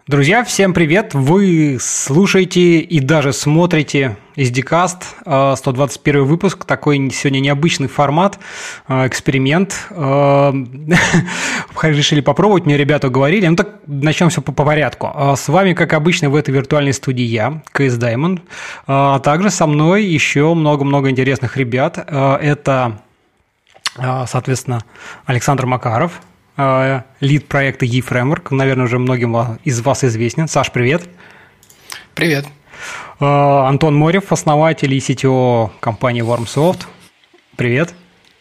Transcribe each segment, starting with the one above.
Друзья, всем привет! Вы слушаете и даже смотрите SDCast, 121 выпуск, такой сегодня необычный формат, эксперимент. Решили попробовать, мне ребята говорили. Ну так, начнем все по порядку. С вами, как обычно, в этой виртуальной студии я, CS Diamond, а также со мной еще много-много интересных ребят. Это, соответственно, Александр Макаров, лид проекта eFramework, наверное, уже многим из вас известен. Саш, привет. Привет. Антон Морев, основатель и CTO компании WormSoft. Привет.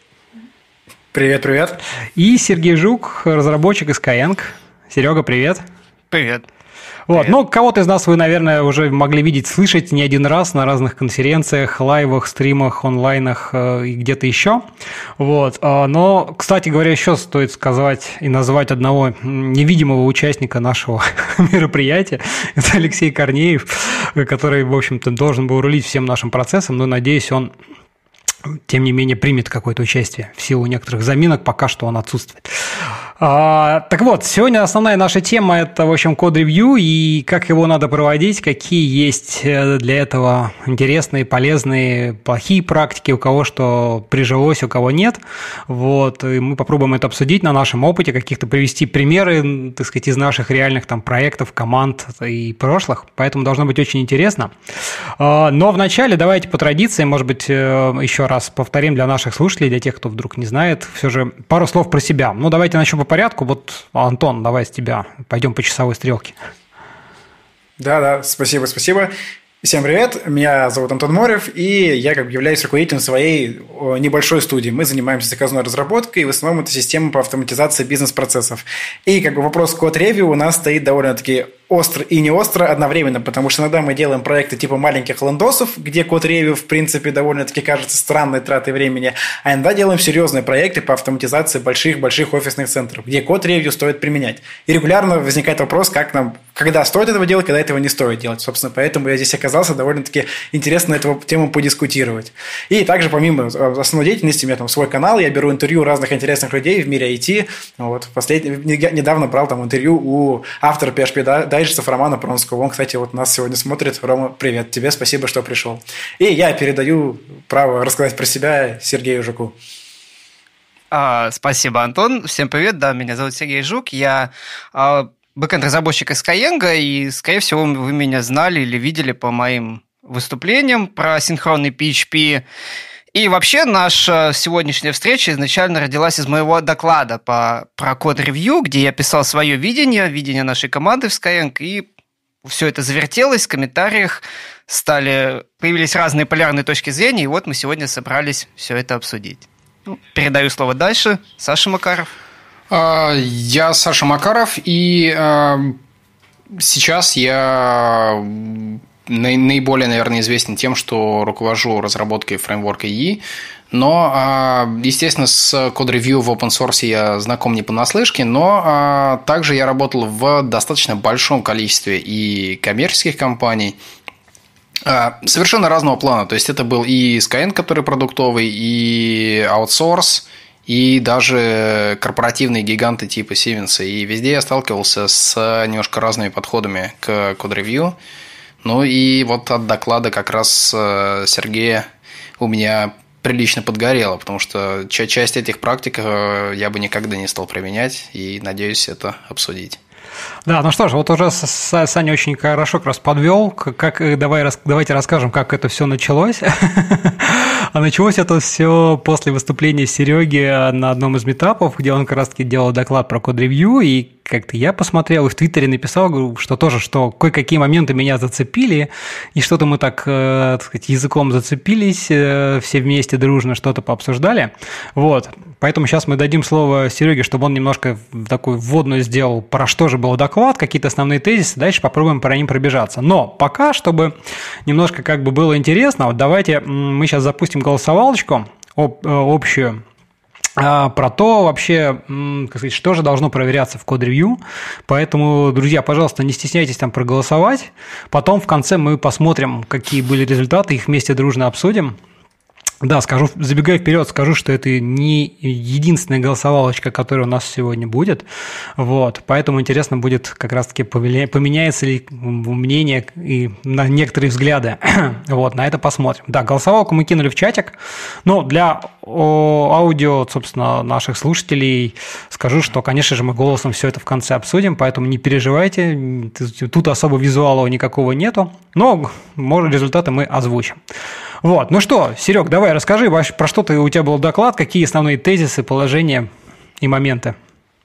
Привет. И Сергей Жук, разработчик из Skyeng. Серега, привет. Привет. Вот, ну, кого-то из нас вы, наверное, уже могли видеть, слышать не один раз на разных конференциях, лайвах, стримах, онлайнах и где-то еще. Вот. Но, кстати говоря, еще стоит сказать и назвать одного невидимого участника нашего мероприятия. Это Алексей Корнеев, который, в общем-то, должен был рулить всем нашим процессом, но, надеюсь, он, тем не менее, примет какое-то участие. В силу некоторых заминок пока что он отсутствует. Так вот, сегодня основная наша тема – это, в общем, код-ревью и как его надо проводить, какие есть для этого интересные, полезные, плохие практики, у кого что прижилось, у кого нет. Вот, и мы попробуем это обсудить на нашем опыте, каких-то привести примеры, так сказать, из наших реальных там проектов, команд и прошлых, поэтому должно быть очень интересно. Но вначале давайте по традиции, может быть, еще раз повторим для наших слушателей, для тех, кто вдруг не знает, все же пару слов про себя. Ну, давайте начнем по порядку. Вот, Антон, давай с тебя. Пойдем по часовой стрелке. Да, спасибо. Всем привет, меня зовут Антон Морев, и я являюсь руководителем своей небольшой студии. Мы занимаемся заказной разработкой, и в основном это система по автоматизации бизнес-процессов. И вопрос код-ревью у нас стоит довольно-таки остро и не остро одновременно, потому что иногда мы делаем проекты типа маленьких лендосов, где код-ревью, в принципе, довольно-таки кажется странной тратой времени, а иногда делаем серьезные проекты по автоматизации больших офисных центров, где код-ревью стоит применять. И регулярно возникает вопрос, когда стоит этого делать, когда этого не стоит делать. Собственно, поэтому я здесь оказался, довольно-таки интересно на эту тему подискутировать. И также, помимо основной деятельности, у меня там свой канал, я беру интервью разных интересных людей в мире IT. Вот. Недавно брал там интервью у автора PHP дайджестов Романа Пронского. Он, кстати, вот нас сегодня смотрит. Рома, привет тебе, спасибо, что пришел. И я передаю право рассказать про себя Сергею Жуку. Спасибо, Антон. Всем привет. Да, меня зовут Сергей Жук. Я бэкэнд-разработчик из Skyeng, и, скорее всего, вы меня знали или видели по моим выступлениям про синхронный PHP. И вообще наша сегодняшняя встреча изначально родилась из моего доклада про код-ревью, где я писал свое видение нашей команды в Skyeng, и все это завертелось в комментариях, появились разные полярные точки зрения, и вот мы сегодня собрались все это обсудить. Передаю слово дальше. Саша Макаров. Я Саша Макаров, и сейчас я наиболее, наверное, известен тем, что руковожу разработкой фреймворка EE, но, естественно, с код-ревью в open source я знаком не понаслышке, но также я работал в достаточно большом количестве и коммерческих компаний, совершенно разного плана. То есть это был и Skyeng, который продуктовый, и аутсорс, и даже корпоративные гиганты типа Siemens. И везде я сталкивался с немножко разными подходами к код-ревью. Ну и вот от доклада как раз Сергея у меня прилично подгорело, потому что часть этих практик я бы никогда не стал применять, и надеюсь это обсудить. Да, ну что ж, вот уже Саня очень хорошо как раз подвел. Давайте расскажем, как это все началось. А началось это все после выступления Сереги на одном из митапов, где он как раз-таки делал доклад про код-ревью, и как-то я посмотрел и в Твиттере написал, что кое-какие моменты меня зацепили, и что-то мы так сказать, языком зацепились, все вместе дружно что-то пообсуждали. Вот. Поэтому сейчас мы дадим слово Сереге, чтобы он немножко такую вводную сделал, про что же был доклад, какие-то основные тезисы, дальше попробуем по ним пробежаться. Но пока, чтобы немножко было интересно, вот давайте мы сейчас запустим голосовалочку общую, про то вообще, как сказать, что же должно проверяться в код-ревью. Поэтому, друзья, пожалуйста, не стесняйтесь там проголосовать. Потом в конце мы посмотрим, какие были результаты, их вместе дружно обсудим. Да, забегая вперед, скажу, что это не единственная голосовалочка, которая у нас сегодня будет. Вот, поэтому интересно будет как раз-таки, поменяется ли мнение и на некоторые взгляды. Вот, на это посмотрим. Да, голосовалку мы кинули в чатик. Но для аудио, собственно, наших слушателей скажу, что, конечно же, мы голосом все это в конце обсудим, поэтому не переживайте. Тут особо визуала никакого нету, но результаты мы озвучим. Вот, ну что, Серег, давай расскажи, про что у тебя был доклад, какие основные тезисы, положения и моменты.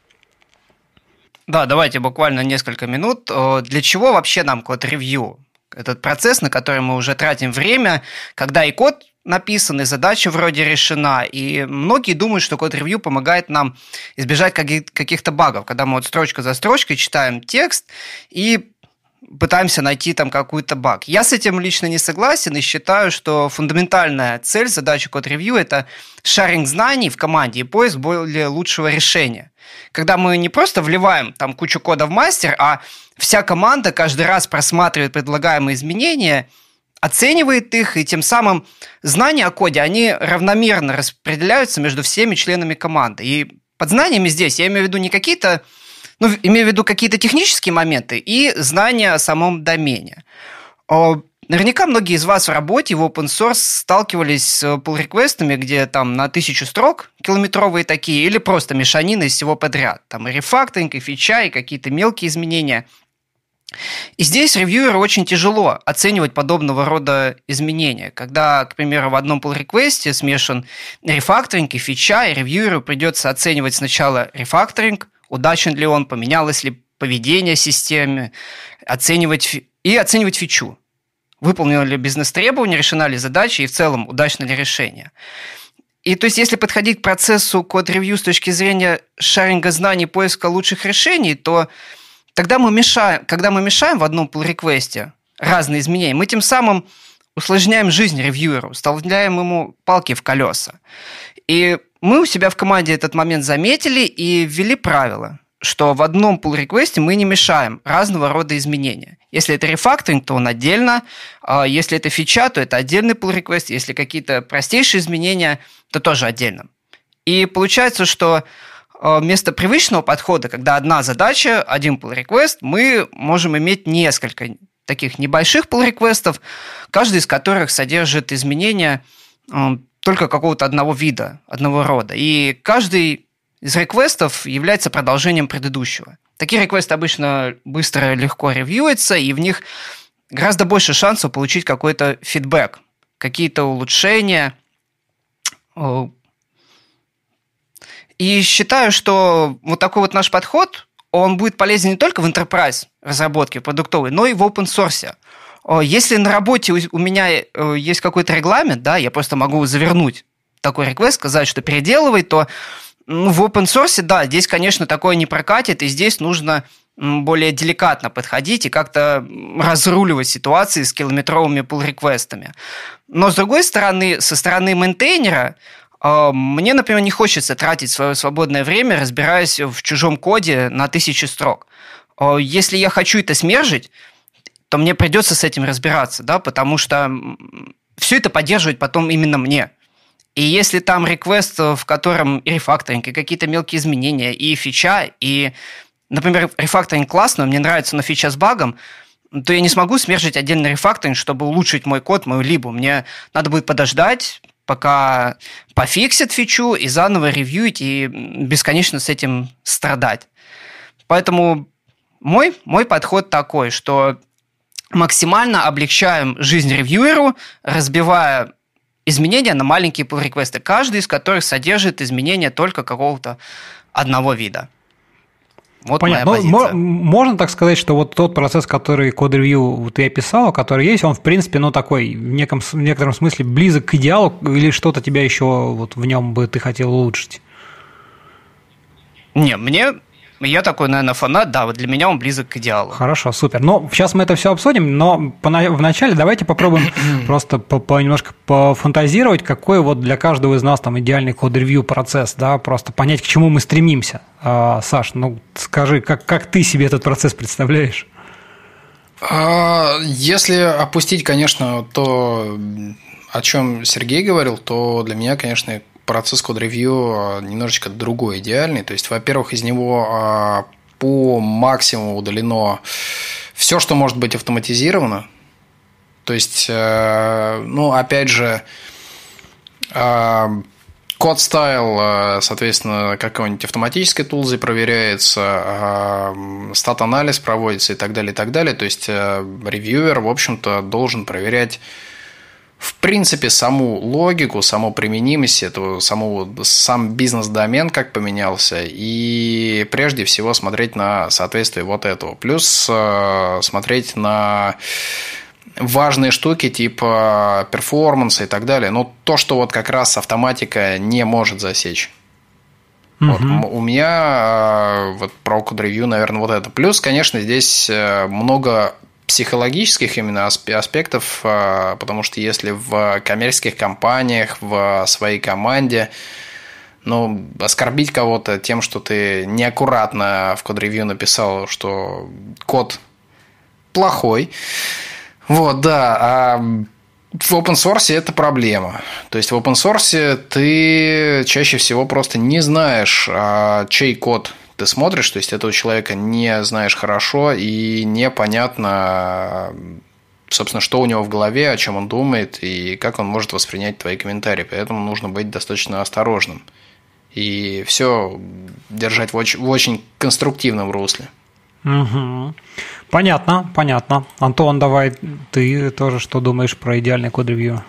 Да, давайте буквально несколько минут. Для чего вообще нам код-ревью? Этот процесс, на который мы уже тратим время, когда и код написан, и задача вроде решена, и многие думают, что код-ревью помогает нам избежать каких-то багов, когда мы вот строчка за строчкой читаем текст и пытаемся найти там какой-то баг. Я с этим лично не согласен и считаю, что фундаментальная цель задачи код-ревью – это шаринг знаний в команде и поиск более лучшего решения. Когда мы не просто вливаем там кучу кода в мастер, а вся команда каждый раз просматривает предлагаемые изменения, оценивает их, и тем самым знания о коде, они равномерно распределяются между всеми членами команды. И под знаниями здесь я имею в виду не какие-то имею в виду какие-то технические моменты и знания о самом домене. Наверняка многие из вас в работе в open source сталкивались с pull-реквестами, где там на 1000 строк километровые такие, или просто мешанины из всего подряд. Там и рефакторинг, и фича, и какие-то мелкие изменения. И здесь ревьюеру очень тяжело оценивать подобного рода изменения. Когда, к примеру, в одном pull-реквесте смешан рефакторинг и фича, и ревьюеру придется оценивать сначала рефакторинг, удачен ли он, поменялось ли поведение системы, оценивать фичу. Выполнено ли бизнес-требования, решена ли задача и в целом удачно ли решение. И то есть, если подходить к процессу код-ревью с точки зрения шаринга знаний, поиска лучших решений, то тогда когда мы мешаем в одном pull-реквесте разные изменения, мы тем самым усложняем жизнь ревьюеру, вставляем ему палки в колеса. И мы у себя в команде этот момент заметили и ввели правило, что в одном pull-реквесте мы не мешаем разного рода изменения. Если это рефакторинг, то он отдельно, если это фича, то это отдельный pull-реквест, если какие-то простейшие изменения, то тоже отдельно. И получается, что вместо привычного подхода, когда одна задача, один pull-реквест, мы можем иметь несколько таких небольших pull-реквестов, каждый из которых содержит изменения только какого-то одного вида, одного рода. И каждый из реквестов является продолжением предыдущего. Такие реквесты обычно быстро, легко ревьюются, и в них гораздо больше шансов получить какой-то фидбэк, какие-то улучшения. И считаю, что вот такой вот наш подход, он будет полезен не только в enterprise разработке продуктовой, но и в open source. Если на работе у меня есть какой-то регламент, да, я просто могу завернуть такой реквест, сказать, что переделывай, то в open source, да, здесь, конечно, такое не прокатит, и здесь нужно более деликатно подходить и как-то разруливать ситуации с километровыми pull-реквестами. Но, с другой стороны, со стороны мейнтейнера, мне, например, не хочется тратить свое свободное время, разбираясь в чужом коде на 1000 строк. Если я хочу это смержить, то мне придется с этим разбираться, да, потому что все это поддерживать потом именно мне. И если там реквест, в котором и рефакторинг, и какие-то мелкие изменения, и фича, и, например, рефакторинг классно, мне нравится, но фича с багом, то я не смогу смержить отдельный рефакторинг, чтобы улучшить мой код, мою либу. Мне надо будет подождать, пока пофиксят фичу, и заново ревьюить, и бесконечно с этим страдать. Поэтому мой подход такой, что максимально облегчаем жизнь ревьюеру, разбивая изменения на маленькие pull-реквесты, каждый из которых содержит изменения только какого-то одного вида. Вот понятно. моя позиция. Можно так сказать, что вот тот процесс, который код-ревью ты описал, который есть, он, в принципе, такой, в некотором смысле близок к идеалу, или что-то тебя еще вот в нем бы ты хотел улучшить? Я такой, наверное, фанат, да, вот для меня он близок к идеалу. Хорошо, супер. Сейчас мы это все обсудим, но вначале давайте попробуем просто немножко пофантазировать, какой вот для каждого из нас там идеальный код-ревью процесс, да, просто понять, к чему мы стремимся. Саш, скажи, как ты себе этот процесс представляешь? Если опустить, конечно, то о чем Сергей говорил, то для меня, конечно, процесс код-ревью немножечко другой, идеальный. То есть, во-первых, из него по максимуму удалено все, что может быть автоматизировано. То есть, опять же, код стайл, соответственно, какой-нибудь автоматической тулзой проверяется, стат-анализ проводится и так далее, и так далее. То есть, ревьюер, в общем-то, должен проверять, в принципе, саму логику, саму применимость этого, сам бизнес-домен, как поменялся, и прежде всего смотреть на соответствие вот этого. Плюс смотреть на важные штуки типа перформанса и так далее. Но то, что вот как раз автоматика не может засечь. Вот. У меня вот про код-ревью, наверное, вот это. Плюс, конечно, здесь много психологических именно аспектов, потому что если в коммерческих компаниях, в своей команде, оскорбить кого-то тем, что ты неаккуратно в код-ревью написал, что код плохой, вот, да, а в open source это проблема. То есть в open source ты чаще всего просто не знаешь, чей код ты смотришь, то есть этого человека не знаешь хорошо и непонятно, собственно, что у него в голове, о чем он думает и как он может воспринять твои комментарии. Поэтому нужно быть достаточно осторожным и все держать в очень конструктивном русле. Угу. Понятно. Антон, давай ты тоже что думаешь про идеальный код-ревью?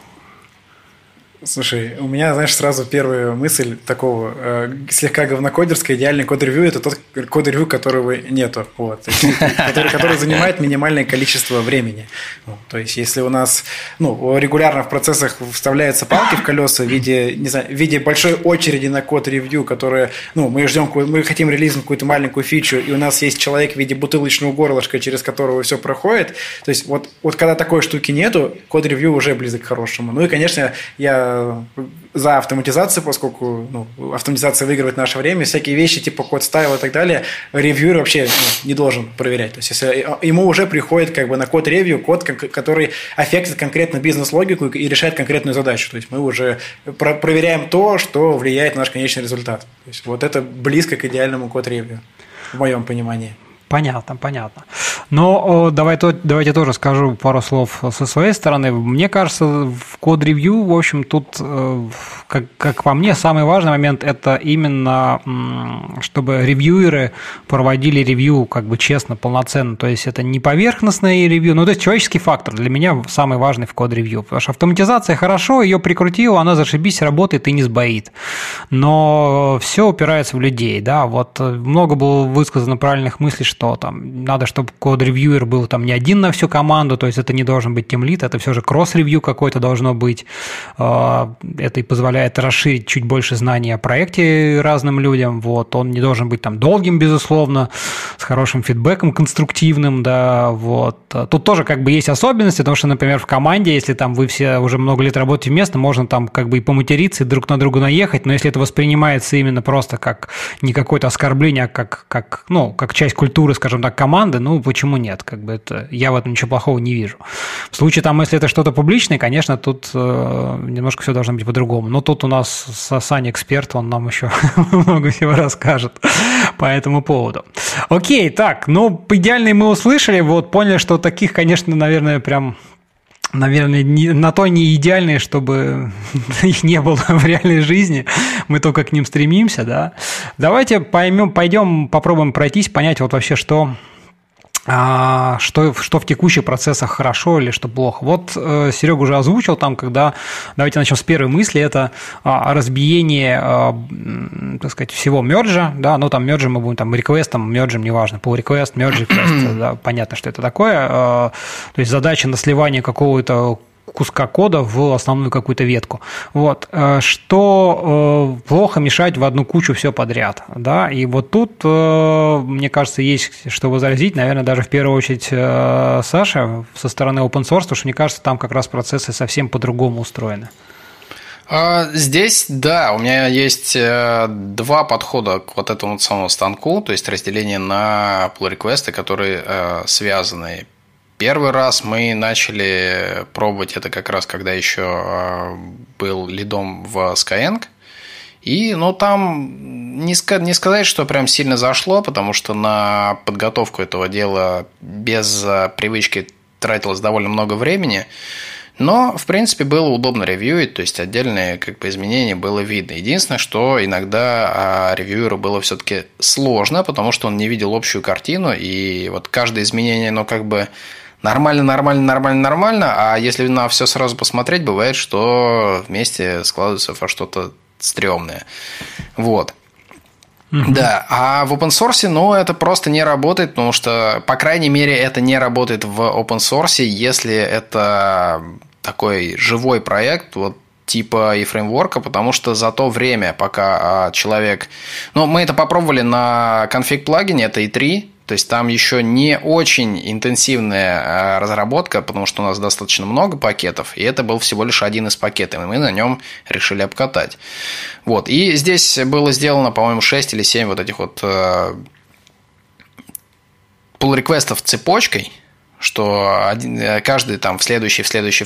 Слушай, у меня, знаешь, сразу первая мысль такого слегка говнокодерская: идеальный код-ревью – это тот код-ревью, которого нету, вот, который занимает минимальное количество времени. То есть, если у нас регулярно в процессах вставляются палки в колеса в виде большой очереди на код-ревью, которая, мы хотим релизнуть какую-то маленькую фичу, и у нас есть человек в виде бутылочного горлышка, через которого все проходит. То есть, вот когда такой штуки нету, код-ревью уже близок к хорошему. Ну и, конечно, я за автоматизацию, поскольку автоматизация выигрывает наше время, всякие вещи типа код стайл и так далее, ревьюер вообще не должен проверять. То есть, если ему уже приходит на код-ревью код, который аффектит конкретно бизнес-логику и решает конкретную задачу. То есть, мы уже проверяем то, что влияет на наш конечный результат. То есть, вот это близко к идеальному код-ревью, в моем понимании. Понятно. Но давайте тоже скажу пару слов со своей стороны. Мне кажется, в код-ревью, в общем, тут, как по мне, самый важный момент – это именно, чтобы ревьюеры проводили ревью честно, полноценно. То есть, это не поверхностное ревью, то есть, человеческий фактор для меня самый важный в код-ревью. Потому что автоматизация хорошо, ее прикрутил, она зашибись, работает и не сбоит. Но все упирается в людей, да. Вот много было высказано правильных мыслей, что там надо, чтобы код-ревьюер был там не один на всю команду, то есть это не должен быть тимлид, это все же кросс-ревью какой-то должно быть. Это и позволяет расширить чуть больше знаний о проекте разным людям. Вот. Он не должен быть там долгим, безусловно, с хорошим фидбэком, конструктивным, да, вот. Тут тоже есть особенности, потому что, например, в команде, если там вы все уже много лет работаете вместе, можно там и поматериться, и друг на друга наехать, но если это воспринимается именно просто как не какое-то оскорбление, а как часть культуры, скажем так, команды, почему нет? Я в этом ничего плохого не вижу. В случае, если это что-то публичное, конечно, тут немножко все должно быть по-другому. Но тут у нас Саня эксперт, он нам еще много всего расскажет по этому поводу. Окей, так, идеальные мы услышали, поняли, что таких, конечно, наверное, на то не идеальные, чтобы их не было в реальной жизни. Мы только к ним стремимся, да. Давайте пойдем, попробуем пройтись, понять вообще, что в текущих процессах хорошо или что плохо. Вот Серега уже озвучил давайте начнем с первой мысли, это разбиение, так сказать, всего мерджа, да, там мерджем мы будем, реквестом, мерджем, неважно, pull request, merge request, да, понятно, что это такое, то есть задача на сливание какого-то куска кода в основную какую-то ветку. Вот. Что плохо мешать в одну кучу все подряд. Да? И вот тут, мне кажется, есть что возразить, наверное, даже в первую очередь Саша со стороны open source, потому что, мне кажется, там как раз процессы совсем по-другому устроены. Здесь, да, у меня есть два подхода к вот этому самому станку, то есть разделение на pull-реквесты, которые связаны. Первый раз мы начали пробовать это как раз, когда еще был лидом в Skyeng. И, там не сказать, что прям сильно зашло, потому что на подготовку этого дела без привычки тратилось довольно много времени. Но, в принципе, было удобно ревьюить, то есть отдельные изменения было видно. Единственное, что иногда ревьюеру было все-таки сложно, потому что он не видел общую картину, и вот каждое изменение, нормально, а если на все сразу посмотреть, бывает, что вместе складывается во что-то стрёмное. Вот. Да, а в open source, это просто не работает, потому что, по крайней мере, это не работает в open source, если это такой живой проект, типа и фреймворка, потому что за то время, пока человек... мы это попробовали на конфиг-плагине, это E3, то есть там еще не очень интенсивная разработка, потому что у нас достаточно много пакетов, и это был всего лишь один из пакетов, и мы на нем решили обкатать. И здесь было сделано, по-моему, 6 или 7 этих pull-реквестов цепочкой, что каждый там в следующий.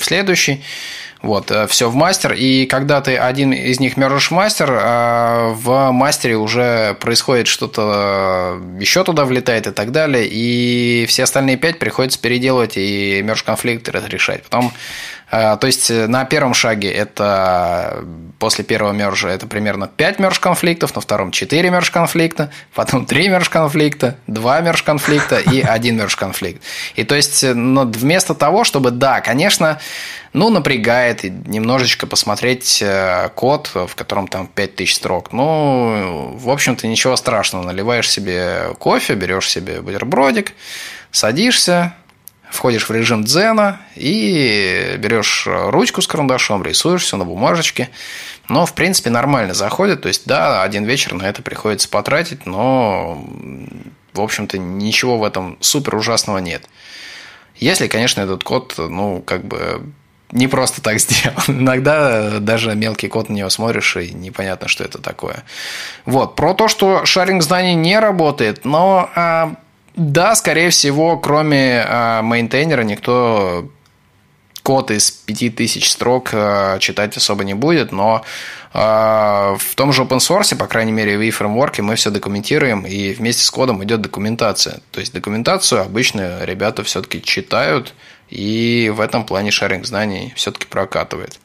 Все в мастер, и когда ты один из них мержишь в мастер, в мастере уже происходит что-то, еще туда влетает и так далее, и все остальные 5 приходится переделывать и мерж-конфликты разрешать. Потом, то есть на первом шаге это после первого мержа это примерно 5 мерж-конфликтов, на втором 4 мерж-конфликта, потом 3 мерж-конфликта, 2 мерж-конфликта и 1 мерж-конфликт. И то есть вместо того, чтобы, да, конечно, напрягает немножечко посмотреть код, в котором там 5000 строк. В общем-то, ничего страшного. Наливаешь себе кофе, берешь себе бутербродик, садишься, входишь в режим дзена и берешь ручку с карандашом, рисуешь все на бумажечке. Но, в принципе, нормально заходит. То есть, да, один вечер на это приходится потратить, но, в общем-то, ничего в этом супер ужасного нет. Если, конечно, этот код, не просто так сделан. Иногда даже мелкий код на него смотришь, и непонятно, что это такое. Про то, что шаринг знаний не работает, но да, скорее всего, кроме мейнтейнера, никто код из 5000 строк читать особо не будет, но в том же open source, по крайней мере, в e-фреймворке мы все документируем, и вместе с кодом идет документация. То есть документацию обычно ребята все-таки читают, и в этом плане шаринг знаний все-таки прокатывает.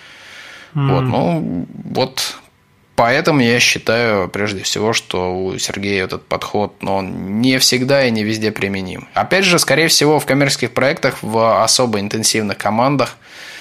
Поэтому я считаю, прежде всего, что у Сергея этот подход, он не всегда и не везде применим. Опять же, скорее всего, в коммерческих проектах, в особо интенсивных командах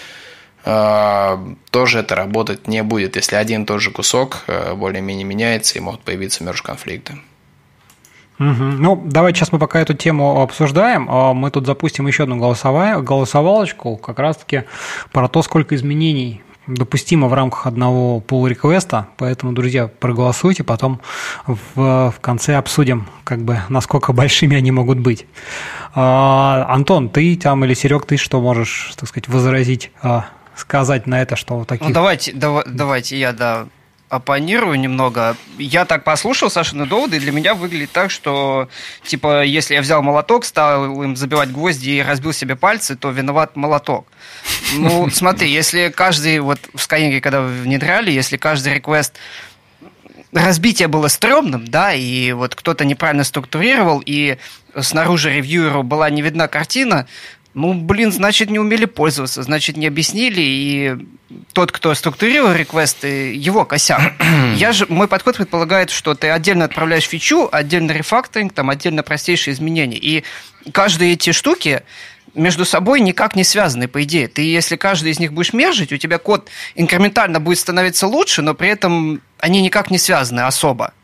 тоже это работать не будет, если один и тот же кусок более-менее меняется, и могут появиться мерж-конфликты. Давайте сейчас мы пока эту тему обсуждаем. Мы тут запустим еще одну голосовалочку, как раз-таки про то, сколько изменений допустимо в рамках одного pull-реквеста. Поэтому, друзья, проголосуйте, потом в конце обсудим, насколько большими они могут быть. Антон, ты там или Серег, ты что можешь, так сказать, возразить, сказать на это, что таких... Давайте я, оппонирую немного. Я так послушал Сашины доводы, и для меня выглядит так, что, если я взял молоток, стал им забивать гвозди и разбил себе пальцы, то виноват молоток. Смотри, если каждый, в Skyeng, когда внедряли, если каждый реквест разбитие было стрёмным, да, и кто-то неправильно структурировал, и снаружи ревьюеру была не видна картина, значит, не умели пользоваться, значит, не объяснили, и тот, кто структурировал реквесты, его косяк. Мой подход предполагает, что ты отдельно отправляешь фичу, отдельно рефакторинг, отдельно простейшие изменения. И каждые эти штуки между собой никак не связаны, по идее. Ты, если каждый из них будешь мержить, у тебя код инкрементально будет становиться лучше, но при этом они никак не связаны особо.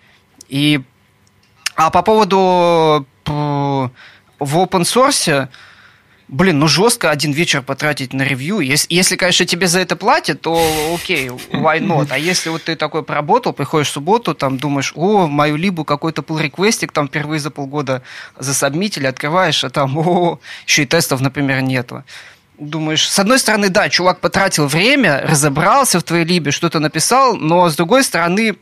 А по поводу в open source... жестко один вечер потратить на ревью. Если, конечно, тебе за это платят, то окей, why not? А если ты такой поработал, приходишь в субботу, думаешь, мою либу какой-то pull-реквестик впервые за полгода засабмитили, открываешь, а там, еще и тестов, например, нету. Думаешь, с одной стороны, да, чувак потратил время, разобрался в твоей либе, что-то написал, но с другой стороны,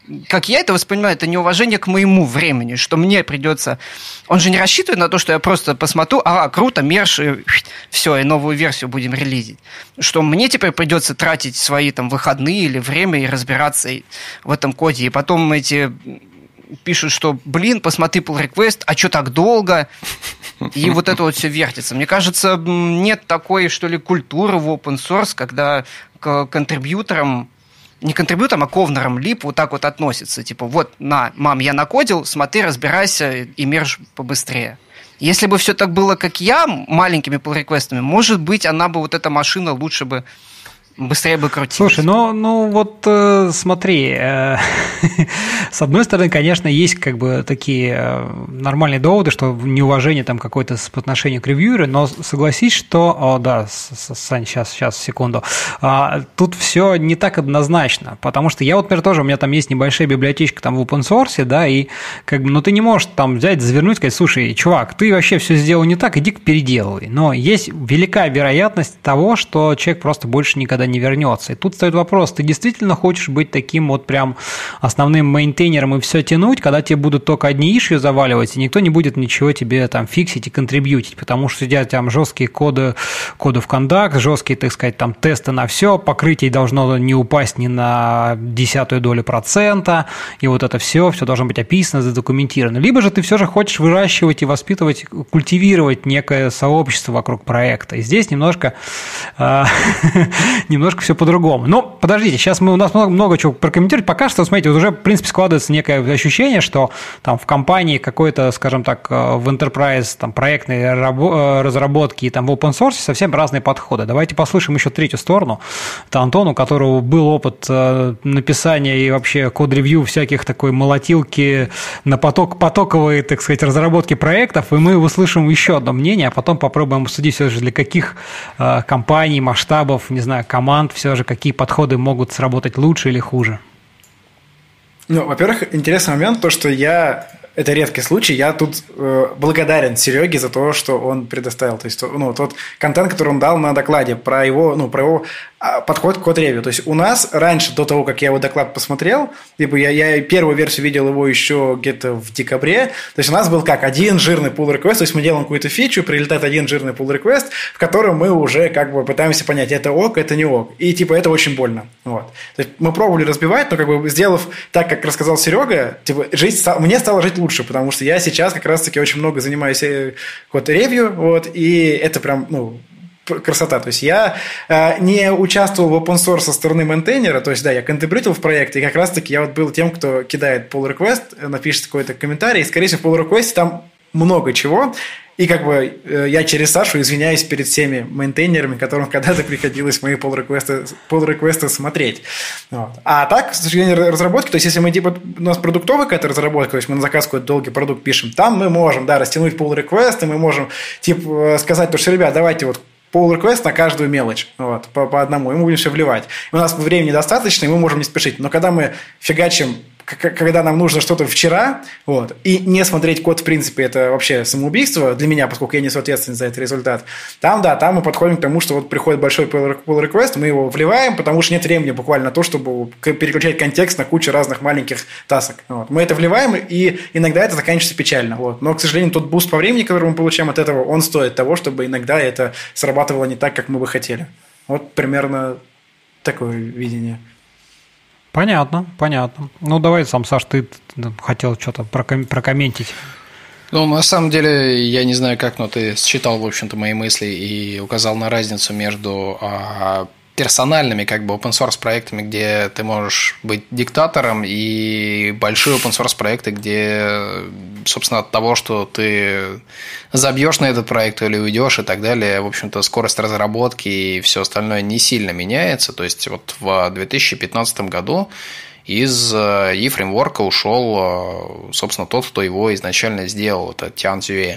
как я это воспринимаю, это неуважение к моему времени, что мне придется... Он же не рассчитывает на то, что я просто посмотрю, круто, мерж, и все, и новую версию будем релизить. Что мне теперь придется тратить свои там выходные или время и разбираться в этом коде. И потом эти пишут, что, посмотри pull request, а что так долго? И вот это вот все вертится. Мне кажется, нет такой, что ли, культуры в open source, когда к контрибьюторам, не контрибьюторам, а ковнерам лип вот так вот относятся. Типа, вот, мам, я накодил, смотри, разбирайся и мерж побыстрее. Если бы все так было, как я, маленькими pull-реквестами, может быть, она бы, вот эта машина, лучше бы быстрее бы крутилась. Слушай, смотри, с одной стороны, конечно, есть как бы такие нормальные доводы, что неуважение там какое-то по отношению к ревьюеру, но согласись, что... Сань, сейчас, секунду. Тут все не так однозначно, потому что я вот, например, тоже, у меня там есть небольшая библиотечка там в open source, да, и как бы, ты не можешь там взять, завернуть, сказать, слушай, чувак, ты вообще все сделал не так, иди-ка переделывай. Но есть велика вероятность того, что человек просто больше никогда не вернется. И тут стоит вопрос, ты действительно хочешь быть таким вот прям основным мейнтейнером и все тянуть, когда тебе будут только одни issue заваливать, и никто не будет ничего тебе там фиксить и контрибьютить, потому что сидят там жесткие коды в контакт, жесткие, так сказать, там тесты на все, покрытие должно не упасть ни на 0,1%, и вот это все должно быть описано, задокументировано. Либо же ты все же хочешь выращивать и воспитывать, культивировать некое сообщество вокруг проекта. И здесь немножко все по-другому. Но подождите, сейчас у нас много чего прокомментировать. Пока что, смотрите, вот уже, в принципе, складывается некое ощущение, что там в компании какой-то, скажем так, в enterprise там, проектной разработки и там в open source совсем разные подходы. Давайте послушаем еще третью сторону. Это Антон, у которого был опыт написания и вообще код-ревью всяких такой молотилки на потоковые, так сказать, разработки проектов, и мы услышим еще одно мнение, а потом попробуем обсудить все же для каких компаний, масштабов, не знаю, команд, все же какие подходы могут сработать лучше или хуже. Во-первых, интересный момент, то, что это редкий случай, я тут благодарен Сереге за то, что он предоставил. То есть, тот контент, который он дал на докладе про его подход к код-ревью. То есть, у нас раньше, до того, как я его доклад посмотрел, я первую версию видел его еще где-то в декабре, то есть, у нас был один жирный pull request, то есть, мы делаем какую-то фичу, прилетает один жирный pull request, в котором мы уже пытаемся понять, это ок, это не ок. И это очень больно. Вот. То есть, мы пробовали разбивать, но сделав так, как рассказал Серега, мне стало жить лучше, потому что я сейчас как раз-таки очень много занимаюсь код-ревью, и это прям, красота. То есть, я не участвовал в open source со стороны мейнтейнера, то есть, да, я контрибьютил в проект, и как раз-таки я был тем, кто кидает pull request, напишет какой-то комментарий, и, скорее всего, в pull request там много чего, и я через Сашу извиняюсь перед всеми мейнтейнерами, которым когда-то приходилось мои pull-реквесты смотреть. Вот. А так, с точки зрения разработки, то есть, если у нас продуктовая какая-то разработка, то есть, мы на заказ какой-то долгий продукт пишем, там мы можем, растянуть pull-реквесты, мы можем, сказать, что, ребят, давайте pull request на каждую мелочь, по одному, и мы будем все вливать. И у нас времени достаточно, и мы можем не спешить. Но когда мы фигачим, когда нам нужно что-то вчера, и не смотреть код, в принципе, это вообще самоубийство для меня, поскольку я несу ответственность за этот результат. Там мы подходим к тому, что приходит большой pull request, мы его вливаем, потому что нет времени буквально на то, чтобы переключать контекст на кучу разных маленьких тасок. Мы это вливаем, и иногда это заканчивается печально. Но, к сожалению, тот буст по времени, который мы получаем от этого, он стоит того, чтобы иногда это срабатывало не так, как мы бы хотели. Примерно такое видение. Понятно. Давай сам, Саш, ты хотел что-то прокомментить. На самом деле, я не знаю как, но ты считал, в общем-то, мои мысли и указал на разницу между персональными, open source проектами, где ты можешь быть диктатором, и большие open source проекты, где, собственно, от того, что ты забьешь на этот проект или уйдешь и так далее, в общем-то, скорость разработки и все остальное не сильно меняется. То есть, в 2015 году из E-фреймворка ушел, собственно, тот, кто его изначально сделал, это Тян Цюэ.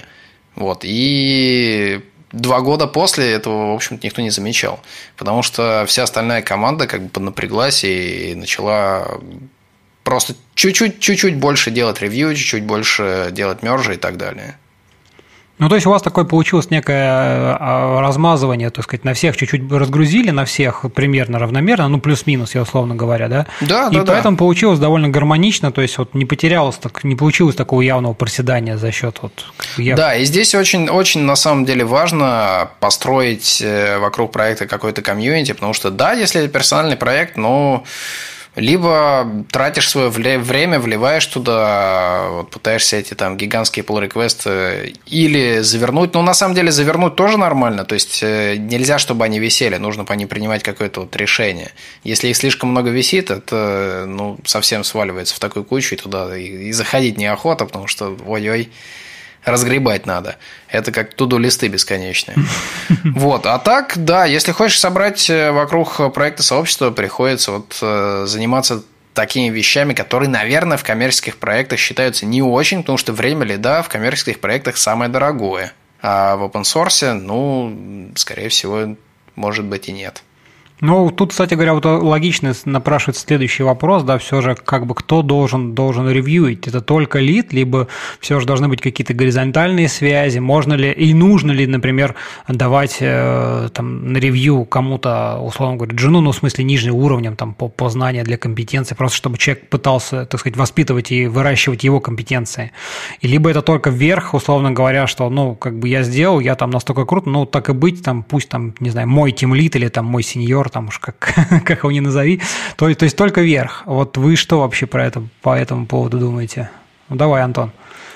И 2 года после этого, в общем-то, никто не замечал. Потому что вся остальная команда поднапряглась и начала просто чуть-чуть больше делать ревью, чуть-чуть больше делать мержи и так далее. Ну, то есть у вас такое получилось некое размазывание, так сказать, на всех чуть-чуть разгрузили, на всех примерно равномерно, ну, плюс-минус, я условно говоря, да? Да, и поэтому получилось довольно гармонично, то есть вот не потерялось, не получилось такого явного проседания за счет вот... Да, и здесь очень, очень на самом деле важно построить вокруг проекта какой-то комьюнити, потому что, да, если это персональный проект, но... Либо тратишь свое время, вливаешь туда, вот, пытаешься эти там гигантские pull-реквесты или завернуть. Ну, на самом деле, завернуть тоже нормально. То есть, нельзя, чтобы они висели. Нужно по ним принимать какое-то вот решение. Если их слишком много висит, это ну, совсем сваливается в такую кучу, и туда и заходить неохота, потому что ой-ой, разгребать надо. Это как туду-листы бесконечные. Вот. А так, да, если хочешь собрать вокруг проекта сообщества, приходится вот заниматься такими вещами, которые, наверное, в коммерческих проектах считаются не очень, потому что время лида в коммерческих проектах самое дорогое. А в open source, ну, скорее всего, может быть и нет. Ну, тут, кстати говоря, вот логично напрашивается следующий вопрос, да, все же как бы кто должен ревьюить? Это только лид, либо все же должны быть какие-то горизонтальные связи? Можно ли и нужно ли, например, давать там на ревью кому-то, условно говоря, джуну, ну, в смысле, нижним уровнем там по знанию для компетенции, просто чтобы человек пытался, так сказать, воспитывать и выращивать его компетенции? И либо это только вверх, условно говоря, что, ну, как бы я сделал, я там настолько крут, ну, так и быть, там, пусть там, не знаю, мой тимлид или там мой сеньор, там уж как его ни назови, то есть только вверх. Вот вы что вообще по этому поводу думаете? Ну, давай, Антон.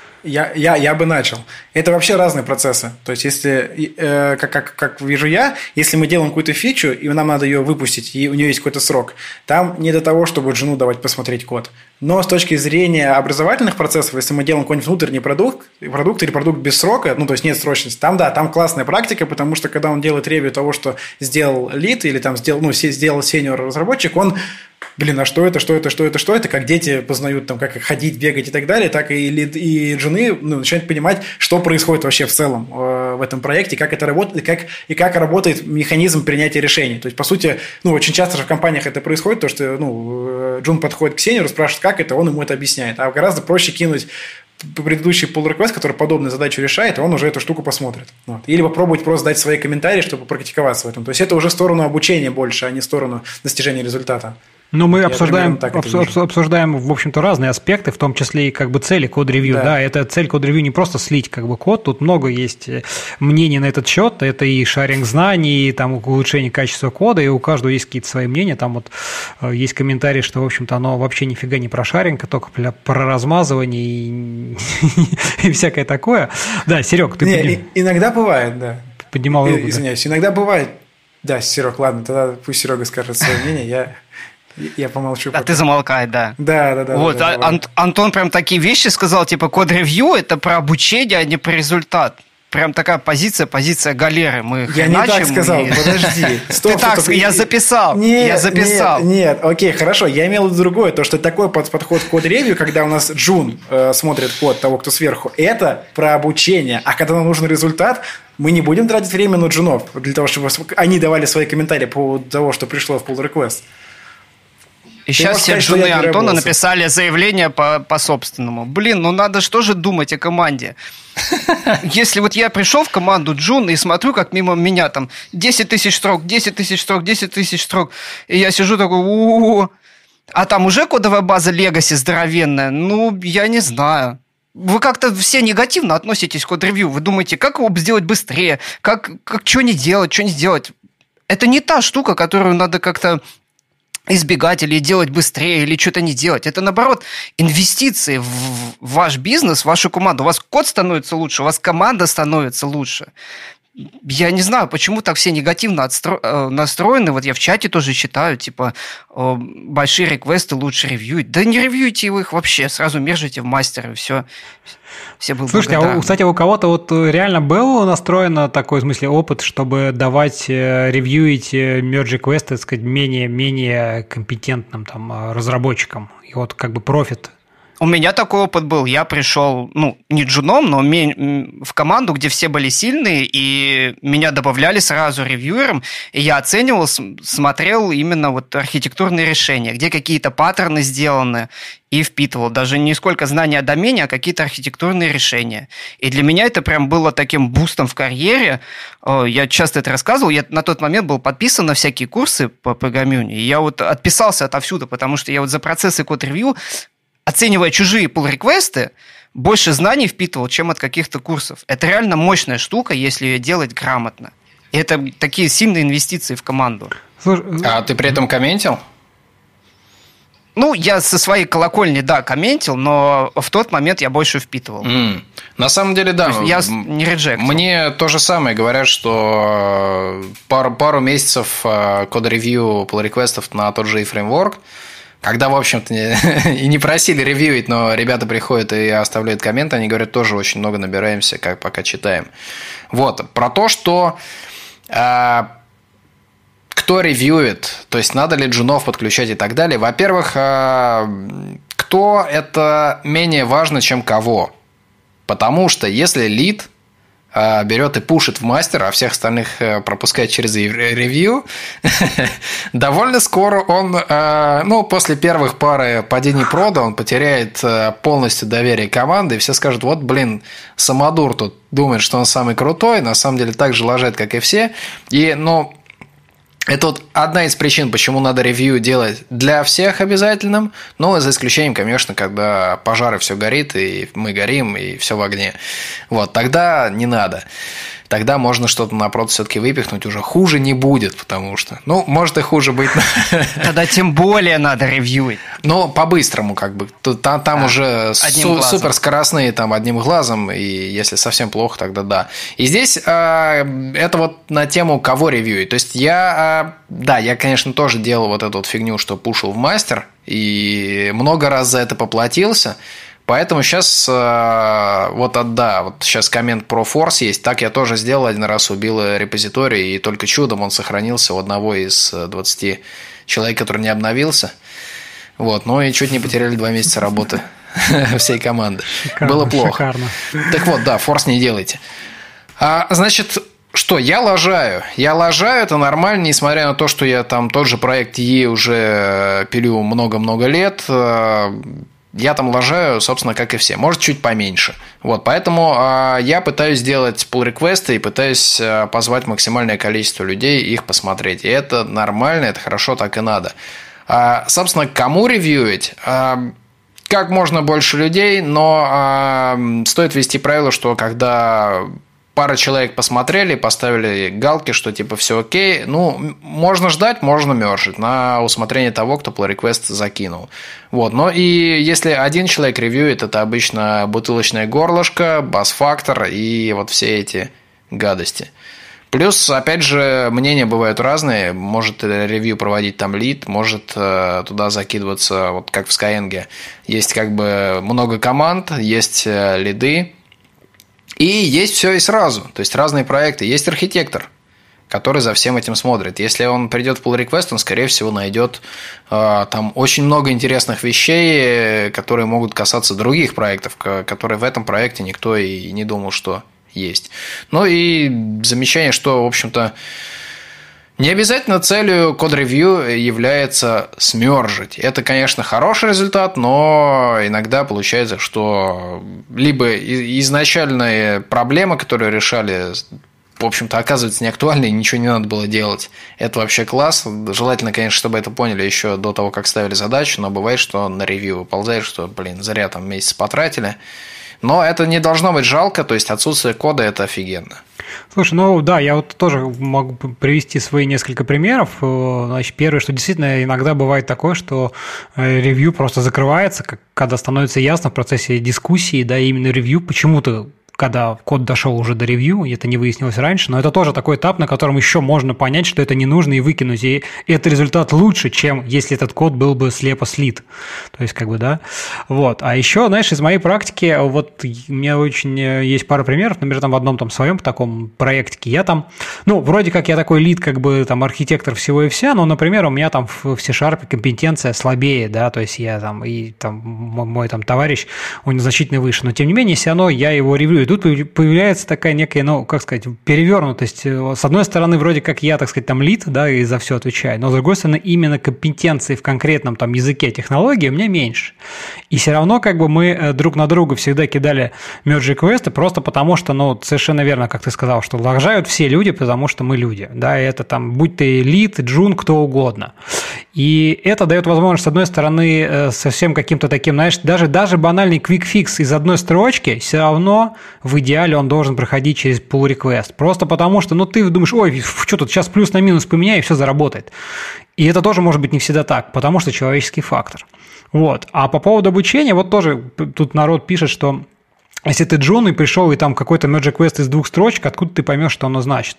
Я бы начал. Это вообще разные процессы. То есть, если, как вижу я, если мы делаем какую-то фичу, и нам надо ее выпустить, и у нее есть какой-то срок, там не до того, чтобы джуну давать посмотреть код. Но с точки зрения образовательных процессов, если мы делаем какой-нибудь внутренний продукт или продукт без срока, ну, то есть нет срочности, там, да, там классная практика, потому что когда он делает ревью того, что сделал лид или там сделал сеньор-разработчик, он... Блин, а что это, как дети познают, там, как ходить, бегать и так далее, так и джуны начинают понимать, что происходит вообще в целом в этом проекте, как это работает, и как работает механизм принятия решений. То есть, по сути, ну, очень часто же в компаниях это происходит, то, что джун подходит к сеньору, спрашивает, как это, он ему это объясняет. А гораздо проще кинуть предыдущий pull request, который подобную задачу решает, и он уже эту штуку посмотрит. Вот. Или попробовать просто дать свои комментарии, чтобы практиковаться в этом. То есть, это уже в сторону обучения больше, а не в сторону достижения результата. Но мы обсуждаем, в общем-то, разные аспекты, в том числе и как бы цели код-ревью. Да, это цель код-ревью не просто слить как бы код, тут много есть мнений на этот счет, это и шаринг знаний, и там улучшение качества кода, и у каждого есть какие-то свои мнения, там вот есть комментарии, что, в общем-то, оно вообще нифига не про шаринг, а только про размазывание и всякое такое. Да, Серег, ты иногда бывает, да. Поднимал руку. Извиняюсь, иногда бывает. Да, Серег, ладно, тогда пусть Серега скажет свое мнение, я помолчу. А ты замолкай, да. Да. Вот, Антон прям такие вещи сказал, типа код-ревью – это про обучение, а не про результат. Прям такая позиция галеры. Мы я не так сказал, подожди. Стоп, я записал. Нет, окей, хорошо. Я имел в виду другое, то, что такой подход к код-ревью, когда у нас джун смотрит код того, кто сверху, это про обучение. А когда нам нужен результат, мы не будем тратить время на джунов для того, чтобы они давали свои комментарии по поводу того, что пришло в pull request. И сейчас все джуны Антона написали заявление по собственному. Блин, ну надо что же думать о команде? Если вот я пришел в команду джун и смотрю, как мимо меня там 10 тысяч строк, и я сижу такой, а там уже кодовая база Legacy здоровенная, ну, я не знаю. Вы как-то все негативно относитесь к код-ревью. Вы думаете, как его сделать быстрее, как что не сделать. Это не та штука, которую надо как-то избегать или делать быстрее, или что-то не делать. Это, наоборот, инвестиции в ваш бизнес, в вашу команду. У вас код становится лучше, у вас команда становится лучше. Я не знаю, почему так все негативно настроены. Вот я в чате тоже читаю, типа, большие реквесты лучше ревьюить. Да не ревьюйте их вообще, сразу мержите в мастер, и все будут Слушайте, благодарны. Кстати, у кого-то вот реально был настроен такой, в смысле, опыт, чтобы давать ревьюить мердж-реквесты, так сказать, менее компетентным там разработчикам, и вот как бы профит. У меня такой опыт был. Я пришел, не джуном, но в команду, где все были сильные, и меня добавляли сразу ревьюером, и я оценивал, смотрел именно вот архитектурные решения, где какие-то паттерны сделаны, и впитывал. Даже не сколько знания о домене, а какие-то архитектурные решения. И для меня это прям было таким бустом в карьере. Я часто это рассказывал. Я на тот момент был подписан на всякие курсы по программированию, и я вот отписался отовсюду, потому что я вот за процессы код-ревью, оценивая чужие pull-реквесты, больше знаний впитывал, чем от каких-то курсов. Это реально мощная штука, если ее делать грамотно. И это такие сильные инвестиции в команду. А ты при этом комментил? Я со своей колокольни, да, комментил, но в тот момент я больше впитывал. На самом деле, да. Я не реджектил. Мне то же самое говорят, что пару месяцев код-ревью pull-реквестов на тот же фреймворк, когда, в общем-то, и не просили ревьюить, но ребята приходят и оставляют комменты, они говорят, тоже очень много набираемся, пока читаем. Вот, про то, что кто ревьюет, то есть надо ли джунов подключать и так далее. Во-первых, кто – это менее важно, чем кого. Потому что если лид берет и пушит в мастер, а всех остальных пропускает через ревью, довольно скоро он, после первых пары падений прода, он потеряет полностью доверие команды, и все скажут, самодур тут думает, что он самый крутой, на самом деле так же лажает, как и все. И, это вот одна из причин, почему надо ревью делать для всех обязательным, но за исключением, конечно, когда пожары, все горит, и мы горим, и все в огне. Вот, тогда не надо. Тогда можно что-то на прод все-таки выпихнуть, уже хуже не будет, потому что, может и хуже быть. Тогда тем более надо ревьюить. Но по-быстрому там уже суперскоростные, там одним глазом, и если совсем плохо, тогда да. И здесь это вот на тему, кого ревьюить. То есть я, конечно, тоже делал вот эту вот фигню, что пушил в мастер, и много раз за это поплатился. Поэтому сейчас сейчас коммент про форс есть. Так я тоже сделал, один раз убил репозиторий, и только чудом он сохранился у одного из 20 человек, который не обновился. И чуть не потеряли 2 месяца работы всей команды. Было плохо. Шикарно. Так вот, форс не делайте. Значит, что, я лажаю. Это нормально, несмотря на то, что я там тот же проект E уже пилю много-много лет. Я там лажаю, собственно, как и все. Может, чуть поменьше. Поэтому я пытаюсь сделать pull-реквесты и пытаюсь позвать максимальное количество людей, их посмотреть. И это нормально, это хорошо, так и надо. Собственно, кому ревьюить? Как можно больше людей, но стоит ввести правило, что когда пара человек посмотрели, поставили галки, что типа все окей, можно ждать, можно мержить на усмотрение того, кто pull-реквест закинул. Но и если один человек ревьюет, это обычно бутылочное горлышко, бас-фактор и вот все эти гадости. Плюс, опять же, мнения бывают разные. Может ревью проводить там лид, может туда закидываться, вот как в Skyeng. Есть много команд, есть лиды, и есть все и сразу. То есть разные проекты. Есть архитектор, который за всем этим смотрит. Если он придет в pull-request, он, скорее всего, найдет там очень много интересных вещей, которые могут касаться других проектов, которые в этом проекте никто и не думал, что есть. И замечание, что, в общем-то, не обязательно целью код-ревью является смержить. Это, конечно, хороший результат, но иногда получается, что либо изначальная проблема, которую решали, в общем-то, оказывается неактуальной, и ничего не надо было делать. Это вообще класс. Желательно, конечно, чтобы это поняли еще до того, как ставили задачу, но бывает, что на ревью выползает, что, зря там месяц потратили. Но это не должно быть жалко, то есть отсутствие кода – это офигенно. Слушай, я вот тоже могу привести свои несколько примеров. Значит, первое, что действительно иногда бывает такое, что ревью просто закрывается, когда становится ясно в процессе дискуссии, именно ревью почему-то когда код дошел уже до ревью, и это не выяснилось раньше, но это тоже такой этап, на котором еще можно понять, что это не нужно, и выкинуть. И это результат лучше, чем если этот код был бы слепо слит. То есть, да. Вот. А еще, знаешь, из моей практики, вот у меня очень есть пара примеров, например, там в одном своем таком проектике я там, вроде как я такой лид, архитектор всего и вся, но, например, у меня там в C# компетенция слабее, да, то есть я мой товарищ, у него значительно выше, но тем не менее, все равно я его ревью, и тут появляется такая некая, перевернутость. С одной стороны, вроде как я, лид, да, и за все отвечаю, но с другой стороны, именно компетенции в конкретном языке технологии у меня меньше. И все равно мы друг на друга всегда кидали merge-реквесты просто потому, что, совершенно верно, как ты сказал, что лажают все люди, потому что мы люди, да, и это будь ты лид, джун, кто угодно. И это дает возможность, с одной стороны, совсем каким-то таким, знаешь, даже банальный quick-fix из одной строчки, все равно в идеале он должен проходить через pull request. Просто потому что, ты думаешь, ой, что тут, сейчас плюс на минус поменяю, и все заработает. И это тоже может быть не всегда так, потому что человеческий фактор. Вот. А по поводу обучения, вот тоже тут народ пишет, что если ты джун и пришел, и там какой-то merge-request из 2 строчек, откуда ты поймешь, что оно значит?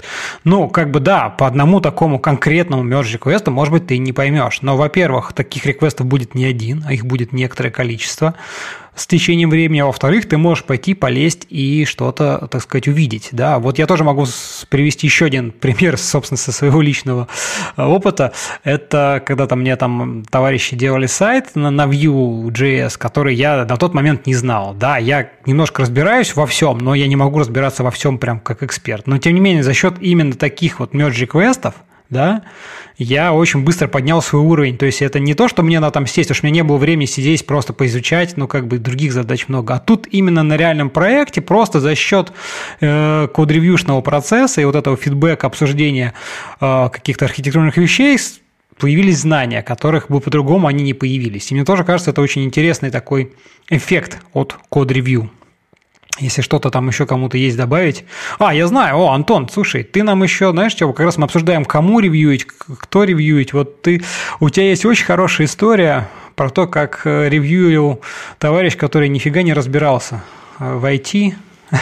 Да, по одному такому конкретному merge-request, может быть, ты не поймешь. Но, во-первых, таких реквестов будет не один, а их будет некоторое количество с течением времени, а во-вторых, ты можешь пойти, полезть и что-то, увидеть. Да? Вот я тоже могу привести еще один пример, собственно, со своего личного опыта. Это когда мне товарищи делали сайт на Vue.js, который я на тот момент не знал. Да, я немножко разбираюсь во всем, но я не могу разбираться во всем прям как эксперт. Но, тем не менее, за счет именно таких merge-реквестов, да, я очень быстро поднял свой уровень. То есть это не то, что мне надо сесть, потому что у меня не было времени сидеть, просто поизучать, других задач много. А тут именно на реальном проекте просто за счет код-ревьюшного процесса и вот этого фидбэка, обсуждения каких-то архитектурных вещей появились знания, которых бы по-другому они не появились. И мне тоже кажется, это очень интересный такой эффект от код-ревью. Если что-то еще кому-то есть добавить. Я знаю. Антон, слушай, ты нам еще, знаешь, как раз мы обсуждаем, кому ревьюить, кто ревьюить. Вот у тебя есть очень хорошая история про то, как ревьюил товарищ, который нифига не разбирался в IT.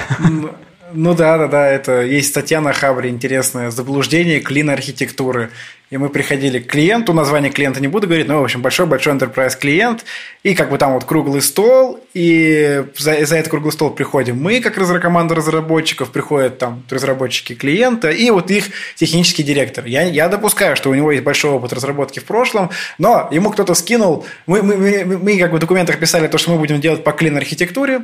Да, это есть статья на Хабре интересная «Заблуждение клин-архитектуры». И мы приходили к клиенту, название клиента не буду говорить, но, в общем, большой-большой enterprise клиент, и там круглый стол, и за этот круглый стол приходим мы, как команда разработчиков, приходят разработчики клиента, и их технический директор. Я допускаю, что у него есть большой опыт разработки в прошлом, но ему кто-то скинул, мы в документах писали то, что мы будем делать по клин-архитектуре,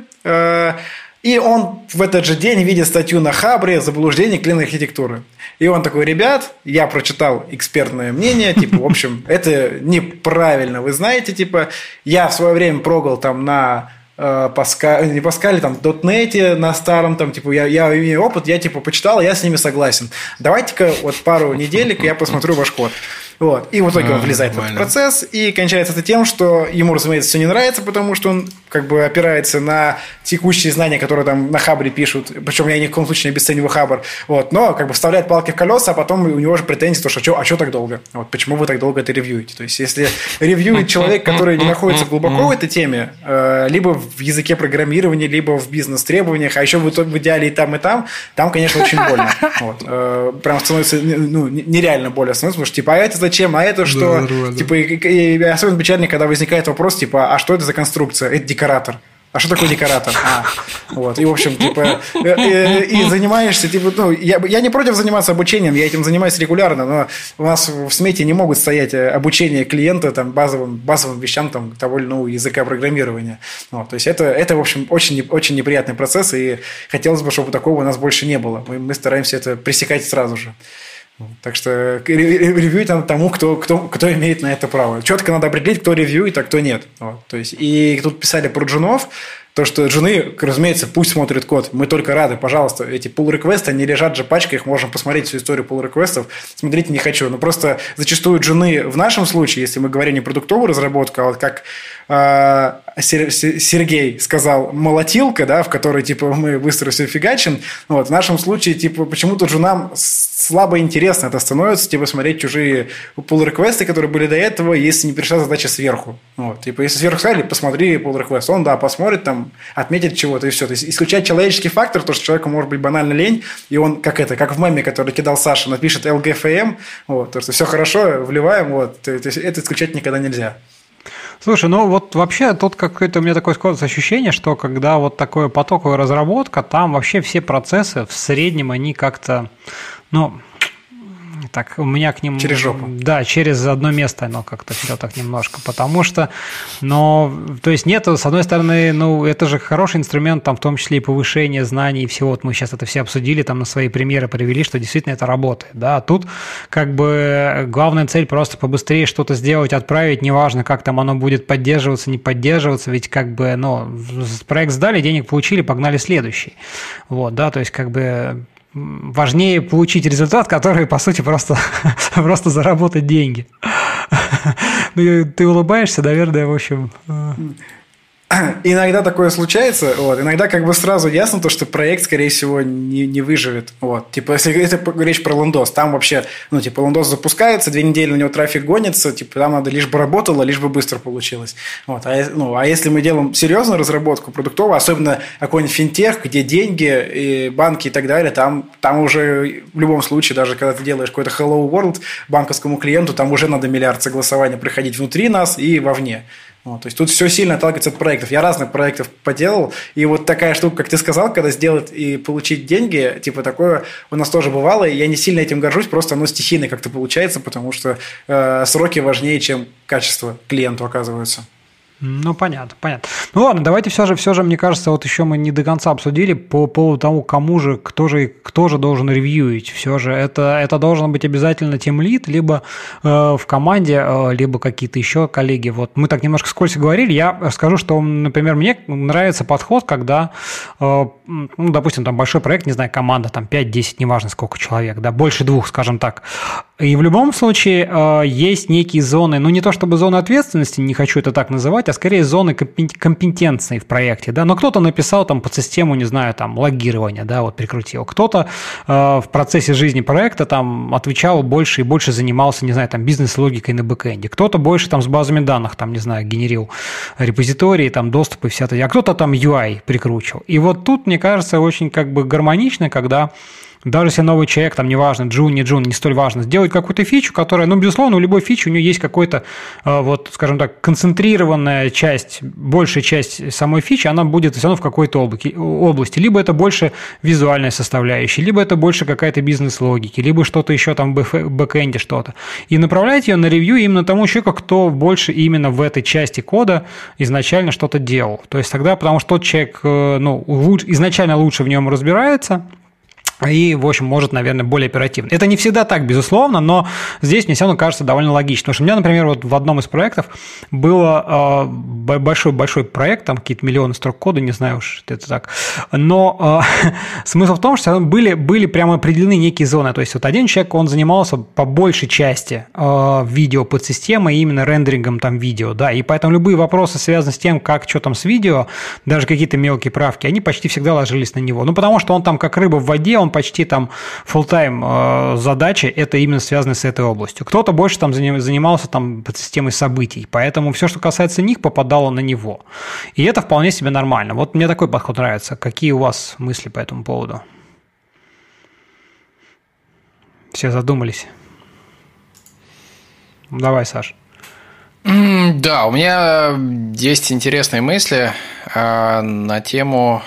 и он в этот же день видит статью на Хабре «Заблуждение клин-архитектуры». И он такой: ребят, я прочитал экспертное мнение, в общем, это неправильно, вы знаете, я в свое время прогал на Паскале, не Паскале, .NET на старом, я имею опыт, я почитал, я с ними согласен. Давайте-ка пару неделек я посмотрю ваш код. Вот. И в итоге он влезает в этот процесс, и кончается это тем, что ему, разумеется, все не нравится, потому что он опирается на текущие знания, которые на Хабре пишут, причем я ни в коем случае не обесцениваю Хабр, но вставляет палки в колеса, а потом у него же претензии, что так долго? Почему вы так долго это ревьюете? То есть, если ревьюет человек, который не находится глубоко в этой теме, либо в языке программирования, либо в бизнес-требованиях, а еще в идеале и там, конечно, очень больно. Прям становится нереально больно становится, потому что, а это зачем, а это что? И особенно печально, когда возникает вопрос, а что это за конструкция? Это декоратор. А что такое декоратор? И, в общем, и занимаешься, я не против заниматься обучением, я этим занимаюсь регулярно, но у нас в смете не могут стоять обучение клиента базовым вещам того или иного языка программирования. То есть, это, в общем, очень, очень неприятный процесс, и хотелось бы, чтобы такого у нас больше не было. Мы стараемся это пресекать сразу же. Так что ревьюй тому, кто имеет на это право. Четко надо определить, кто ревьюет, а кто нет. То есть, и тут писали про джунов, то, что джуны, разумеется, пусть смотрят код. Мы только рады, пожалуйста. Эти pull-реквесты, они лежат же пачкой, их можно посмотреть всю историю pull-реквестов. Смотреть не хочу. Но просто зачастую джуны в нашем случае, если мы говорим не продуктовую разработку, а как Сергей сказал, молотилка, в которой мы быстро все фигачим. В нашем случае почему-то джунам с слабо интересно это становится, типа, смотреть чужие pull-реквесты, которые были до этого, если не пришла задача сверху. Вот. Типа, если сверху сказали, посмотри pull-реквест, он, да, посмотрит, там, отметит чего-то, и все. То есть, исключать человеческий фактор, то, что человеку может быть банально лень, и он, как в меме, который кидал Саша, напишет LGFM, вот, то, что все хорошо, вливаем, вот, то есть, это исключать никогда нельзя. Слушай, ну вот вообще тут какое-то у меня такое складывается ощущение, что когда вот такое потоковая разработка, там вообще все процессы в среднем, они как-то, ну, так, у меня к ним... Через жопу. Да, через одно место оно как-то все так немножко, потому что, но, то есть нет, с одной стороны, ну, это же хороший инструмент, там, в том числе и повышение знаний и всего, вот мы сейчас это все обсудили, там, на свои примеры привели, что действительно это работает, да, а тут как бы главная цель просто побыстрее что-то сделать, отправить, неважно, как там оно будет поддерживаться, не поддерживаться, ведь как бы, ну, проект сдали, денег получили, погнали следующий, вот, да, то есть как бы... Важнее получить результат, который, по сути, просто заработать деньги. Ну, ты улыбаешься, наверное, в общем... Иногда такое случается, вот. Иногда как бы сразу ясно то, что проект, скорее всего, не выживет. Вот. Типа, если это речь про Лондос, там вообще, ну, типа, Лондос запускается, 2 недели на него трафик гонится, типа, там надо лишь бы работало, лишь бы быстро получилось. Вот. А если мы делаем серьезную разработку продуктовую, особенно какой-нибудь финтех, где деньги, и банки и так далее, там уже в любом случае, даже когда ты делаешь какой-то Hello World банковскому клиенту, там уже надо миллиард согласований проходить внутри нас и вовне. Вот, то есть тут все сильно отталкивается от проектов. Я разных проектов поделал, и вот такая штука, как ты сказал, когда сделать и получить деньги, типа такое у нас тоже бывало, и я не сильно этим горжусь, просто оно стихийно как-то получается, потому что сроки важнее, чем качество клиенту оказываются. Ну, понятно. Ну, ладно, давайте все же, мне кажется, вот еще мы не до конца обсудили по поводу того, кто же должен ревьюить. Все же это должен быть обязательно тимлид, либо в команде, либо какие-то еще коллеги. Вот мы так немножко вскользь говорили. Я скажу, что, например, мне нравится подход, когда, ну, допустим, там большой проект, не знаю, команда, там 5-10, неважно сколько человек, да, больше 2, скажем так. И в любом случае есть некие зоны, ну, не то чтобы зоны ответственности, не хочу это так называть, а скорее зоны компетентной в проекте, да, но кто-то написал там под систему, не знаю, там, логирования, да, вот прикрутил, кто-то в процессе жизни проекта там отвечал больше и больше занимался, не знаю, там, бизнес-логикой на бэкэнде, кто-то больше там с базами данных, там, не знаю, генерил репозитории, там, доступы, вся это, а кто-то там UI прикручивал. И вот тут, мне кажется, очень как бы гармонично, когда даже если новый человек, там, неважно, джун, не столь важно, сделать какую-то фичу, которая, ну, безусловно, у любой фичи у нее есть какой-то, вот, скажем так, концентрированная часть, большая часть самой фичи, она будет все равно в какой-то области. Либо это больше визуальная составляющая, либо это больше какая-то бизнес-логики, либо что-то еще там в бэкэнде что-то. И направлять ее на ревью именно тому человеку, кто больше именно в этой части кода изначально что-то делал. То есть тогда, потому что тот человек, ну, изначально лучше в нем разбирается, и, в общем, может, наверное, более оперативно. Это не всегда так, безусловно, но здесь мне все равно кажется довольно логично. Потому что у меня, например, вот в одном из проектов было большой проект, там какие-то миллионы строк кода, не знаю уж, это так. Но смысл в том, что были прямо определены некие зоны. То есть вот один человек, он занимался по большей части видео подсистемой, именно рендерингом там видео, да, и поэтому любые вопросы, связанные с тем, как что там с видео, даже какие-то мелкие правки, они почти всегда ложились на него. Ну, потому что он там как рыба в воде, он почти там full-time задачи, это именно связано с этой областью. Кто-то больше там занимался там подсистемой событий, поэтому все, что касается них, попадало на него. И это вполне себе нормально. Вот мне такой подход нравится. Какие у вас мысли по этому поводу? Все задумались. Давай, Саш. Да, у меня есть интересные мысли на тему...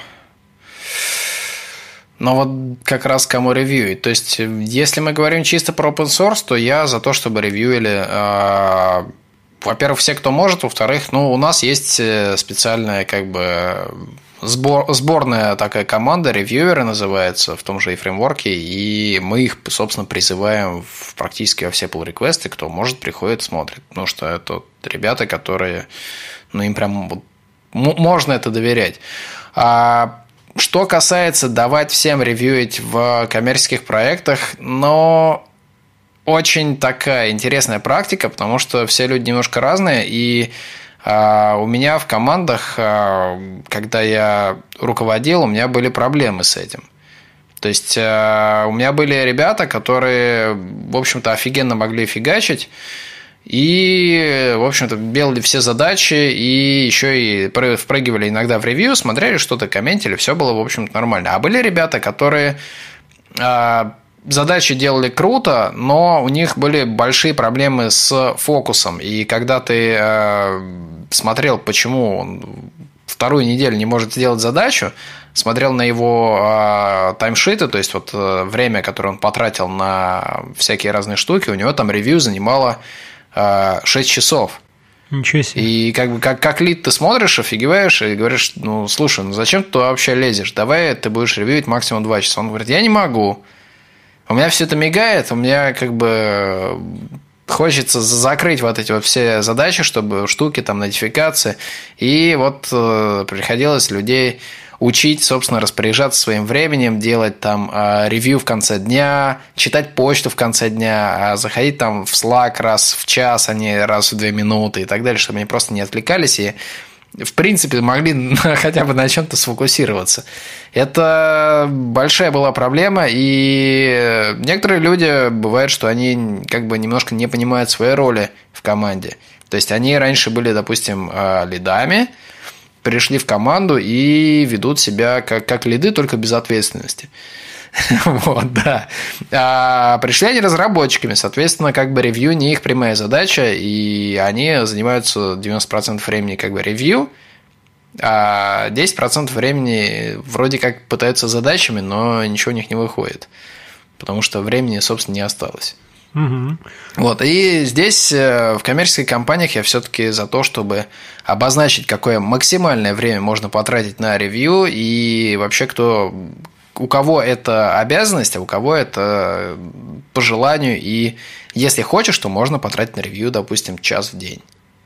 Но вот как раз кому ревьюить. То есть, если мы говорим чисто про open source, то я за то, чтобы ревьюили, во-первых, все, кто может, во-вторых, ну, у нас есть специальная как бы сборная такая команда, ревьюеры называется, в том же и фреймворке, и мы их, собственно, призываем практически во все pull-реквесты, кто может, приходит, смотрит. Потому что это ребята, которые, ну, им прям можно это доверять. Что касается давать всем ревьюить в коммерческих проектах, но очень такая интересная практика, потому что все люди немножко разные, и у меня в командах, когда я руководил, у меня были проблемы с этим. То есть, у меня были ребята, которые, в общем-то, офигенно могли фигачить, и, в общем-то, делали все задачи, и еще и впрыгивали иногда в ревью, смотрели что-то, комментили, все было, в общем-то, нормально. А были ребята, которые задачи делали круто, но у них были большие проблемы с фокусом. И когда ты смотрел, почему он вторую неделю не может сделать задачу, смотрел на его таймшиты, то есть вот время, которое он потратил на всякие разные штуки, у него там ревью занимало 6 часов. Ничего себе. И как лид ты смотришь, офигеваешь и говоришь, ну, слушай, ну зачем ты туда вообще лезешь? Давай ты будешь ревьюить максимум 2 часа. Он говорит, я не могу. У меня все это мигает, у меня как бы хочется закрыть вот эти вот все задачи, чтобы штуки, там, нотификации. И вот приходилось людей учить, собственно, распоряжаться своим временем, делать там ревью в конце дня, читать почту в конце дня, заходить там в Slack раз в час, а не раз в 2 минуты и так далее, чтобы они просто не отвлекались и, в принципе, могли хотя бы на чем-то сфокусироваться. Это большая была проблема, и некоторые люди, бывает, что они как бы немножко не понимают своей роли в команде. То есть, они раньше были, допустим, лидами, пришли в команду и ведут себя как лиды, только без ответственности. Вот, да. А пришли они разработчиками, соответственно, как бы ревью не их прямая задача, и они занимаются 90% времени как бы ревью, а 10% времени вроде как пытаются задачами, но ничего у них не выходит, потому что времени, собственно, не осталось. Угу. Вот, и здесь в коммерческих компаниях я все-таки за то, чтобы обозначить, какое максимальное время можно потратить на ревью, и вообще у кого это обязанность, а у кого это по желанию, и если хочешь, то можно потратить на ревью, допустим, час в день.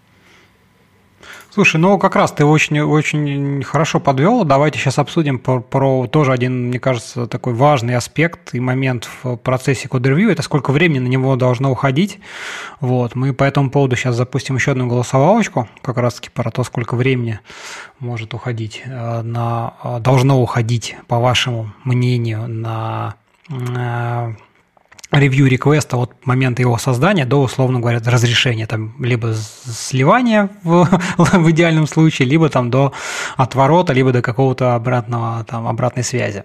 Слушай, ну как раз ты очень хорошо подвел. Давайте сейчас обсудим про тоже один, мне кажется, такой важный аспект и момент в процессе код-ревью. Это сколько времени на него должно уходить. Вот. Мы по этому поводу сейчас запустим еще одну голосовалочку, как раз-таки про то, сколько времени может уходить должно уходить, по вашему мнению, на ревью реквеста от момента его создания до, условно говоря, разрешения, там, либо сливания в идеальном случае, либо там до отворота, либо до какого-то обратной связи.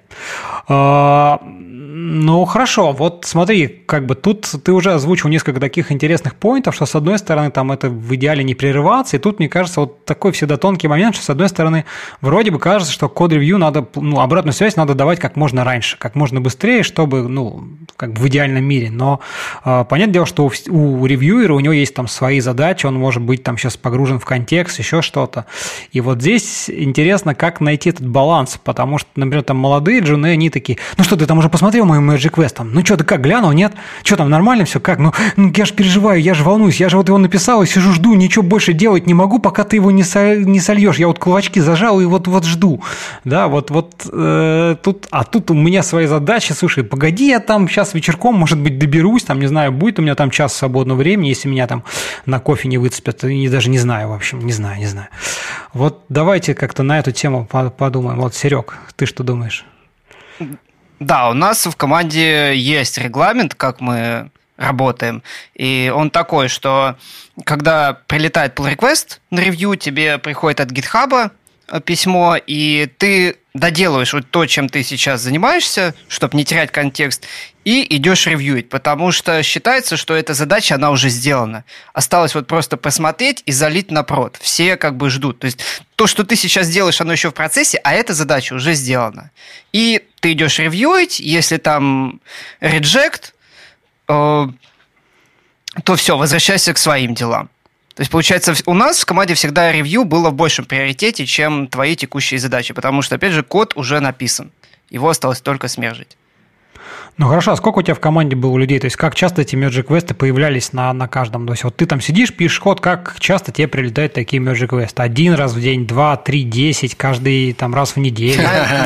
Ну, хорошо, вот смотри, как бы тут ты уже озвучил несколько таких интересных поинтов, что, с одной стороны, там это в идеале не прерываться, и тут, мне кажется, вот такой всегда тонкий момент, что, с одной стороны, вроде бы кажется, что код-ревью надо, обратную связь надо давать как можно раньше, как можно быстрее, чтобы, как бы в идеальном мире, но понятное дело, что у ревьюера у него есть там свои задачи, он может быть там сейчас погружен в контекст, еще что-то, и вот здесь интересно, как найти этот баланс, потому что, например, там молодые джуны, они такие, ну что, ты там уже посмотрел мой Magic Quest, там, ну что, ты как, глянул, нет? Что там, нормально все, как? Ну я же переживаю, я же волнуюсь, я же вот его написал и сижу, жду, ничего больше делать не могу, пока ты его не сольешь, я вот кулачки зажал и вот жду, да, тут у меня свои задачи, слушай, погоди, я там сейчас вечерком, может быть, доберусь, там, не знаю, будет у меня там час свободного времени, если меня там на кофе не выцепят, я даже не знаю, в общем, не знаю. Вот давайте как-то на эту тему подумаем. Вот, Серег, ты что думаешь? Да, у нас в команде есть регламент, как мы работаем, и он такой, что когда прилетает pull request на ревью, тебе приходит от GitHub письмо, и ты доделываешь вот то, чем ты сейчас занимаешься, чтобы не терять контекст, и идешь ревьюить, потому что считается, что эта задача, она уже сделана. Осталось вот просто посмотреть и залить на прод. Все как бы ждут. То есть то, что ты сейчас делаешь, оно еще в процессе, а эта задача уже сделана. И ты идешь ревьюить, если там reject, то все, возвращайся к своим делам. То есть, получается, у нас в команде всегда ревью было в большем приоритете, чем твои текущие задачи, потому что, опять же, код уже написан. Его осталось только смержить. Ну хорошо, а сколько у тебя в команде было людей? То есть как часто эти merge-квесты появлялись на каждом? То есть вот ты там сидишь, пишешь код, как часто тебе прилетают такие merge-квесты? 1 раз в день, 2, 3, 10, каждый там раз в неделю?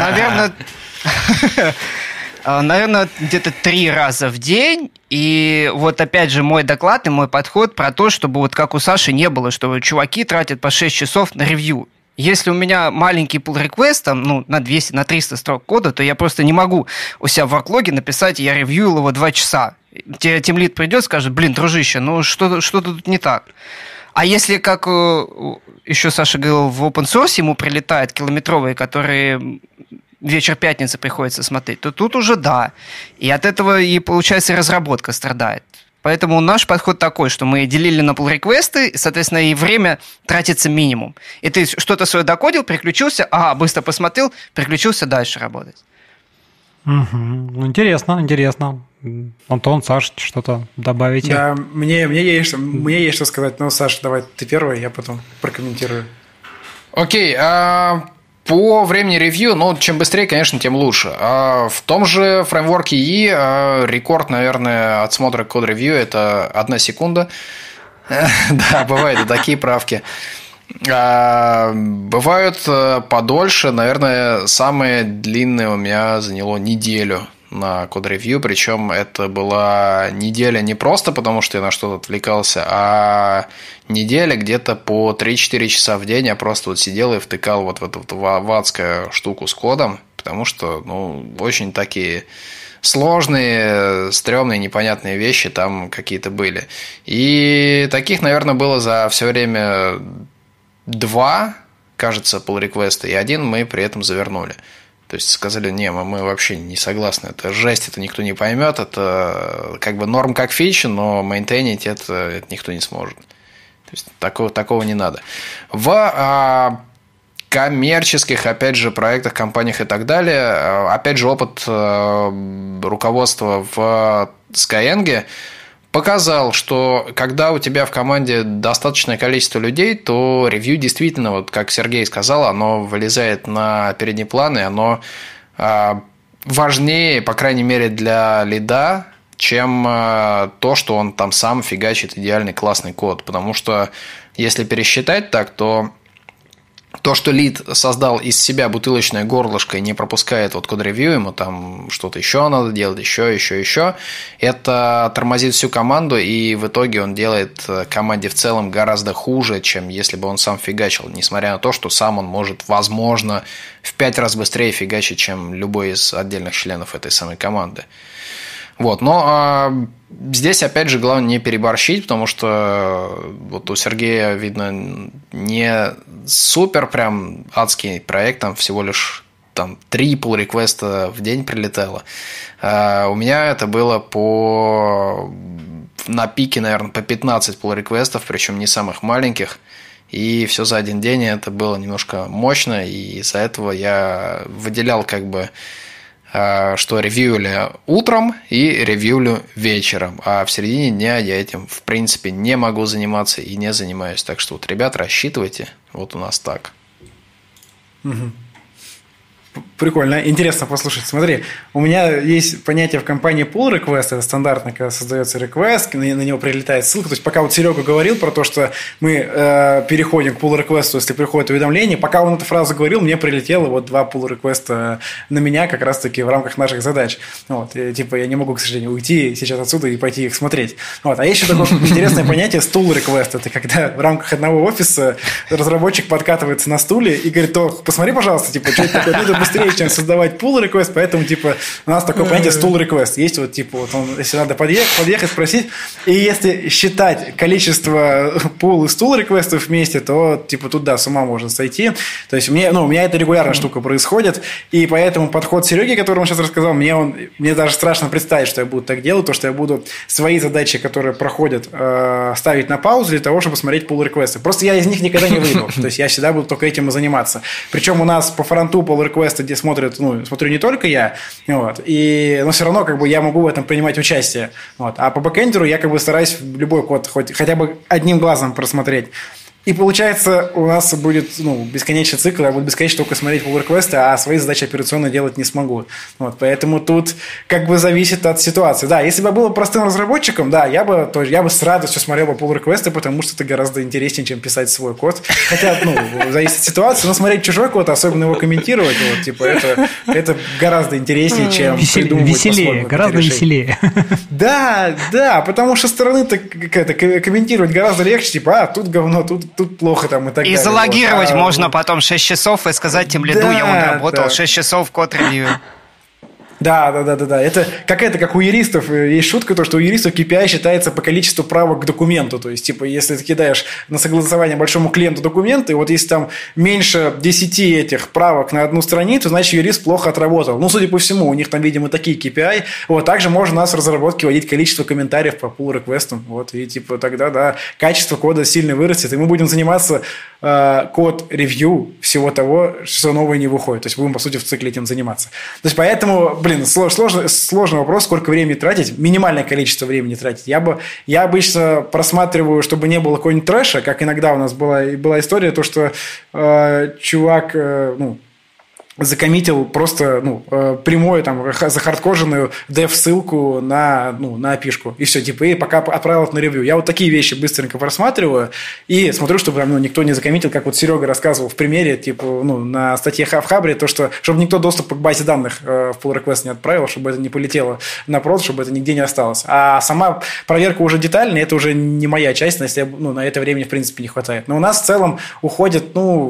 Наверное, где-то 3 раза в день. И вот опять же мой доклад и мой подход про то, чтобы вот как у Саши не было, что чуваки тратят по 6 часов на ревью. Если у меня маленький pull request, там, ну, на 200, на 300 строк кода, то я просто не могу у себя в ворклоге написать, я ревьюил его 2 часа. Тебе тимлид придет, скажет, блин, дружище, ну что-то тут не так. А если, как еще Саша говорил, в open source ему прилетают километровые, которые вечер пятницы приходится смотреть, то тут уже да. И от этого и, получается, разработка страдает. Поэтому наш подход такой, что мы делили на pull-реквесты, и, соответственно, и время тратится минимум. И ты что-то свое докодил, переключился, быстро посмотрел, переключился дальше работать. Угу. Интересно. Антон, Саш, что-то добавите? Да, мне есть что сказать. Ну, Саш, давай ты первый, я потом прокомментирую. Окей, по времени ревью, ну, чем быстрее, конечно, тем лучше. В том же фреймворке EE рекорд, наверное, отсмотра код-ревью – это 1 секунда. Да, бывают и такие правки. Бывают подольше. Наверное, самое длинное у меня заняло неделю на код-ревью, причем это была неделя не просто потому, что я на что-то отвлекался, а неделя где-то по 3-4 часа в день я просто вот сидел и втыкал вот в эту в адскую штуку с кодом, потому что, ну, очень такие сложные, стрёмные, непонятные вещи там какие-то были. И таких, наверное, было за все время 2, кажется, pull-реквеста, и 1 мы при этом завернули. То есть сказали, не, мы вообще не согласны, это жесть, это никто не поймет, это как бы норм как фича, но мейнтейнить это никто не сможет. То есть такого не надо. В коммерческих, опять же, проектах, компаниях и так далее, опять же, опыт руководства в Skyeng показал, что когда у тебя в команде достаточное количество людей, то ревью действительно, вот как Сергей сказал, оно вылезает на передний план, и оно важнее, по крайней мере, для лида, чем то, что он там сам фигачит идеальный классный код. Потому что если пересчитать так, то то, что лид создал из себя бутылочное горлышко и не пропускает вот код-ревью, ему там что-то еще надо делать, еще, это тормозит всю команду, и в итоге он делает команде в целом гораздо хуже, чем если бы он сам фигачил, несмотря на то, что сам он может, возможно, в 5 раз быстрее фигачить, чем любой из отдельных членов этой самой команды. Вот, но здесь, опять же, главное не переборщить, потому что вот у Сергея, видно, не супер прям адский проект, там всего лишь там 3 pull-реквеста в день прилетело. У меня это было на пике, наверное, по 15 pull-реквестов, причем не самых маленьких, и все за один день, это было немножко мощно, и из-за этого я выделял как бы что ревьюли утром и ревьюлю вечером, а в середине дня я этим, в принципе, не могу заниматься и не занимаюсь. Так что вот, ребят, рассчитывайте, вот у нас так. Угу. Прикольно, интересно послушать. Смотри, у меня есть понятие в компании pull request, это стандартно, когда создается request, на него прилетает ссылка. То есть, пока вот Серега говорил про то, что мы переходим к pull request, если приходит уведомление, пока он эту фразу говорил, мне прилетело вот 2 pull request на меня как раз-таки в рамках наших задач. Вот, и, типа, я не могу, к сожалению, уйти сейчас отсюда и пойти их смотреть. Вот. А есть еще такое интересное понятие stool request. Это когда в рамках одного офиса разработчик подкатывается на стуле и говорит, посмотри, пожалуйста, типа, что это такое, быстрее, чем создавать pull request, поэтому, типа, у нас такое понятие stool request. Есть вот, типа, вот он, если надо подъехать, спросить, и если считать количество pull и stool реквестов вместе, то, типа, тут, да, с ума можно сойти. То есть, у меня это регулярная штука происходит, и поэтому подход Сереги, который он сейчас рассказал, мне даже страшно представить, что я буду так делать, то, что я буду свои задачи, которые проходят, ставить на паузу для того, чтобы смотреть pull реквесты. Просто я из них никогда не выйду. То есть, я всегда буду только этим и заниматься. Причем у нас по фронту pull реквесты, где смотрю не только я, вот, но все равно как бы я могу в этом принимать участие. Вот, а по бэкэндеру я как бы стараюсь любой код хотя бы одним глазом просмотреть. И получается, у нас будет бесконечный цикл, я буду бесконечно только смотреть pull-реквесты, а свои задачи операционно делать не смогу. Вот, поэтому тут как бы зависит от ситуации. Да, если бы я был простым разработчиком, да, я бы с радостью смотрел бы pull-реквесты, потому что это гораздо интереснее, чем писать свой код. Хотя, зависит от ситуации, но смотреть чужой код, особенно его комментировать, вот, типа, это гораздо интереснее, чем придумывать веселее, гораздо веселее. Да, потому что со стороны-то комментировать гораздо легче, типа, тут говно, тут тут плохо там и так далее. И залогировать вот. можно потом 6 часов и сказать тем лиду, я вон работал 6 часов код-ревью. Да. Это как у юристов. Есть шутка, то, что у юристов KPI считается по количеству правок к документу. То есть, типа, если ты кидаешь на согласование большому клиенту документы, вот если там меньше 10 этих правок на одну страницу, значит, юрист плохо отработал. Ну, судя по всему, у них там, видимо, такие KPI. Вот, также можно у нас в разработке вводить количество комментариев по pull-реквестам. Вот, и, типа, тогда, да, качество кода сильно вырастет, и мы будем заниматься код-ревью всего того, что новое не выходит. То есть, будем, по сути, в цикле этим заниматься. То есть, поэтому, сложный вопрос, сколько времени тратить, минимальное количество времени тратить. Я обычно просматриваю, чтобы не было какого-нибудь трэша, как иногда у нас была история, то, что чувак, закоммитил просто прямую там захардкоженную dev-ссылку на API-шку. И все, типа, и пока отправил это на ревью. Я вот такие вещи быстренько просматриваю и смотрю, чтобы там, никто не закоммитил, как вот Серега рассказывал в примере, типа, на статье в Хабре, то, что чтобы никто доступ к базе данных в pull request не отправил, чтобы это не полетело на прод, чтобы это нигде не осталось. А сама проверка уже детальная, это уже не моя часть, если на это времени в принципе не хватает. Но у нас в целом уходит,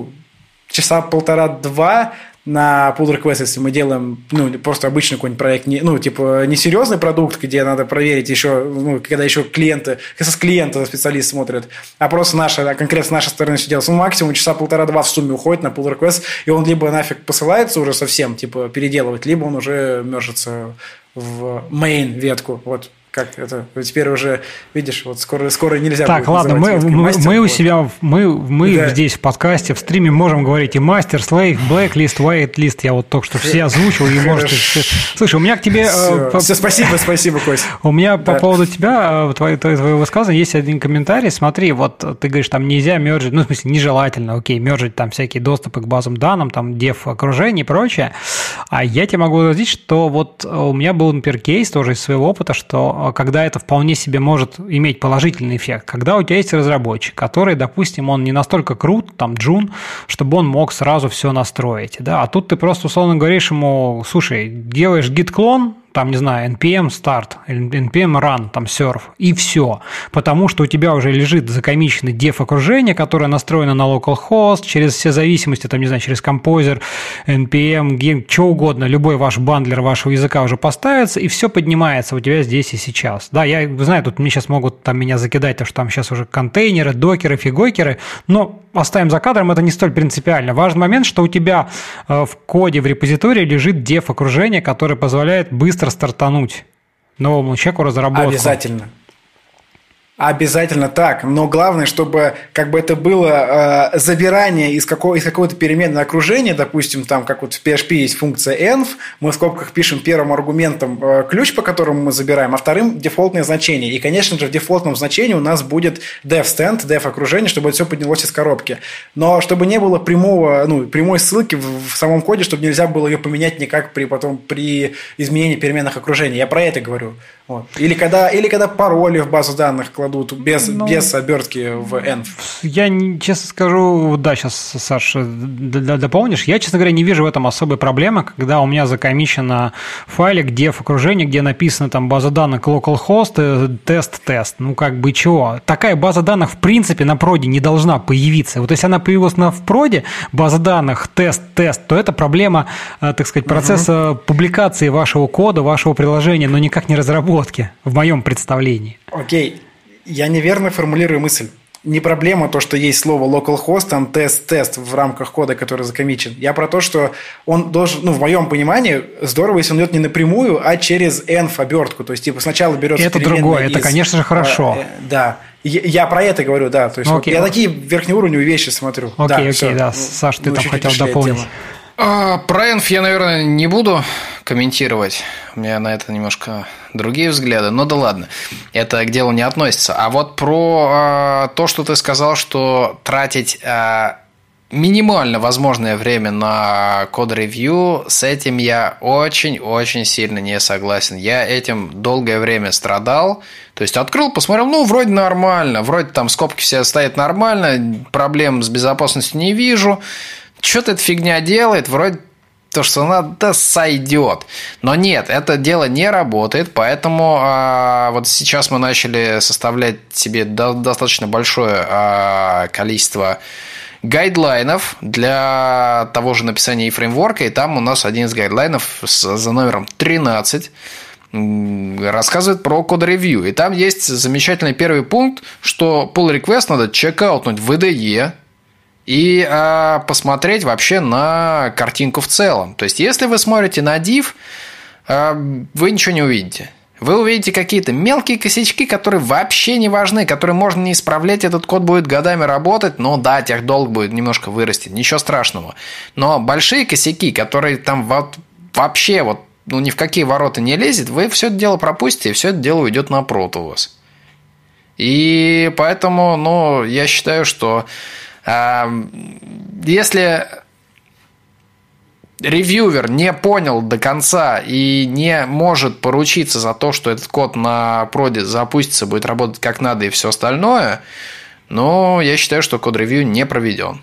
часа 1,5-2 на pull request, если мы делаем, просто обычный какой-нибудь проект, не серьезный продукт, где надо проверить еще, когда еще клиента специалист смотрит, а просто конкретно с нашей стороны все делать. Максимум часа 1,5-2 в сумме уходит на pull request, и он либо нафиг посылается уже совсем, типа, переделывать, либо он уже мержится в main ветку, вот. Как это? Теперь уже, видишь, вот скоро нельзя так, будет ладно, мы у себя, мы здесь в подкасте, в стриме можем говорить и мастер, слейв, блэклист, whitelist. Я вот только что все озвучил, и можете... Слушай, у меня к тебе... Все, спасибо, Кость. У меня по поводу тебя, твоего высказывания, есть один комментарий. Смотри, вот ты говоришь, там нельзя мержить, в смысле, нежелательно, мержить там всякие доступы к базам данным, там, дев-окружение и прочее. А я тебе могу сказать, что вот у меня был, например, кейс тоже из своего опыта, что когда это вполне себе может иметь положительный эффект. Когда у тебя есть разработчик, который, допустим, он не настолько крут, там, джун, чтобы он мог сразу все настроить. Да? А тут ты просто, условно говоришь ему, слушай, делаешь git-клон, там, не знаю, npm start, npm run, там, serve, и все. Потому что у тебя уже лежит закомиченный деф-окружение, которое настроено на localhost, через все зависимости, там, не знаю, через Composer, npm, gen, что угодно, любой ваш бандлер вашего языка уже поставится, и все поднимается у тебя здесь и сейчас. Да, я знаю, тут мне сейчас могут там меня закидать, потому что там сейчас уже контейнеры, докеры, фигокеры, но оставим за кадром, это не столь принципиально. Важный момент, что у тебя в коде, в репозитории лежит деф-окружение, которое позволяет быстро стартануть новому человеку разработку. Обязательно так, но главное, чтобы как бы это было забирание из какого-то переменного окружения, допустим, там, как вот в PHP есть функция env, мы в скобках пишем первым аргументом ключ, по которому мы забираем, а вторым дефолтное значение. И, конечно же, в дефолтном значении у нас будет dev-stand, dev-окружение, чтобы это все поднялось из коробки. Но чтобы не было прямой ссылки в самом коде, чтобы нельзя было ее поменять никак при изменении переменных окружений. Я про это говорю. Вот. Или когда пароли в базу данных кладут без обертки в env. Я честно скажу, да, сейчас, Саша, дополнишь. Я, честно говоря, не вижу в этом особой проблемы, когда у меня закомичено файлик деф-окружение, где написано там база данных localhost, тест. Ну, как бы чего? Такая база данных, в принципе, на проде не должна появиться. Вот если она появилась в проде, база данных тест, то это проблема, так сказать, процесса публикации вашего кода, вашего приложения, но никак не разработки, в моем представлении. Окей. Я неверно формулирую мысль. Не проблема то, что есть слово localhost, там тест в рамках кода, который закомичен. Я про то, что он должен, в моем понимании, здорово, если он идет не напрямую, а через env-обертку. То есть, типа, сначала берется это другое, это, конечно же, хорошо. Да. Я про это говорю, да. То есть, я такие верхнеуровневые вещи смотрю. Окей, Саш, ты там хотел дополнить. Про env я, наверное, не буду комментировать. У меня на это немножко другие взгляды. Но да ладно, это к делу не относится. А вот про то, что ты сказал, что тратить минимально возможное время на код-ревью, с этим я очень-очень сильно не согласен. Я этим долгое время страдал. То есть открыл, посмотрел, вроде нормально, вроде там скобки все стоят нормально, проблем с безопасностью не вижу. Что-то эта фигня делает, вроде То, что надо, сойдет. Но нет, это дело не работает, поэтому вот сейчас мы начали составлять себе достаточно большое количество гайдлайнов для того же написания и фреймворка, и там у нас один из гайдлайнов за номером 13 рассказывает про код-ревью. И там есть замечательный первый пункт, что pull request надо чекаутнуть в IDE, и посмотреть вообще на картинку в целом. То есть, если вы смотрите на div, вы ничего не увидите. Вы увидите какие-то мелкие косячки, которые вообще не важны, которые можно не исправлять, этот код будет годами работать, но да, техдолг будет немножко вырасти, ничего страшного. Но большие косяки, которые там вообще ни в какие ворота не лезет, вы все это дело пропустите, и все это дело уйдет на прод у вас. И поэтому, я считаю, что если ревьювер не понял до конца и не может поручиться за то, что этот код на проде запустится, будет работать как надо и все остальное, я считаю, что код-ревью не проведен.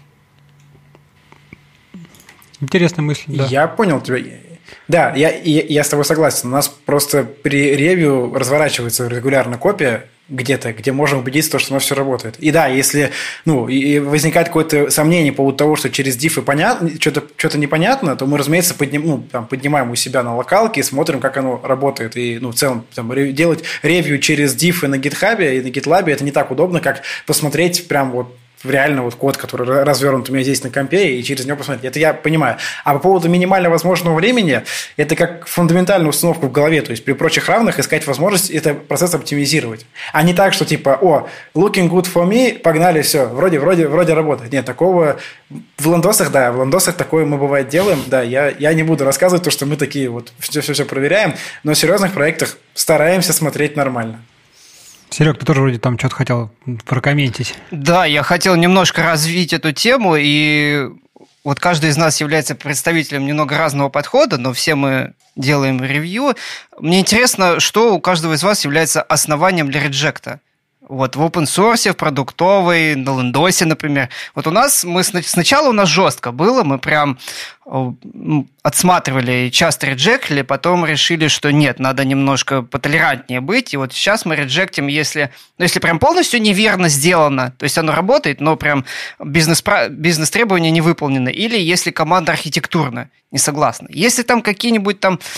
Интересная мысль, да. Я понял тебя. Да, я с тобой согласен. У нас просто при ревью разворачивается регулярно копия где-то, где можем убедиться, что у нас все работает. И да, если и возникает какое-то сомнение по поводу того, что через дифы что-то непонятно, то мы, разумеется, поднимаем у себя на локалке и смотрим, как оно работает. И в целом делать ревью через дифы на GitHub и на GitLab это не так удобно, как посмотреть прям реально код, который развернут у меня здесь на компе, и через него посмотреть. Это я понимаю. А по поводу минимально возможного времени, это как фундаментальная установка в голове. То есть при прочих равных искать возможность этот процесс оптимизировать. А не так, что looking good for me, погнали, все, вроде работает. Нет, такого в лендосах такое мы бывает делаем. Да, я не буду рассказывать то, что мы такие все проверяем, но в серьезных проектах стараемся смотреть нормально. Серег, ты тоже вроде там что-то хотел прокомментить. Да, я хотел немножко развить эту тему, и каждый из нас является представителем немного разного подхода, но все мы делаем ревью. Мне интересно, что у каждого из вас является основанием для реджекта. В open source, в продуктовой, на лендосе, например. Сначала у нас жестко было, мы прям отсматривали и часто реджектили, потом решили, что нет, надо немножко потолерантнее быть, и сейчас мы реджектим, если прям полностью неверно сделано, то есть оно работает, но прям бизнес-требования не выполнены, или если команда архитектурно не согласна. Если там какие-нибудь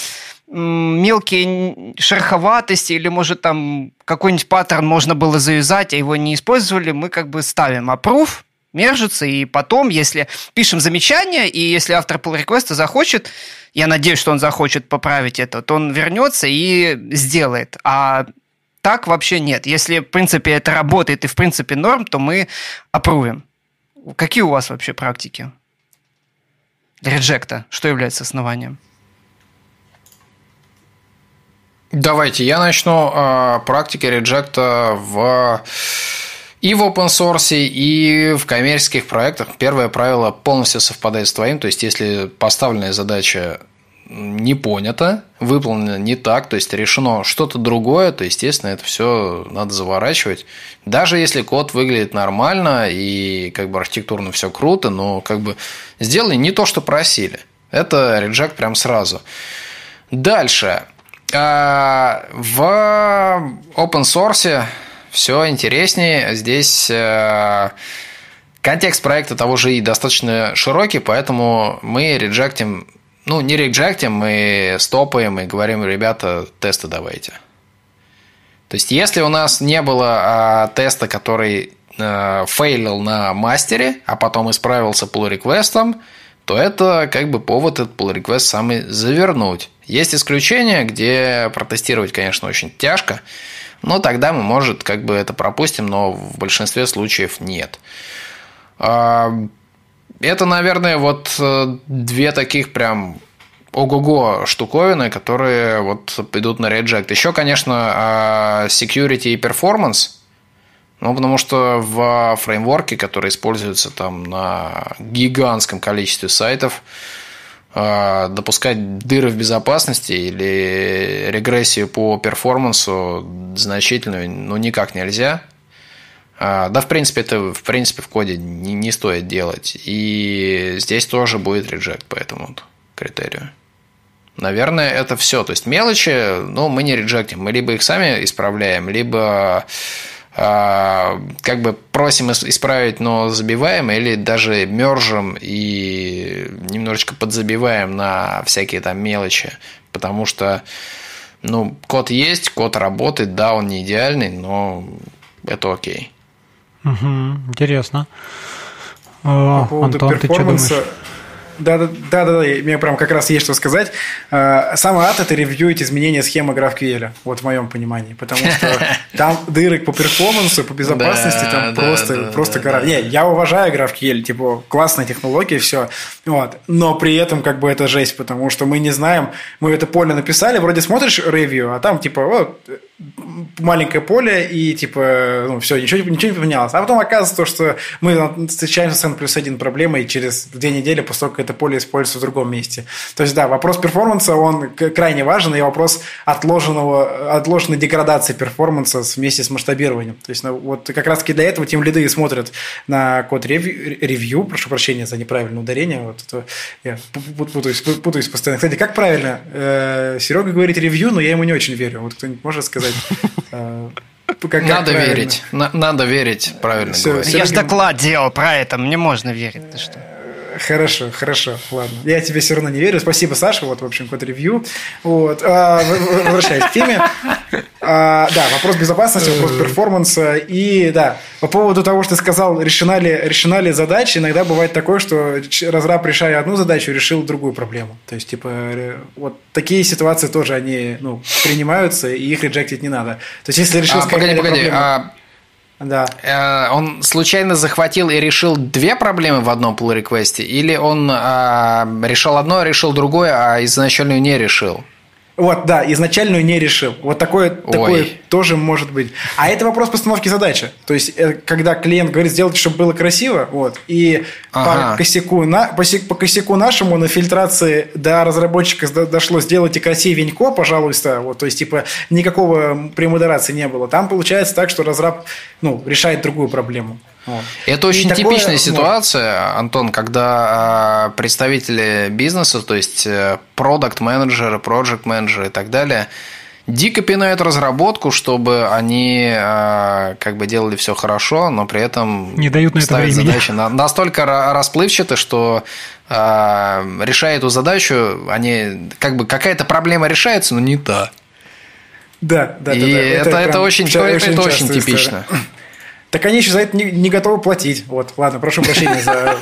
мелкие шероховатости или, может, там какой-нибудь паттерн можно было завязать, а его не использовали, мы ставим approve, мержится, и потом, если пишем замечание, и если автор pull request захочет, я надеюсь, что он захочет поправить это, то он вернется и сделает. А так вообще нет. Если, в принципе, это работает и, в принципе, норм, то мы апрувим. Какие у вас вообще практики для реджекта? Что является основанием? Давайте я начну. Практики реджекта и в open source, и в коммерческих проектах. Первое правило полностью совпадает с твоим. То есть, если поставленная задача не понята, выполнена не так, то есть решено что-то другое, то, естественно, это все надо заворачивать. Даже если код выглядит нормально и архитектурно все круто, но сделали не то, что просили. Это реджект прям сразу. Дальше. В open source все интереснее. Здесь контекст проекта того же и достаточно широкий, поэтому мы реджектим, не реджектим, мы стопаем и говорим: ребята, тесты давайте. То есть, если у нас не было теста, который фейлил на мастере, а потом исправился pull-реквестом, то это повод этот pull-request самый завернуть. Есть исключения, где протестировать, конечно, очень тяжко, но тогда мы, может, это пропустим, но в большинстве случаев нет. Это, наверное, две таких прям ого-го штуковины, которые идут на реджект. Еще, конечно, security и performance. Потому что в фреймворке, который используется на гигантском количестве сайтов, допускать дыры в безопасности или регрессию по перформансу значительную никак нельзя. Да, в принципе, это в коде не стоит делать. И здесь тоже будет реджект, поэтому критерию. Наверное, это все. То есть мелочи, мы не реджектим. Мы либо их сами исправляем, либо как бы просим исправить, но забиваем, или даже мержим и немножечко подзабиваем на всякие там мелочи. Потому что код есть, код работает, да, он не идеальный, но это окей. Угу, интересно. По поводу Антон, ты что думаешь? Да, мне прям как раз есть что сказать. Самый ад – это ревьюить изменения схемы GraphQL, вот в моем понимании, потому что там дырок по перформансу, по безопасности там просто гора. Не, я уважаю GraphQL, типа классная технология, все, вот, но при этом как бы это жесть, потому что мы не знаем, мы это поле написали, вроде смотришь ревью, а там типа вот маленькое поле и типа все, ничего не поменялось, а потом оказывается, что мы встречаемся с N+1 проблемой через 2 недели после того, как это поле используется в другом месте. То есть, да, вопрос перформанса, он крайне важен, и вопрос отложенной деградации перформанса вместе с масштабированием. То есть, вот как раз-таки для этого тимлиды смотрят на код ревью, прошу прощения за неправильное ударение, вот это я путаюсь постоянно. Кстати, как правильно? Серега говорит ревью, но я ему не очень верю. Вот кто-нибудь может сказать? Надо верить. Надо верить, правильно говорить. Я же доклад делал про это, мне можно верить. Ты что? Хорошо, ладно. Я тебе все равно не верю. Спасибо, Саша. Вот, в общем, код-ревью. Вот. Возвращаясь к теме. Да, вопрос безопасности, вопрос перформанса. И да, по поводу того, что ты сказал, решена ли задача, иногда бывает такое, что разраб, решая одну задачу, решил другую проблему. То есть, типа, вот такие ситуации тоже, они принимаются, и их реджектить не надо. То есть, если решил сказать проблему... Да. Он случайно захватил и решил 2 проблемы в одном pull-реквесте, или он решил одно, а решил другое, а изначальную не решил? Вот, да, изначальную не решил. Вот такое тоже может быть. А это вопрос постановки задачи. То есть, когда клиент говорит, сделайте, чтобы было красиво, вот, и по косяку нашему на фильтрации до разработчика дошло, сделайте красивенько, пожалуйста, вот, то есть, типа, никакого премодерации не было. Там получается так, что разраб, решает другую проблему. Вот. Это очень типичная ситуация, Антон, когда представители бизнеса, то есть продакт-менеджеры, проект-менеджеры и так далее, дико пинают разработку, чтобы они как бы делали все хорошо, но при этом не дают на это ставят времени. задачи настолько расплывчаты, что решая эту задачу, они как бы какая-то проблема решается, но не та. Да. И это очень типично. История. Так они еще за это не готовы платить. Вот, ладно, прошу прощения за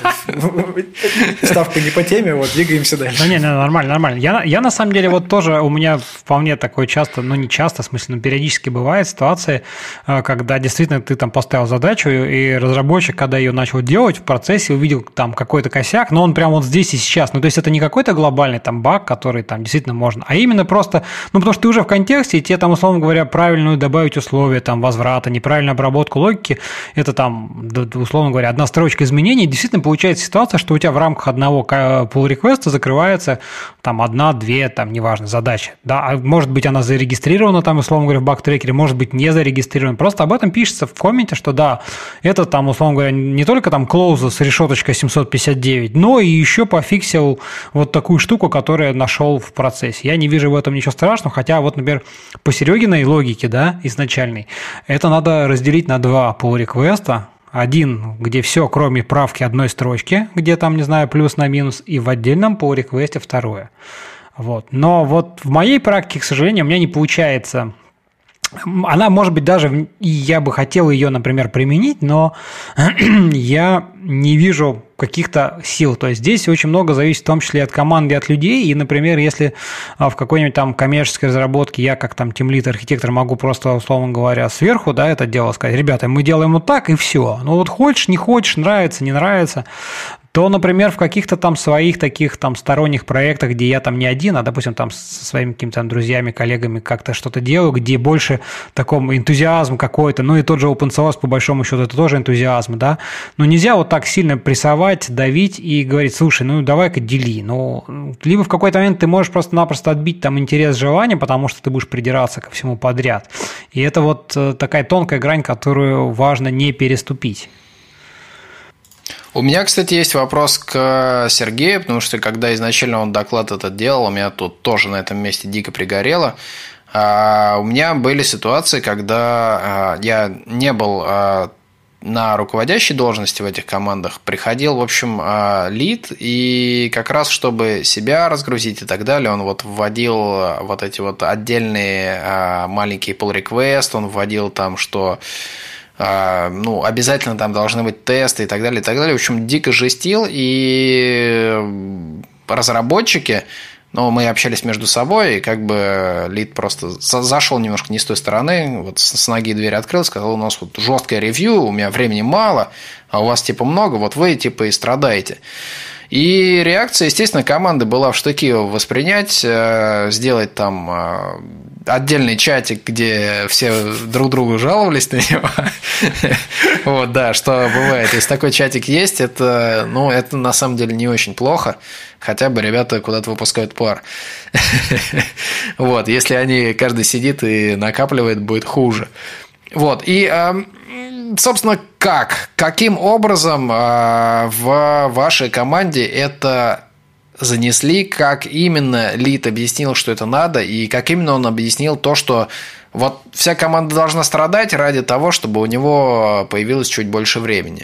ставку не по теме, вот, двигаемся дальше. Да не, нормально. Я на самом деле вот тоже, у меня вполне такое часто, не часто, в смысле, периодически бывает ситуации, когда действительно ты там поставил задачу, и разработчик, когда ее начал делать, в процессе увидел там какой-то косяк, но он прямо вот здесь и сейчас. То есть это не какой-то глобальный там баг, который там действительно можно, а именно просто, потому что ты уже в контексте, и тебе там, условно говоря, правильную добавить условия там возврата, неправильную обработку логики, это там, условно говоря, одна строчка изменений, действительно получается ситуация, что у тебя в рамках одного pull-реквеста закрывается там 1-2, там, неважно, задачи. Да? А может быть, она зарегистрирована, там, условно говоря, в баг-трекере, может быть, не зарегистрирована. Просто об этом пишется в комменте, что да, это там, условно говоря, не только там клоуза с решеточкой 759, но и еще пофиксил вот такую штуку, которую я нашел в процессе. Я не вижу в этом ничего страшного, хотя вот, например, по Серегиной логике, да, изначальной, это надо разделить на 2 pull-реквеста. Один, где все, кроме правки одной строчки, где там, не знаю, плюс на минус, и в отдельном pull-реквесте второе. Вот. Но вот в моей практике, к сожалению, у меня не получается. Она, может быть, даже, и я бы хотел ее, например, применить, но я не вижу каких-то сил. То есть здесь очень много зависит в том числе от команды, от людей. И, например, если в какой-нибудь там коммерческой разработке я как там тимлид, архитектор могу просто, условно говоря, сверху, да, это дело сказать, ребята, мы делаем вот так и все. Ну вот хочешь, не хочешь, нравится, не нравится, то, например, в каких-то там своих таких там сторонних проектах, где я там не один, а, допустим, там со своими какими-то друзьями, коллегами как-то что-то делаю, где больше таком энтузиазм какой-то, ну и тот же open source, по большому счету, это тоже энтузиазм, да, но нельзя вот так сильно прессовать, давить и говорить, слушай, ну давай-ка дели, ну, либо в какой-то момент ты можешь просто-напросто отбить там интерес, желание, потому что ты будешь придираться ко всему подряд, и это вот такая тонкая грань, которую важно не переступить. У меня, кстати, есть вопрос к Сергею, потому что когда изначально он доклад этот делал, у меня тут тоже на этом месте дико пригорело. У меня были ситуации, когда я не был на руководящей должности в этих командах, приходил, в общем, лид, и как раз, чтобы себя разгрузить и так далее, он вот вводил вот эти вот отдельные маленькие pull-request, он вводил там, что обязательно там должны быть тесты и так далее, и так далее. В общем, дико жестил, и разработчики, мы общались между собой, и как бы лид просто зашел немножко не с той стороны, вот с ноги дверь открыл, сказал, у нас вот жесткое ревью, у меня времени мало, а у вас типа много, вот вы типа и страдаете. И реакция, естественно, команды была в штыки его воспринять, сделать там отдельный чатик, где все друг другу жаловались на него. Вот, да, что бывает. Если такой чатик есть, это на самом деле не очень плохо. Хотя бы ребята куда-то выпускают пар. Вот, если они каждый сидит и накапливает, будет хуже. Вот, и, собственно, каким образом в вашей команде это занесли, как именно лид объяснил, что это надо, и как именно он объяснил то, что вот вся команда должна страдать ради того, чтобы у него появилось чуть больше времени.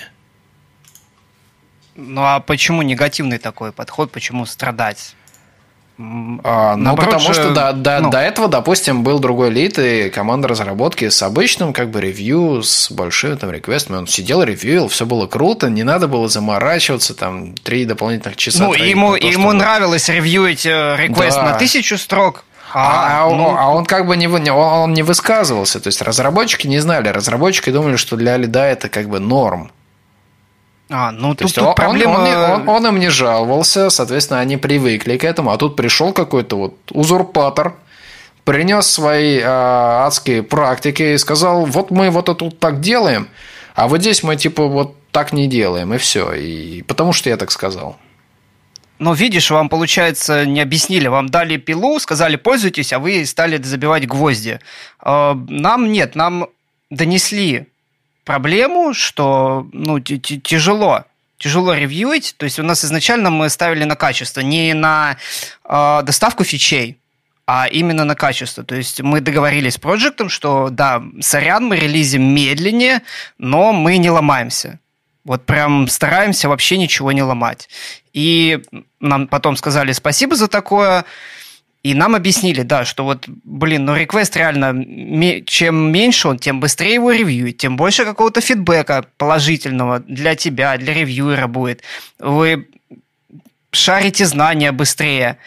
Ну, а почему негативный такой подход? Почему страдать? Потому что до этого, допустим, был другой лид и команда разработки с обычным как бы ревью, с большими там реквестами. Он сидел, ревьюил, все было круто, не надо было заморачиваться, там 3 дополнительных часа. Ему нравилось ревьюить реквест на 1000 строк. Он как бы он не высказывался. То есть разработчики не знали. Разработчики думали, что для лида это как бы норм. Тут проблема... Он им не жаловался, соответственно, они привыкли к этому, а тут пришел какой-то вот узурпатор, принес свои адские практики и сказал, вот мы вот это вот так делаем, а вот здесь мы типа вот так не делаем, и все, и потому что я так сказал. Но видишь, вам, получается, не объяснили, вам дали пилу, сказали пользуйтесь, а вы стали забивать гвозди. Нам донесли проблему, что тяжело ревьюить. То есть у нас изначально мы ставили на качество, не на доставку фичей, а именно на качество. То есть мы договорились с проектом, что да, сорян, мы релизим медленнее, но мы не ломаемся. Вот прям стараемся вообще ничего не ломать. И нам потом сказали спасибо за такое. И нам объяснили, да, что вот, реквест реально, чем меньше он, тем быстрее его ревьюет, тем больше какого-то фидбэка положительного для тебя, для ревьюера будет. Вы шарите знания быстрее.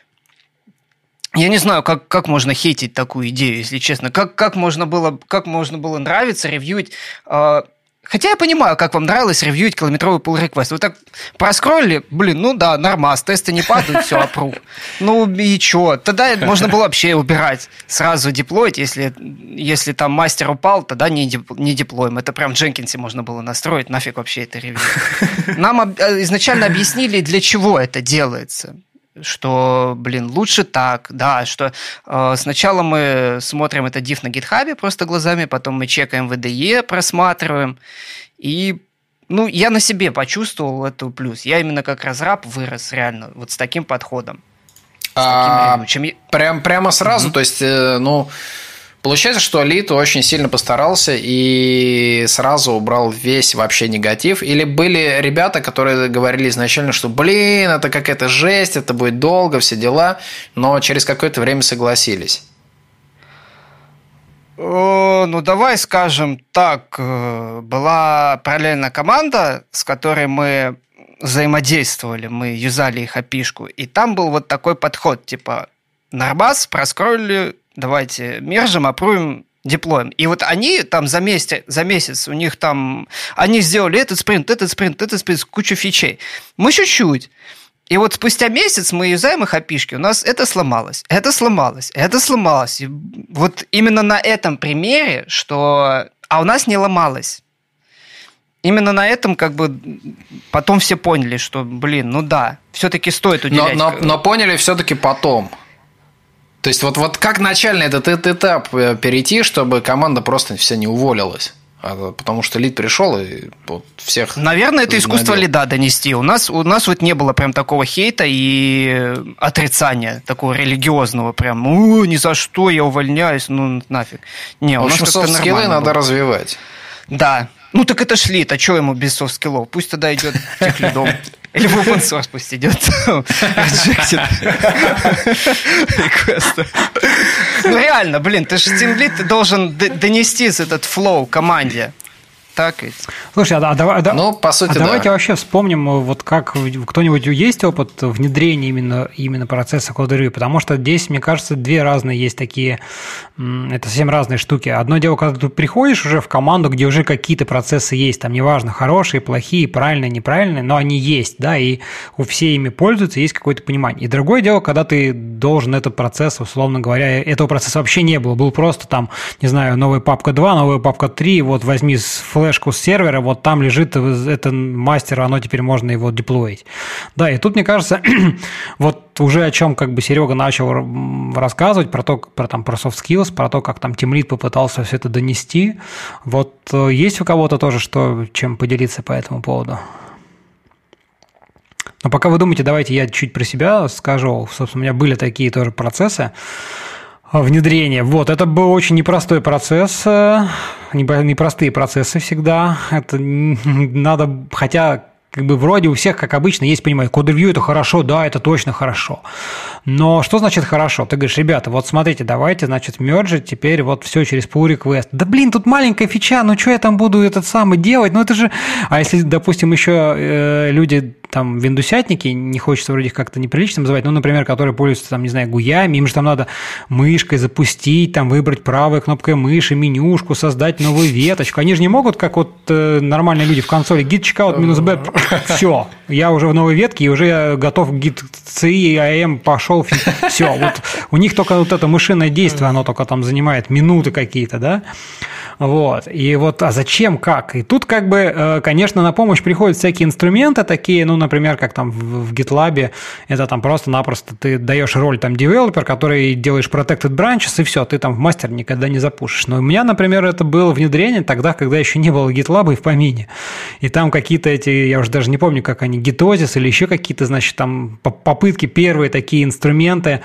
Я не знаю, как можно хейтить такую идею, если честно. Как можно было нравиться ревьюить... Хотя я понимаю, как вам нравилось ревьюить километровый pull request. Вы так проскроллили, нормас, тесты не падают, все, аппрув. И чё? Тогда можно было вообще убирать, сразу деплоить, если там мастер упал, тогда не деплоим. Это прям в Jenkins можно было настроить, нафиг вообще это ревью. Нам изначально объяснили, для чего это делается. Что, лучше так, да, что сначала мы смотрим это diff на GitHub просто глазами, потом мы чекаем в IDE, просматриваем, и, я на себе почувствовал эту плюс. Я именно как разраб вырос реально вот с таким подходом. Прямо сразу, то есть, получается, что лид очень сильно постарался и сразу убрал весь вообще негатив. Или были ребята, которые говорили изначально, что, это какая-то жесть, это будет долго, все дела, но через какое-то время согласились. Давай скажем так, была параллельно команда, с которой мы взаимодействовали, мы юзали их API-шку, и там был вот такой подход, типа, нормас, проскроллили, давайте мержим, аппрувим, деплоим. И вот они там за месяц у них там... Они сделали этот спринт, кучу фичей. Мы чуть-чуть. И вот спустя месяц мы юзаем их API-шки, у нас это сломалось. И вот именно на этом примере, что... А у нас не ломалось. Именно на этом потом все поняли, что, все-таки стоит уделять... Но поняли все-таки потом. То есть вот как начально этот этап перейти, чтобы команда просто вся не уволилась? Потому что лид пришел и вот всех... Наверное, это искусство лида донести. У нас вот не было прям такого хейта и отрицания, такого религиозного прям. Ни за что, я увольняюсь, ну нафиг. Не, в общем, софт-скиллы надо развивать. Да. Ну так это ж лид, а что ему без софт-скиллов? Пусть тогда идет тех-лидом. Или в open source пусть идет. Ну реально, блин, ты же тимлид, ты должен донести этот флоу команде. Так ведь. Слушай, по сути, давайте вообще вспомним, вот как кто-нибудь есть опыт внедрения именно процесса код-ревью, потому что здесь, мне кажется, две разные есть такие, это совсем разные штуки. Одно дело, когда ты приходишь уже в команду, где уже какие-то процессы есть, там неважно, хорошие, плохие, правильные, неправильные, но они есть, да, и у все ими пользуются, есть какое-то понимание. И другое дело, когда ты должен этот процесс, условно говоря, этого процесса вообще не было, был просто там, не знаю, новая папка 2, новая папка 3, вот возьми флешку с сервера, вот там лежит это мастер, оно теперь можно его деплоить. Да, и тут, мне кажется, вот уже о чем как бы Серега начал рассказывать, про soft skills, про то, как там тимлид попытался все это донести. Вот есть у кого-то тоже чем поделиться по этому поводу? Но пока вы думаете, давайте я чуть про себя скажу. Собственно, у меня были такие тоже процессы внедрения. Вот, это был очень непростой процесс, непростые процессы всегда. Это надо, хотя как бы вроде у всех, как обычно, есть понимание, код-ревью – это хорошо, да, это точно хорошо. Но что значит хорошо? Ты говоришь, ребята, вот смотрите, давайте, значит, мержить теперь вот все через pull request. Да блин, тут маленькая фича, ну что я там буду этот самый делать? Ну это же… А если, допустим, еще люди… там виндусятники, не хочется вроде их как-то неприлично называть, ну, например, которые пользуются, там, не знаю, гуями, им же там надо мышкой запустить, там, выбрать правой кнопкой мыши, менюшку, создать новую веточку. Они же не могут, как вот нормальные люди в консоли, git checkout -b, все, я уже в новой ветке, и уже я готов git ci, am, пошел, все. Вот у них только вот это мышиное действие, оно только там занимает минуты какие-то, да? Вот. И вот, а зачем, как? И тут как бы, конечно, на помощь приходят всякие инструменты такие, ну, например, как там в GitLab, это там просто-напросто ты даешь роль там девелопер, который делаешь protected branches, и все, ты там в мастер никогда не запушишь. Но у меня, например, это было внедрение тогда, когда еще не было GitLab и в помине. И там какие-то эти, я уже даже не помню, как они, Gitozis или еще какие-то, значит, там попытки, первые такие инструменты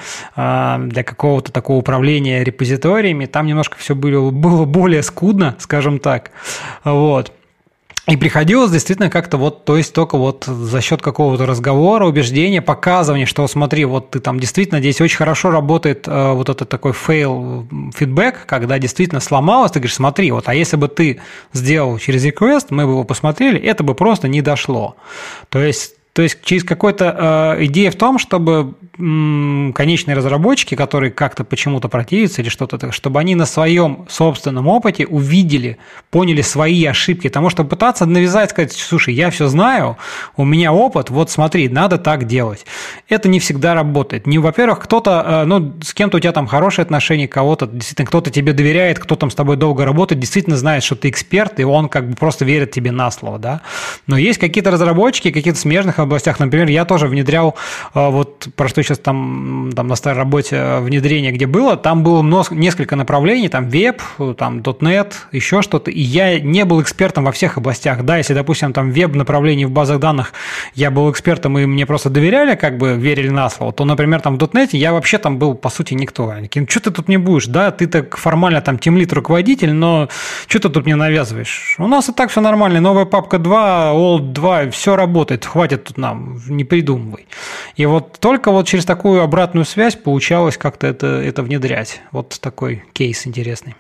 для какого-то такого управления репозиториями, там немножко все было более скудно, скажем так, вот. И приходилось действительно как-то вот, то есть только вот за счет какого-то разговора, убеждения, показывания, что смотри, вот ты там действительно здесь очень хорошо работает вот этот такой fail фидбэк, когда действительно сломалось, ты говоришь, смотри, вот, а если бы ты сделал через request, мы бы его посмотрели, это бы просто не дошло. То есть через какую-то идея в том, чтобы конечные разработчики, которые как-то почему-то противятся или что-то, чтобы они на своем собственном опыте увидели, поняли свои ошибки. Потому что пытаться навязать, сказать, слушай, я все знаю, у меня опыт, вот смотри, надо так делать. Это не всегда работает. Во-первых, кто-то, ну, с кем-то у тебя там хорошие отношения, кого-то, действительно, кто-то тебе доверяет, кто там с тобой долго работает, действительно знает, что ты эксперт, и он как бы просто верит тебе на слово, да. Но есть какие-то разработчики, какие-то смежных областях, например, я тоже внедрял, вот про что сейчас там на старой работе внедрение, где было, там было несколько направлений, там веб, там .NET, еще что-то, и я не был экспертом во всех областях, да, если, допустим, там веб-направлений в базах данных я был экспертом, и мне просто доверяли, как бы верили на слово, то, например, там в .NET я вообще там был, по сути, никто. Они такие, что ты тут не будешь, да, ты так формально там тимлид руководитель, но что ты тут мне навязываешь? У нас и так все нормально, новая папка 2, old 2, все работает, хватит тут нам, не придумывай. И вот только вот через такую обратную связь получалось как-то это внедрять. Вот такой кейс интересный.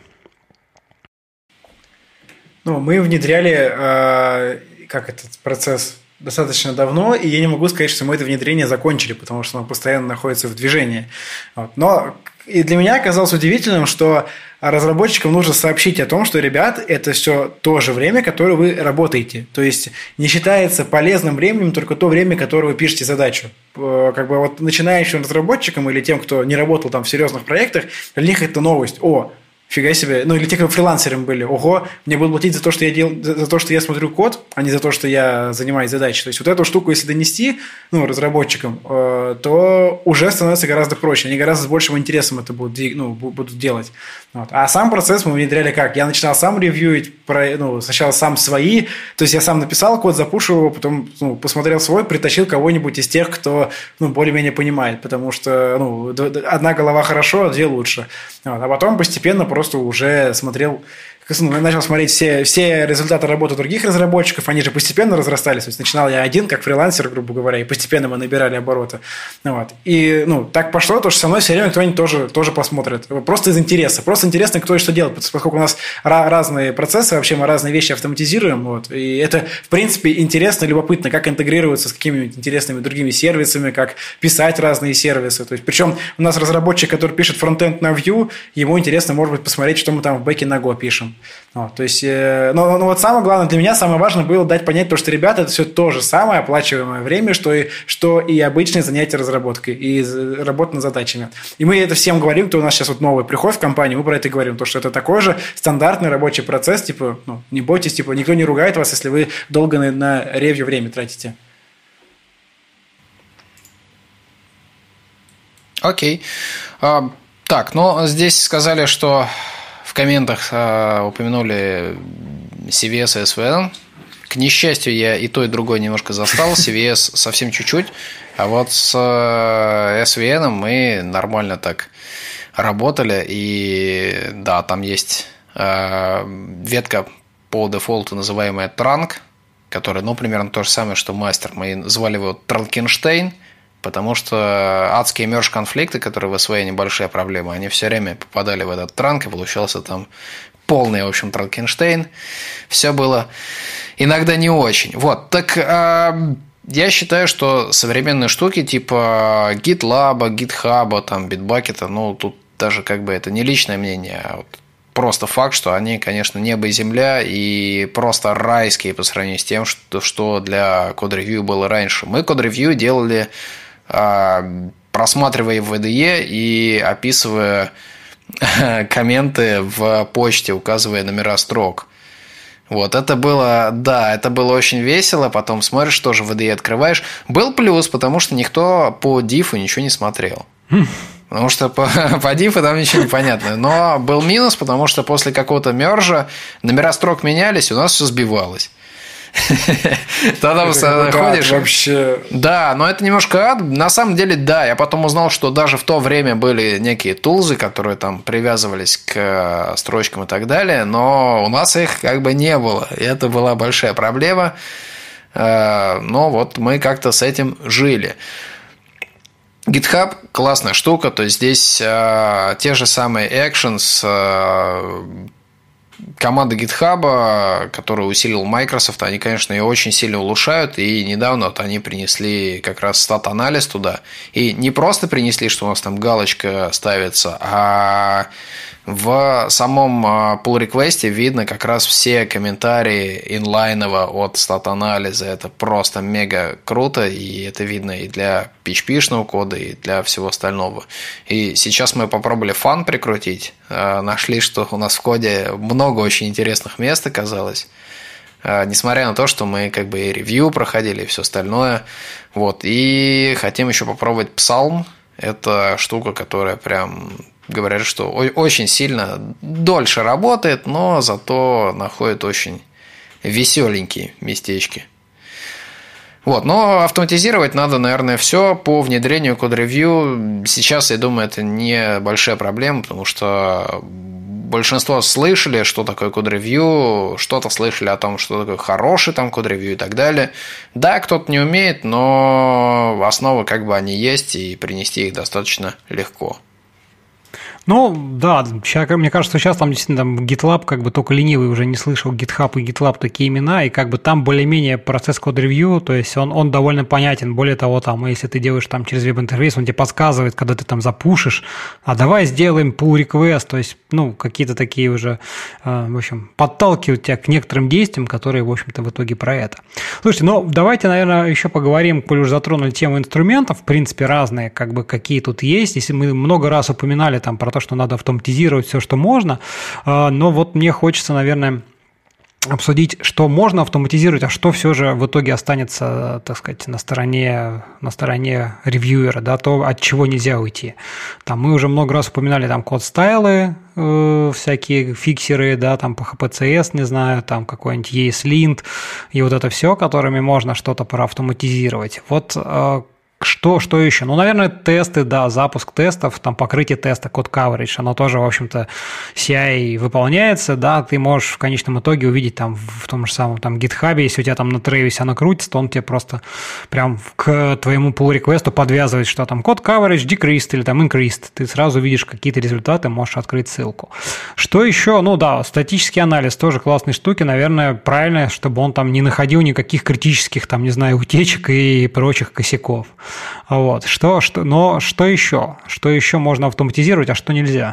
Ну, мы внедряли этот процесс достаточно давно, и я не могу сказать, что мы это внедрение закончили, потому что оно постоянно находится в движении. Вот. Но и для меня оказалось удивительным, что разработчикам нужно сообщить о том, что, ребят, это все то же время, которое вы работаете. То есть не считается полезным временем только то время, которое вы пишете задачу. Как бы вот начинающим разработчикам или тем, кто не работал там в серьезных проектах, для них это новость. О, фига себе. Ну, или те, кто фрилансером были. Ого, мне будут платить за то, что я делаю, за то, что я смотрю код, а не за то, что я занимаюсь задачей. То есть вот эту штуку, если донести, ну, разработчикам, то уже становится гораздо проще. Они гораздо с большим интересом это будут делать. Вот. А сам процесс мы внедряли как? Я начинал сам ревьюить, сначала сам свои, то есть я сам написал код, запушил его, потом посмотрел свой, притащил кого-нибудь из тех, кто более-менее понимает, потому что одна голова хорошо, а две лучше. А потом постепенно просто уже смотрел, начал смотреть все результаты работы других разработчиков, они же постепенно разрастались. То есть начинал я один, как фрилансер, грубо говоря, и постепенно мы набирали обороты. И так пошло, то что со мной все время кто-нибудь тоже посмотрит. Просто из интереса. Просто интересно, кто и что делает. Поскольку у нас разные процессы, вообще мы разные вещи автоматизируем. И это, в принципе, интересно, любопытно, как интегрироваться с какими-нибудь интересными другими сервисами, как писать разные сервисы. То есть, причем у нас разработчик, который пишет фронтенд на Vue, ему интересно, может быть, посмотреть, что мы там в бэке на Go пишем. То есть, но самое главное для меня, самое важное было дать понять, то, что, ребята, это все то же самое оплачиваемое время, что и обычные занятия разработкой, и работа над задачами. И мы это всем говорим, кто у нас сейчас новый приходит в компанию, мы про это говорим, то, что это такой же стандартный рабочий процесс, не бойтесь, никто не ругает вас, если вы долго на ревью время тратите. Окей. Так, здесь сказали, что в комментах упомянули CVS и SVN. К несчастью, я и то, и другое немножко застал. CVS совсем чуть-чуть. А вот с SVN мы нормально так работали. И да, там есть ветка по дефолту, называемая Trunk, которая, примерно то же самое, что мастер. Мы звали его Транкенштейн, потому что адские мерж-конфликты, которые в SVN небольшая проблема, они все время попадали в этот транк, и получался там полный, в общем, Транкенштейн. Все было иногда не очень. Так я считаю, что современные штуки типа GitLab, GitHub, там, Bitbucket, тут даже это не личное мнение, а просто факт, что они, конечно, небо и земля и просто райские по сравнению с тем, что для код-ревью было раньше. Мы код-ревью делали, просматривая в IDE и описывая комменты в почте, указывая номера строк. Это было очень весело. Потом смотришь, тоже в IDE открываешь. Был плюс, потому что никто по дифу ничего не смотрел. Потому что по дифу там ничего не понятно. Но был минус, потому что после какого-то мержа номера строк менялись, у нас все сбивалось. Тогда ходишь вообще. Да, но это немножко ад. На самом деле, да, я потом узнал, что даже в то время были некие тулзы, которые там привязывались к строчкам и так далее, но у нас их не было. И это была большая проблема. Но мы как-то с этим жили. GitHub – классная штука, то есть здесь те же самые actions, команда GitHub, которую усилил Microsoft, они, конечно, ее очень сильно улучшают, и недавно они принесли как раз стат-анализ туда, и не просто принесли, что у нас там галочка ставится, а в самом pull-request видно как раз все комментарии инлайново от стат-анализа. Это просто мега круто, и это видно и для PHP-шного кода, и для всего остального. И сейчас мы попробовали фан прикрутить. Нашли, что у нас в коде много очень интересных мест оказалось. Несмотря на то, что мы и ревью проходили, и все остальное. И хотим еще попробовать Psalm. Это штука, которая прям... Говорят, что очень сильно дольше работает, но зато находит очень веселенькие местечки. Но автоматизировать надо, наверное, все по внедрению код-ревью. Сейчас, я думаю, это не большая проблема, потому что большинство слышали, что такое код-ревью, что-то слышали о том, что такое хороший там код-ревью и так далее. Да, кто-то не умеет, но основы они есть, и принести их достаточно легко. Да, мне кажется, сейчас там действительно GitLab, только ленивый уже не слышал GitHub и GitLab такие имена, и там более-менее процесс код-ревью, то есть он довольно понятен. Более того, если ты делаешь через веб-интерфейс, он тебе подсказывает, когда ты там запушишь, а давай сделаем pull request, то есть, какие-то такие уже, в общем, подталкивают тебя к некоторым действиям, которые, в общем-то, в итоге про это. Слушайте, давайте, наверное, еще поговорим, коль уже затронули тему инструментов, в принципе, разные, какие тут есть. Если мы много раз упоминали про то, что надо автоматизировать все, что можно, но мне хочется, наверное, обсудить, что можно автоматизировать, а что все же в итоге останется, так сказать, на стороне ревьюера, да, то, от чего нельзя уйти. Там мы уже много раз упоминали там код-стайлы, всякие фиксеры, да, там по HPCS, не знаю, там какой-нибудь ESLint, и вот это все, которыми можно что-то проавтоматизировать. Вот что еще? Ну, наверное, тесты, да, запуск тестов, там покрытие теста, код coverage, оно тоже, в общем-то, CI выполняется, да, ты можешь в конечном итоге увидеть там в том же самом там GitHub, если у тебя там на Travis оно крутится, то он тебе просто прям к твоему pull-реквесту подвязывает, что там код coverage decreased или там increased, ты сразу видишь какие-то результаты, можешь открыть ссылку. Что еще? Ну, да, статический анализ, тоже классные штуки, наверное, правильно, чтобы он там не находил никаких критических, там, не знаю, утечек и прочих косяков. Вот. Но что еще? Что еще можно автоматизировать, а что нельзя?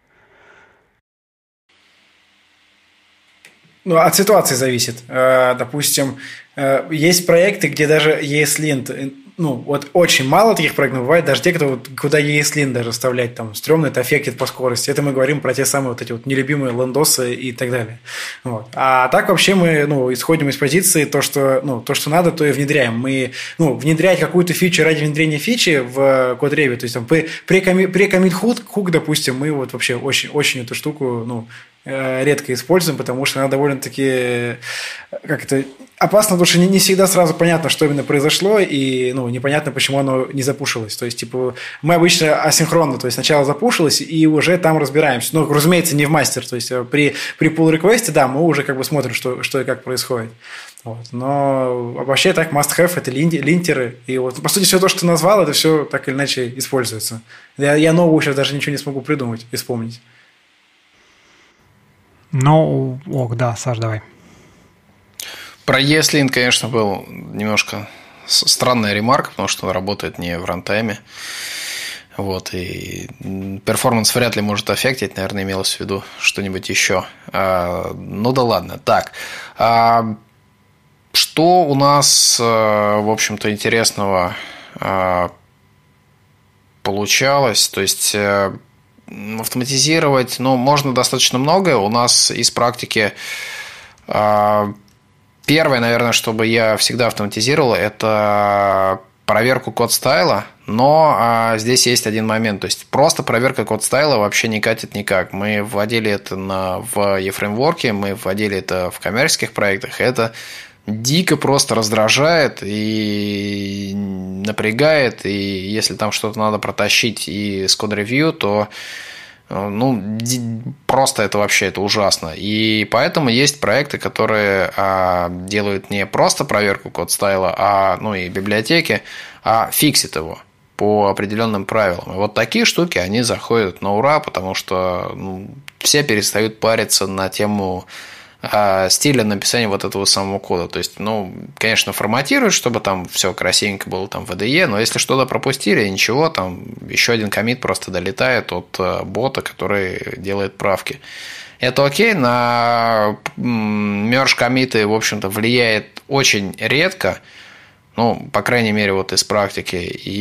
Ну, от ситуации зависит. Допустим, есть проекты, где даже ESLint, ну, вот очень мало таких проектов бывает, даже те, куда ESLint даже вставлять, там, стрёмно, это аффектит по скорости. Это мы говорим про те самые вот эти вот нелюбимые лендосы и так далее. Вот. А так вообще мы, ну, исходим из позиции то, что надо, то и внедряем. Мы, ну, внедрять какую-то фичу ради внедрения фичи в код-реве, то есть там pre-commit hook, допустим, мы вот вообще очень эту штуку, ну, редко используем, потому что она довольно-таки как-то опасно, потому что не всегда сразу понятно, что именно произошло, и ну, непонятно, почему оно не запушилось. То есть, типа, мы обычно асинхронно, то есть сначала запушилось, и уже там разбираемся. Ну, разумеется, не в мастер. То есть, при pull-реквесте, да, мы уже как бы смотрим, что и как происходит. Вот. Но вообще так must-have – это линтеры. И вот, по сути, все то, что ты назвал, это все так или иначе используется. Я нового сейчас даже ничего не смогу придумать и вспомнить. Ну, да, Саш, давай. Про ESLint, конечно, был немножко странная ремарка, потому что он работает не в рантайме. Вот, и перформанс вряд ли может аффектить, наверное, имелось в виду что-нибудь еще. Ну да ладно. Так, что у нас, в общем-то, интересного получалось? То есть автоматизировать, ну, можно достаточно многое. У нас из практики первое, наверное, чтобы я всегда автоматизировал, это проверку код-стайла, но здесь есть один момент. То есть просто проверка код-стайла вообще не катит никак. Мы вводили это в eFramework, мы вводили это в коммерческих проектах. Это дико просто раздражает и напрягает. И если там что-то надо протащить и с код-ревью, то ну, просто это вообще это ужасно. И поэтому есть проекты, которые делают не просто проверку код-стайла, ну и библиотеки, а фиксят его по определенным правилам. И вот такие штуки, они заходят на ура, потому что все перестают париться на тему стиля написания вот этого самого кода. То есть, ну, конечно, форматируют, чтобы там все красивенько было там в IDE, но если что-то пропустили, ничего, там еще один коммит просто долетает от бота, который делает правки. Это окей, на merge коммиты, в общем-то, влияет очень редко, ну, по крайней мере, вот из практики,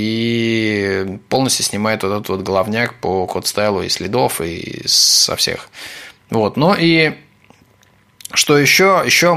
и полностью снимает вот этот вот головняк по код-стайлу и следов, и со всех. Вот, ну и что еще? Еще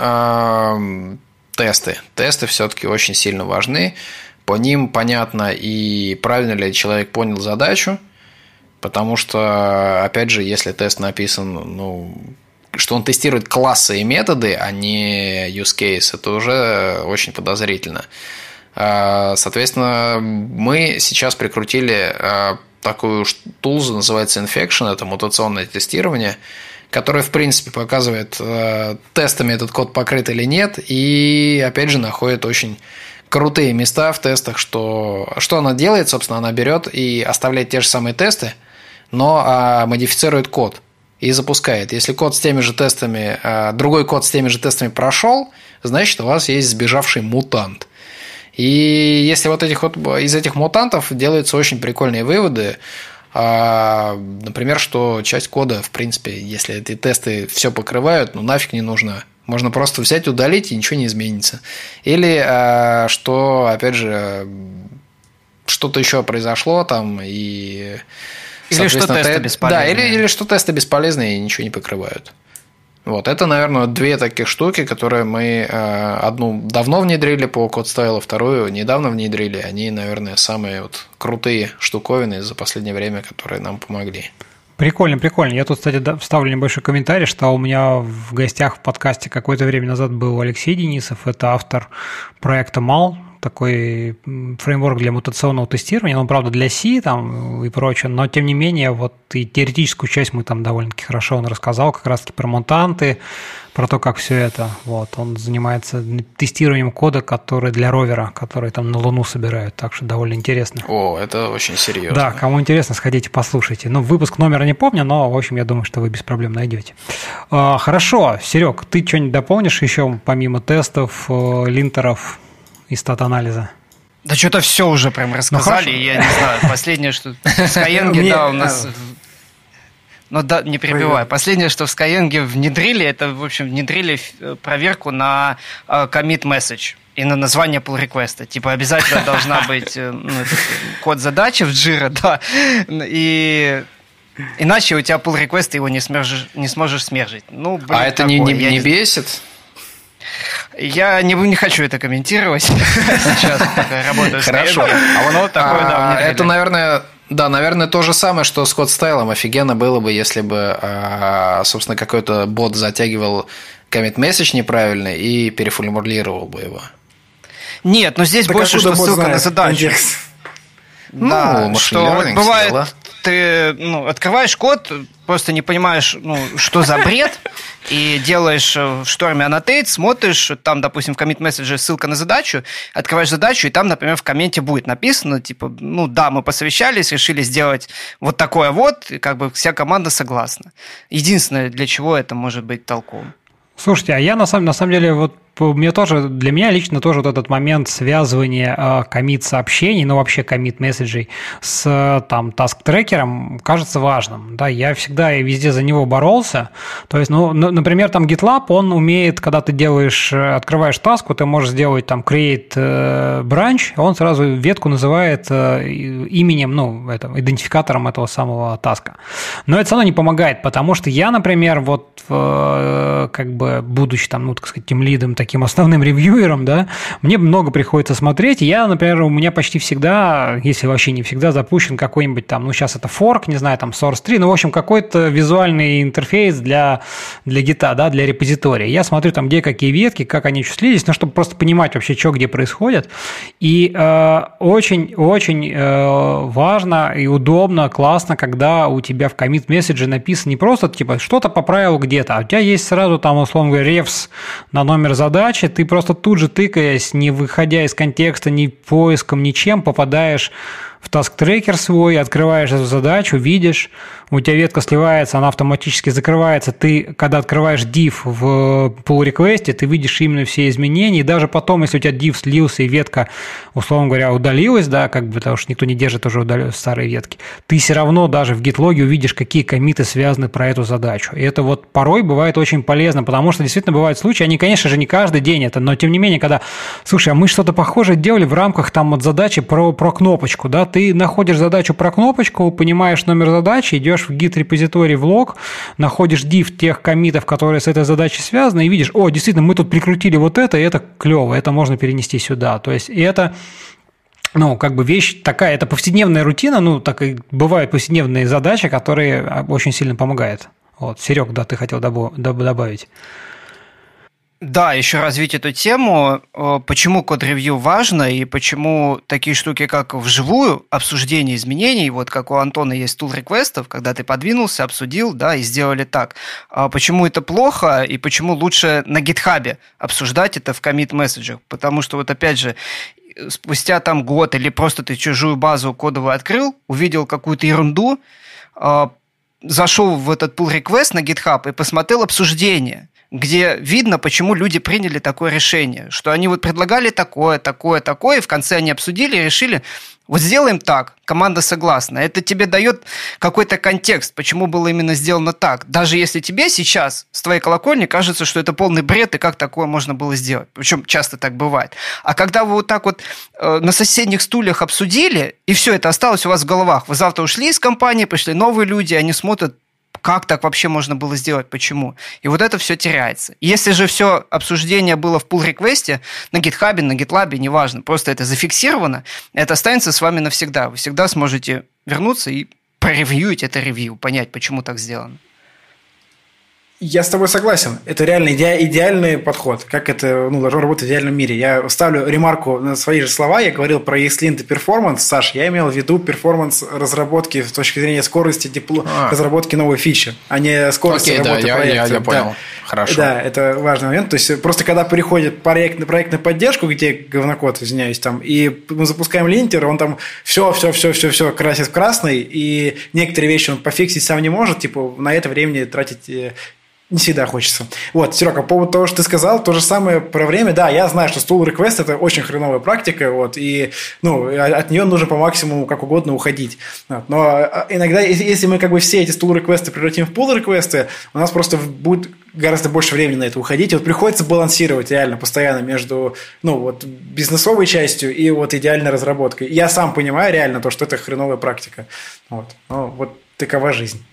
мы тесты. Тесты все-таки очень сильно важны. По ним понятно и правильно ли человек понял задачу, потому что, опять же, если тест написан, ну, что он тестирует классы и методы, а не use case, это уже очень подозрительно. Соответственно, мы сейчас прикрутили такую тулзу, называется Infection, это мутационное тестирование, который, в принципе, показывает, тестами этот код покрыт или нет, и, опять же, находит очень крутые места в тестах, что она делает, собственно, она берет и оставляет те же самые тесты, но модифицирует код и запускает. Если код с теми же тестами, другой код с теми же тестами прошел, значит, у вас есть сбежавший мутант. И если вот из этих мутантов делаются очень прикольные выводы, например, что часть кода, в принципе, если эти тесты все покрывают, ну нафиг не нужна. Можно просто взять, удалить, и ничего не изменится. Или что, опять же, что-то еще произошло там, и... Или что тесты бесполезные. Да, или что тесты бесполезные и ничего не покрывают. Вот, это, наверное, две таких штуки, которые мы одну давно внедрили по CodeStyle, вторую недавно внедрили. Они, наверное, самые вот крутые штуковины за последнее время, которые нам помогли. Прикольно, прикольно. Я тут, кстати, вставлю небольшой комментарий, что у меня в гостях в подкасте какое-то время назад был Алексей Денисов, это автор проекта MAL, такой фреймворк для мутационного тестирования, он, правда, для C там и прочее, но, тем не менее, вот и теоретическую часть мы там довольно-таки хорошо он рассказал, как раз-таки про мутанты, про то, как все это. Вот. Он занимается тестированием кода, который для ровера, который там на Луну собирают, так что довольно интересно. О, это очень серьезно. Да, кому интересно, сходите, послушайте. Ну, выпуск номера не помню, но, в общем, я думаю, что вы без проблем найдете. Хорошо, Серег, ты что-нибудь дополнишь еще, помимо тестов, линтеров и стат-анализа? Да что-то все уже прям рассказали, я не знаю. Последнее, что в Skyeng, да, у нас... Ну да, не перебивай. Последнее, что в Skyeng внедрили, это, в общем, внедрили проверку на commit message и на название pull request. Типа обязательно должна быть код задачи в Jira, да, и иначе у тебя pull request, ты его не сможешь смержить. Ну, блин, а это не бесит? Я не хочу это комментировать сейчас, пока работаю с Хорошо. А оно такое, да, это, наверное, то же самое, что с CodeStyle. Офигенно было бы, если бы, собственно, какой-то бот затягивал commit message неправильно и переформулировал бы его. Нет, но здесь больше, что ссылка на задачу. Да, что вот бывает, ты открываешь код, просто не понимаешь, что за бред, и делаешь в шторме annotate, смотришь, там, допустим, в commit message ссылка на задачу, открываешь задачу, и там, например, в комменте будет написано, типа, да, мы посовещались, решили сделать вот такое вот, и как бы вся команда согласна. Единственное, для чего это может быть толковым. Слушайте, а я на самом деле вот для меня лично тоже вот этот момент связывания коммит-сообщений, вообще коммит-месседжей с там таск-трекером кажется важным. Да, я всегда и везде за него боролся. То есть, например, там GitLab, он умеет, когда ты открываешь таску, ты можешь сделать там create branch, он сразу ветку называет именем, идентификатором этого самого таска. Но это все равно не помогает, потому что я, например, вот как бы будучи там, так сказать, тимлидом, таким основным ревьюером, да, мне много приходится смотреть. Я, например, у меня почти всегда, если вообще не всегда, запущен какой-нибудь там, сейчас это fork, не знаю, там source 3, в общем, какой-то визуальный интерфейс для гита, да, для репозитория. Я смотрю там, где какие ветки, как они числились, чтобы просто понимать вообще, что где происходит. И очень-очень важно и удобно, классно, когда у тебя в commit message написано не просто, типа, что-то поправил где-то, а у тебя есть сразу там, условно говоря, рефс на номер задачи, ты просто тут же тыкаясь, не выходя из контекста, ни поиском, ничем, попадаешь в таск-трекер свой, открываешь эту задачу, видишь, у тебя ветка сливается, она автоматически закрывается. Ты, когда открываешь div в pull-request, ты видишь именно все изменения, и даже потом, если у тебя div слился и ветка, условно говоря, удалилась, да, как бы, потому что никто не держит уже старые ветки, ты все равно даже в гитлоге увидишь, какие коммиты связаны про эту задачу. И это вот порой бывает очень полезно, потому что действительно бывают случаи, они, конечно же, не каждый день это, но тем не менее, когда, слушай, а мы что-то похожее делали в рамках там вот задачи про кнопочку, да, ты находишь задачу про кнопочку, понимаешь номер задачи, идешь в git-репозиторий в лог, находишь div тех коммитов, которые с этой задачей связаны, и видишь, действительно, мы тут прикрутили вот это, и это клево, это можно перенести сюда. То есть, и это, как бы вещь такая, это повседневная рутина, так и бывают повседневные задачи, которые очень сильно помогают. Вот, Серег, да, ты хотел добавить. Да, еще развить эту тему, почему код-ревью важно и почему такие штуки, как вживую обсуждение изменений, вот как у Антона есть tool реквестов, когда ты подвинулся, обсудил, да, и сделали так. Почему это плохо и почему лучше на GitHub обсуждать это в commit-месседжах? Потому что вот опять же, спустя там год или просто ты чужую базу кодовую открыл, увидел какую-то ерунду, зашел в этот pull request на GitHub и посмотрел обсуждение, где видно, почему люди приняли такое решение, что они вот предлагали такое, и в конце они обсудили и решили, вот сделаем так, команда согласна. Это тебе дает какой-то контекст, почему было именно сделано так. Даже если тебе сейчас с твоей колокольни кажется, что это полный бред, и как такое можно было сделать. Причем часто так бывает. А когда вы вот так вот на соседних стульях обсудили, и все это осталось у вас в головах, вы завтра ушли из компании, пришли новые люди, они смотрят, как так вообще можно было сделать, почему. И вот это все теряется. Если же все обсуждение было в pull-реквесте, на GitHub, на GitLab, неважно, просто это зафиксировано, это останется с вами навсегда. Вы всегда сможете вернуться и проревьюить это ревью, понять, почему так сделано. Я с тобой согласен. Это реально идеальный подход. Как это должно работать в идеальном мире. Я ставлю ремарку на свои же слова. Я говорил про ESLint и перформанс. Саш, я имел в виду перформанс разработки с точки зрения скорости разработки новой фичи, а не скорости работы проекта. Я понял. Хорошо. Да, это важный момент. То есть, просто когда переходит проект на поддержку, где говнокод, извиняюсь, там, и мы запускаем линтер, он там все красит в красный, и некоторые вещи он пофиксить сам не может, типа на это времени тратить не всегда хочется. Вот, Серега, по поводу того, что ты сказал, то же самое про время. Да, я знаю, что pull request – это очень хреновая практика, вот, и от нее нужно по максимуму как угодно уходить. Вот, но иногда, если мы как бы все эти pull request превратим в pull request, у нас просто будет гораздо больше времени на это уходить. И вот приходится балансировать реально постоянно между бизнесовой частью и вот идеальной разработкой. Я сам понимаю реально то, что это хреновая практика. Вот. Но вот такова жизнь.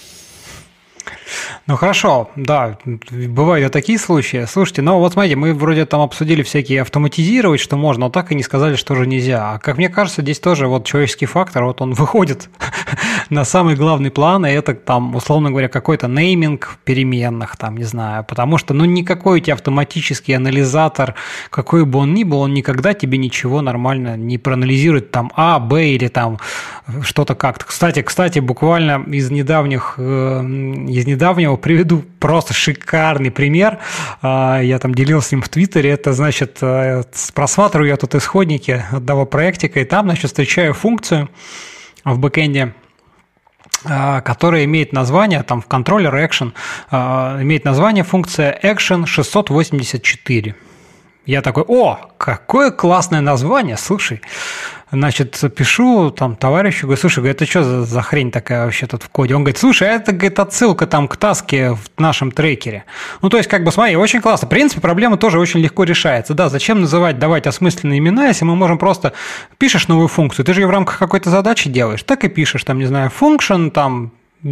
Ну хорошо, да, бывают и такие случаи. Слушайте, вот смотрите, мы вроде там обсудили всякие автоматизировать, что можно, но так и не сказали, что же нельзя. А как мне кажется, здесь тоже человеческий фактор, он выходит на самый главный план, и это там, условно говоря, какой-то нейминг переменных, там, не знаю, потому что, никакой у тебя автоматический анализатор, какой бы он ни был, он никогда тебе ничего нормально не проанализирует, там, А, Б или там что-то как-то. Кстати, буквально из недавнего приведу просто шикарный пример. Я там делился с ним в Твиттере. Это, значит, просматриваю я тут исходники одного проектика, и там, значит, встречаю функцию в бэкэнде, которая имеет название, там в контроллер action, имеет название функция action 684. Я такой, какое классное название, слушай. Значит, пишу там товарищу, говорю, слушай, это что за хрень такая вообще тут в коде? Он говорит, слушай, это, отсылка там к таске в нашем трекере. То есть, смотри, очень классно. В принципе, проблема тоже очень легко решается. Да, зачем давать осмысленные имена, если мы можем просто... Пишешь новую функцию, ты же ее в рамках какой-то задачи делаешь, так и пишешь, там, не знаю, function, там,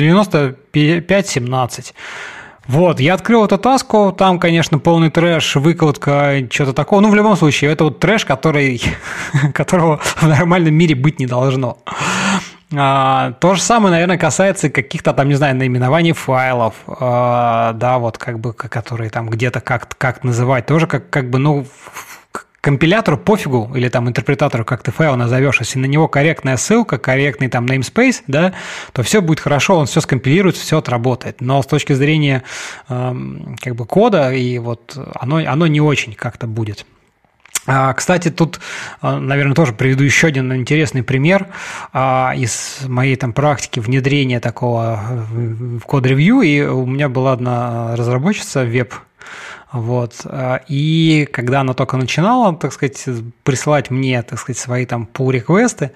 9517. Вот, я открыл эту таску, там, конечно, полный трэш, выкладка, что-то такое. В любом случае, это трэш, которого в нормальном мире быть не должно. То же самое, наверное, касается каких-то там, не знаю, наименований файлов, которые там где-то как называть, тоже компилятору пофигу, или там интерпретатору, как ты файл назовешь, если на него корректная ссылка, корректный там namespace, да, то все будет хорошо, он все скомпилирует, все отработает. Но с точки зрения кода, и оно не очень как-то будет. Кстати, тут, наверное, тоже приведу еще один интересный пример из моей там практики внедрения такого в код-ревью, и у меня была одна разработчица веб. И когда она только начинала, так сказать, присылать мне, так сказать, свои там pull-реквесты,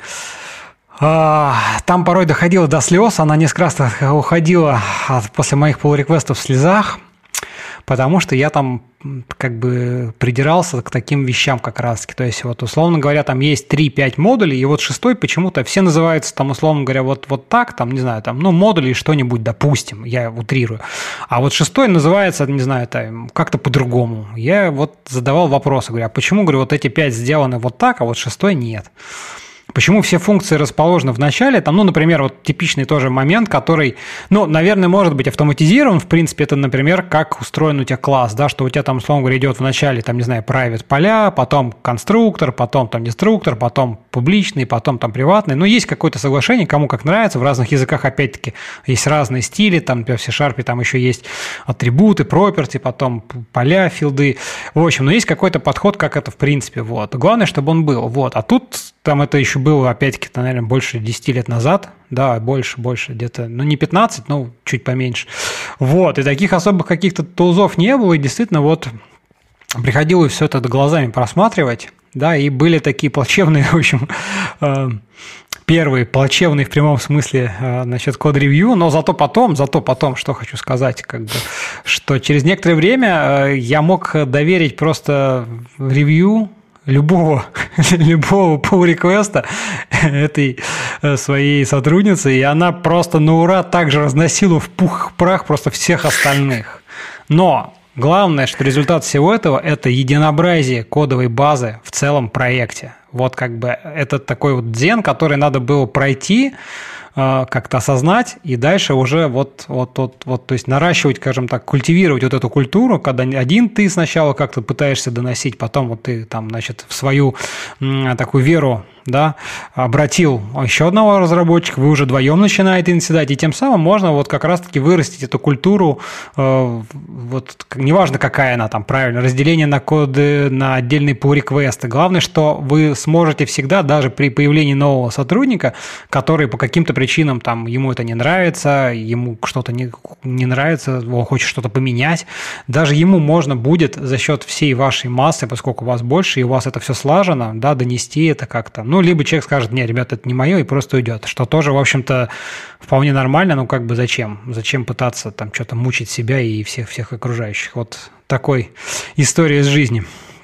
там порой доходило до слез, она несколько раз уходила после моих pull-реквестов в слезах, потому что я там придирался к таким вещам как раз-таки. То есть, условно говоря, там есть 3-5 модулей, и шестой почему-то все называются, там, условно говоря, вот так, там, не знаю, там, модули что-нибудь, допустим, я утрирую. А шестой называется, не знаю, там, как-то по-другому. Я задавал вопросы, говорю, а почему, говорю, эти 5 сделаны вот так, а шестой нет? Почему все функции расположены в начале? Там, например, типичный тоже момент, который, наверное, может быть автоматизирован. В принципе, это, например, как устроен у тебя класс, да, что у тебя там, условно говоря, идет в начале, там, не знаю, private поля, потом конструктор, потом там деструктор, потом публичный, потом там приватный. Есть какое-то соглашение, кому как нравится. В разных языках, опять-таки, есть разные стили. Там в C# там еще есть атрибуты, property, потом поля, филды. В общем, есть какой-то подход, как это в принципе. Главное, чтобы он был. А тут там это еще было, опять-таки, наверное, больше 10 лет назад, да, больше, где-то, не 15, чуть поменьше. И таких особых каких-то тулзов не было, и действительно, приходилось все это глазами просматривать, да, и были такие плачевные, в общем, первые плачевные в прямом смысле насчет код-ревью, но зато потом, что хочу сказать, что через некоторое время я мог доверить просто ревью любого pull-реквеста этой своей сотрудницы, и она просто на ура также разносила в пух и прах просто всех остальных. Но главное, что результат всего этого – это единообразие кодовой базы в целом проекте. Вот как бы это такой вот дзен, который надо было пройти, как-то осознать и дальше уже то есть наращивать, скажем так, культивировать вот эту культуру, когда один ты сначала как-то пытаешься доносить, потом вот ты там, значит, в свою такую веру, да, обратил еще одного разработчика, вы уже вдвоем начинаете наседать, и тем самым можно вот как раз-таки вырастить эту культуру, вот неважно, какая она там, правильно, разделение на коды, на отдельные pull-реквесты. Главное, что вы сможете всегда, даже при появлении нового сотрудника, который по каким-то причинам там ему это не нравится, ему что-то не нравится, он хочет что-то поменять, даже ему можно будет за счет всей вашей массы, поскольку вас больше, и у вас это все слажено, да, донести это как-то. Ну, либо человек скажет, не, ребята, это не мое, и просто уйдет, что тоже, в общем-то, вполне нормально, ну, как бы зачем? Зачем пытаться там что-то мучить себя и всех окружающих? Вот такой история из жизни.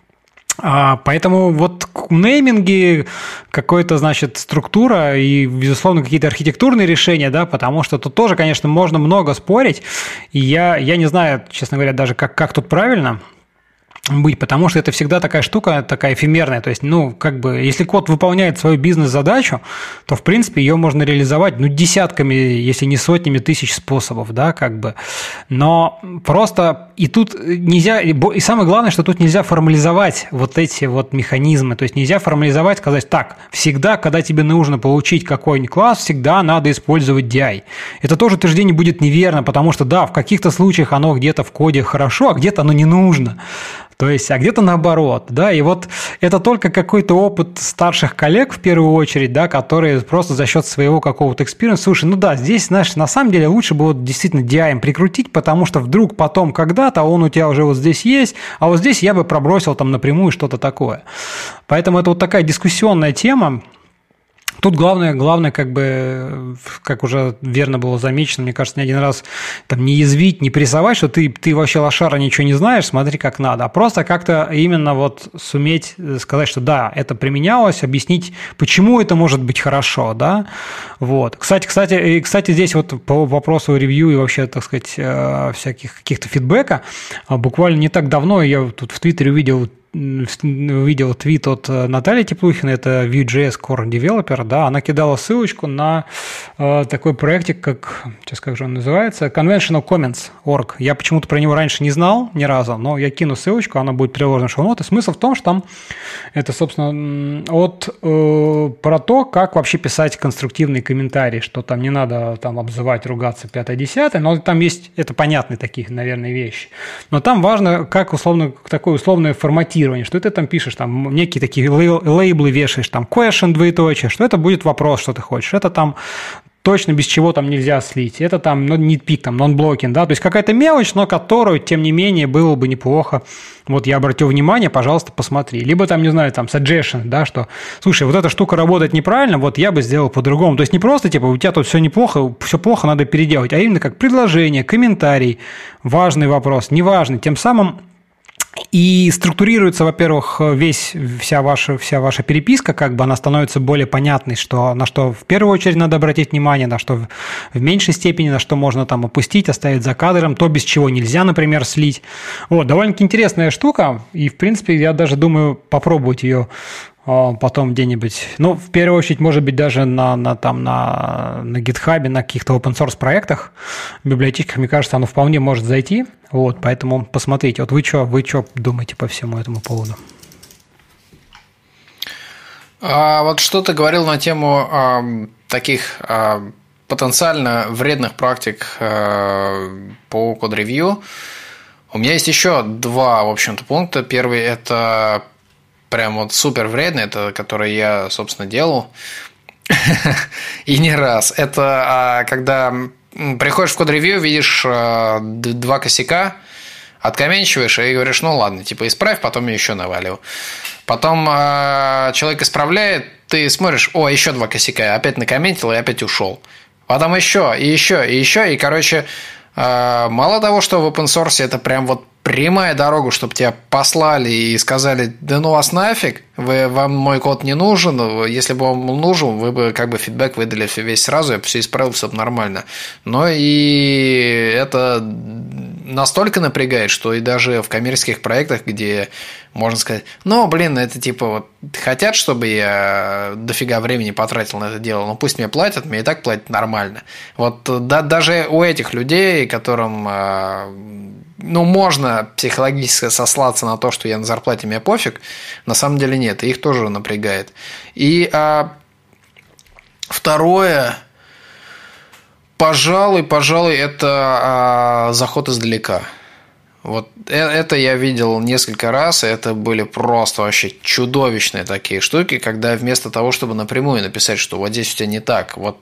Поэтому вот нейминги, какая-то, значит, структура и, безусловно, какие-то архитектурные решения, да, потому что тут тоже, конечно, можно много спорить, и я не знаю, честно говоря, даже как тут правильно быть, потому что это всегда такая штука, такая эфемерная, то есть, ну, как бы, если код выполняет свою бизнес-задачу, то, в принципе, ее можно реализовать, ну, десятками, если не сотнями тысяч способов, да, как бы, но просто и тут нельзя, и самое главное, что тут нельзя формализовать вот эти вот механизмы, то есть нельзя формализовать, сказать, так, всегда, когда тебе нужно получить какой-нибудь класс, всегда надо использовать DI. Это тоже утверждение будет неверно, потому что, да, в каких-то случаях оно где-то в коде хорошо, а где-то оно не нужно. То есть, а где-то наоборот, да, и вот это только какой-то опыт старших коллег в первую очередь, да, которые просто за счет своего какого-то экспириенса, слушай, ну да, здесь, знаешь, на самом деле лучше было действительно DI прикрутить, потому что вдруг потом когда-то он у тебя уже вот здесь есть, а вот здесь я бы пробросил там напрямую что-то такое. Поэтому это вот такая дискуссионная тема. Тут главное, как бы, как уже верно было замечено, мне кажется, не один раз там не язвить, не прессовать, что ты вообще лошара ничего не знаешь, смотри как надо, а просто как-то именно вот суметь сказать, что да, это применялось, объяснить, почему это может быть хорошо, да, вот. Кстати, здесь вот по вопросу ревью и вообще, так сказать, всяких каких-то фидбэка, буквально не так давно я тут в Твиттере увидел твит от Натальи Теплухиной, это Vue.js Core Developer, да, она кидала ссылочку на такой проектик, как же он называется, Conventional Comments.org. Я почему-то про него раньше не знал ни разу, но я кину ссылочку, она будет приложена в шоу-ноты. Смысл в том, что там это, собственно, про то, как вообще писать конструктивные комментарии, что там не надо там обзывать, ругаться 5-10, но там есть, это понятные такие, наверное, вещи. Но там важно, как такое условное форматирование, что ты там пишешь, там некие такие лейблы вешаешь, там question, двоеточие, что это будет вопрос, что ты хочешь, это там точно без чего там нельзя слить, это там nitpick, там non-blocking, да, то есть какая-то мелочь, но которую, тем не менее, было бы неплохо, вот я обратил внимание, пожалуйста, посмотри, либо там, не знаю, там suggestion, да, что, слушай, вот эта штука работает неправильно, вот я бы сделал по-другому, то есть не просто, типа, у тебя тут все плохо, надо переделать, а именно как предложение, комментарий, важный вопрос, неважный, тем самым и структурируется, во-первых, вся ваша переписка, как бы она становится более понятной, на что в первую очередь надо обратить внимание, на что в меньшей степени, на что можно там опустить, оставить за кадром, то, без чего нельзя, например, слить. Вот, довольно-таки интересная штука, и, в принципе, я даже думаю попробовать ее потом где-нибудь, ну, в первую очередь, может быть, даже на GitHub, на каких-то open-source проектах, библиотеках, мне кажется, оно вполне может зайти, вот, поэтому посмотрите, вот вы что думаете по всему этому поводу? Вот что ты говорил на тему таких потенциально вредных практик по код-ревью. У меня есть еще два, в общем-то, пункта. Первый – это прям вот супер вредный, это который я, собственно, делал. И не раз. Это когда приходишь в код-ревью, видишь два косяка, откомменчиваешь и говоришь, ну ладно, типа исправь, потом я еще навалил. Потом человек исправляет, ты смотришь, о, еще два косяка, опять накомментил и опять ушел. Потом еще, и, короче, мало того, что в open source это прям вот прямая дорога, чтобы тебя послали и сказали, да ну вас нафиг, вам мой код не нужен, если бы он был нужен, вы бы как бы фидбэк выдали весь сразу, я бы все исправил, все нормально. Но и это настолько напрягает, что и даже в коммерческих проектах, где можно сказать, это типа вот хотят, чтобы я дофига времени потратил на это дело, но пусть мне платят, мне и так платят нормально. Вот даже у этих людей, которым можно психологически сослаться на то, что я на зарплате, мне пофиг, на самом деле нет, их тоже напрягает. И второе, пожалуй, это заход издалека. Вот это я видел несколько раз, и это были просто вообще чудовищные такие штуки, когда вместо того, чтобы напрямую написать, что вот здесь у тебя не так, вот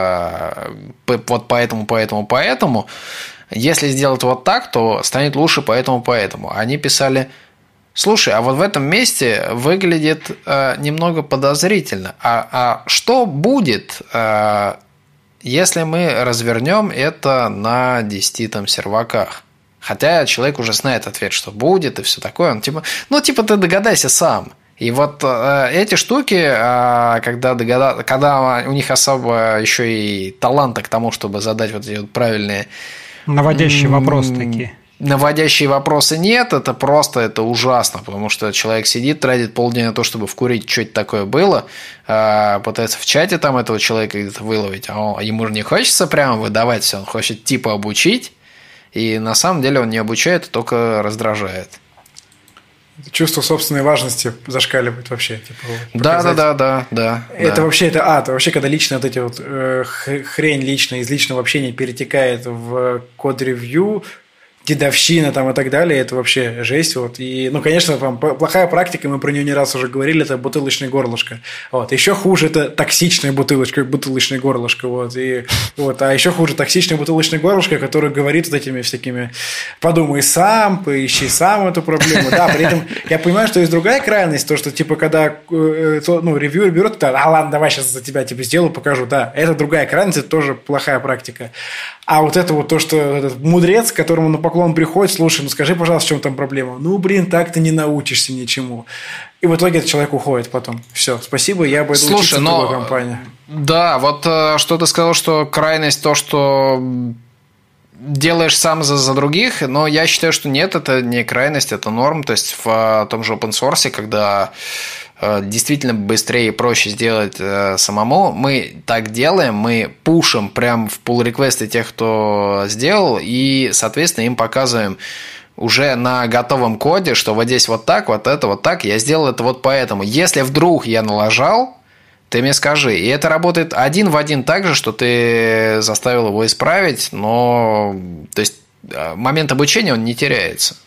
поэтому, если сделать вот так, то станет лучше поэтому. Они писали: слушай, а вот в этом месте выглядит немного подозрительно. А что будет, если мы развернем это на 10 серваках? Хотя человек уже знает ответ, что будет, и все такое. Он типа ты догадайся сам. И вот эти штуки, когда у них особо еще и таланта к тому, чтобы задать вот эти вот правильные... Наводящие вопросы такие. Наводящие вопросы нет, это ужасно, потому что человек сидит, тратит полдня на то, чтобы вкурить, что это такое было, пытается в чате там этого человека где-то выловить, а ему же не хочется прямо выдавать все, он хочет типа обучить, и на самом деле он не обучает, а только раздражает. Чувство собственной важности зашкаливает вообще. Да. Это вообще, когда лично вот эти вот хрень лично из личного общения перетекает в код-ревью, дедовщина там и так далее, это вообще жесть. Вот. И, конечно, плохая практика, мы про нее не раз уже говорили, это бутылочное горлышко. Вот. Еще хуже это токсичное бутылочное горлышко. Вот. А еще хуже токсичное бутылочное горлышко, которое говорит вот этими всякими подумай сам, поищи сам эту проблему. Да, при этом я понимаю, что есть другая крайность, то, что типа когда ревьюер берет, ладно, давай сейчас за тебя сделаю, покажу. Да, это другая крайность, это тоже плохая практика. А вот это вот то, что этот мудрец, к которому на поклон приходит, слушай, скажи, пожалуйста, в чем там проблема? Так ты не научишься ничему. И в итоге этот человек уходит потом. Все, спасибо, я пойду учиться в другой компании. Да, вот что ты сказал, что крайность то, что делаешь сам за других, но я считаю, что нет, это не крайность, это норм. То есть в том же open source, когда действительно быстрее и проще сделать самому. Мы так делаем, мы пушим прям в pull-реквесты тех, кто сделал, и, соответственно, им показываем уже на готовом коде, что вот здесь вот так, вот это вот так, я сделал это вот поэтому. Если вдруг я налажал, ты мне скажи. И это работает один в один так же, что ты заставил его исправить, но то есть момент обучения, он не теряется.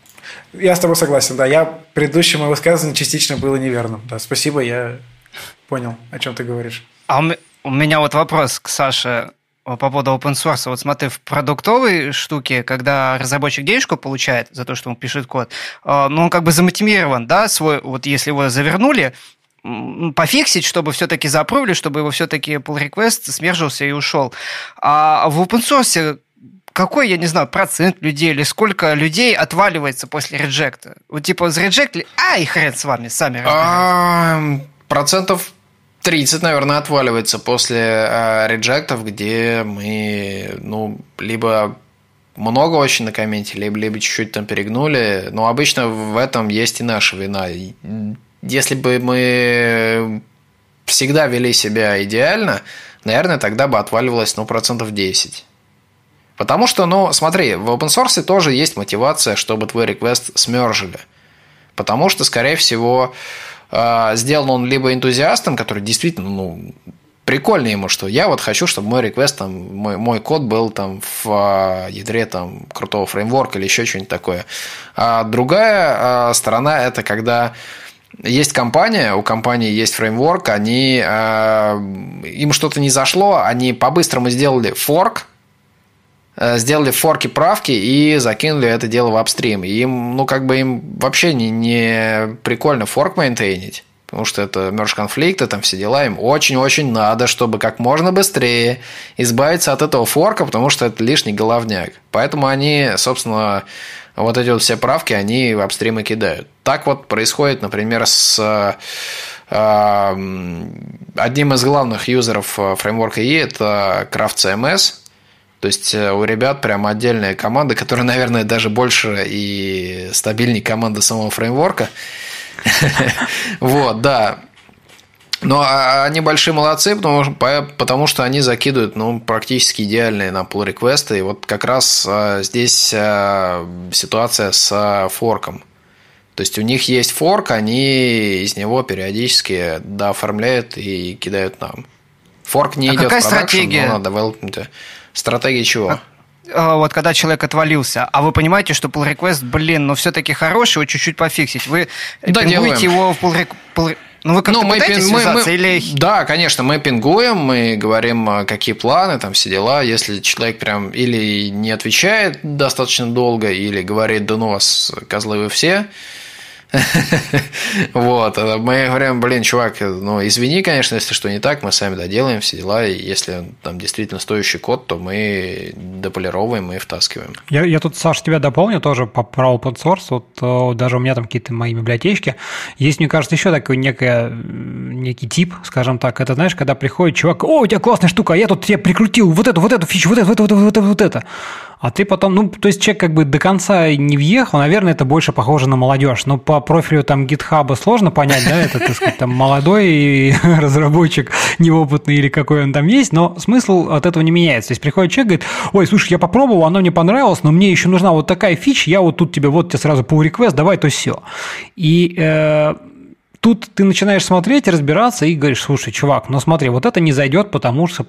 Я с тобой согласен, да. Предыдущее мое высказывание частично было неверным. Да, спасибо, я понял, о чем ты говоришь. А у меня вот вопрос к Саше по поводу open source. Вот смотри, в продуктовой штуке, когда разработчик денежку получает за то, что он пишет код, он как бы замотивирован, да, свой, вот если его завернули, пофиксить, чтобы все-таки заапрувили, чтобы его все-таки pull request смержился и ушел. А в open source какой, я не знаю, процент людей или сколько людей отваливается после реджекта? Вот типа зарежектили, и хрен с вами, сами разбирайтесь. Процентов 30, наверное, отваливается после реджектов, где мы, либо много очень накомментили, либо чуть-чуть там перегнули. Но обычно в этом есть и наша вина. Если бы мы всегда вели себя идеально, наверное, тогда бы отваливалось, 10%. Потому что, смотри, в open source тоже есть мотивация, чтобы твой реквест смержили. Потому что, скорее всего, сделан он либо энтузиастом, который действительно, прикольно ему, что я вот хочу, чтобы мой реквест, там, мой код был там в ядре там, крутого фреймворка или еще что-нибудь такое. А другая сторона – это когда есть компания, у компании есть фреймворк, им что-то не зашло, они по-быстрому сделали форк, сделали форки правки и закинули это дело в апстрим. И им, им вообще не прикольно форк мейнтейнить, потому что это мердж-конфликты, там все дела, им очень-очень надо, чтобы как можно быстрее избавиться от этого форка, потому что это лишний головняк. Поэтому они, собственно, вот эти вот все правки, они в апстримы кидают. Так вот происходит, например, с одним из главных юзеров фреймворка IE, это CraftCMS. То есть у ребят прям отдельная команда, которая, наверное, даже больше и стабильнее команды самого фреймворка. Вот, да. Но они большие молодцы, потому что они закидывают практически идеальные на pull реквесты. И вот как раз здесь ситуация с форком. То есть у них есть форк, они из него периодически дооформляют и кидают нам. Форк не идет в продакшн, стратегия? Но на девелопменте. Стратегия чего? Вот когда человек отвалился, а вы понимаете, что pull request, все-таки хороший, его чуть-чуть пофиксить. Вы пингуете его в pull request. Вы как-то пытаетесь связаться? Или... Да, конечно, мы пингуем, мы говорим, какие планы, там все дела. Если человек прям или не отвечает достаточно долго, или говорит, да ну вас, козлы вы все. Вот, мы говорим, чувак, извини, конечно, если что не так, мы сами доделаем все дела, и если там действительно стоящий код, то мы дополировываем и втаскиваем. Я тут, Саш, тебя дополню тоже по open source, вот даже у меня там какие-то мои библиотечки. Есть, мне кажется, еще такой некий тип, скажем так, это, знаешь, когда приходит чувак, у тебя классная штука, а я тут тебе прикрутил вот эту фичу, вот это. А ты потом, то есть человек как бы до конца не въехал, наверное, это больше похоже на молодежь, но по профилю там GitHub сложно понять, да, это, так сказать, там молодой разработчик, неопытный или какой он там есть, но смысл от этого не меняется. То есть приходит человек, говорит, ой, слушай, я попробовал, оно мне понравилось, но мне еще нужна вот такая фича, я вот тут тебе, вот тебе сразу pull request, давай то все. И тут ты начинаешь смотреть, разбираться и говоришь, слушай, чувак, смотри, вот это не зайдет, потому что.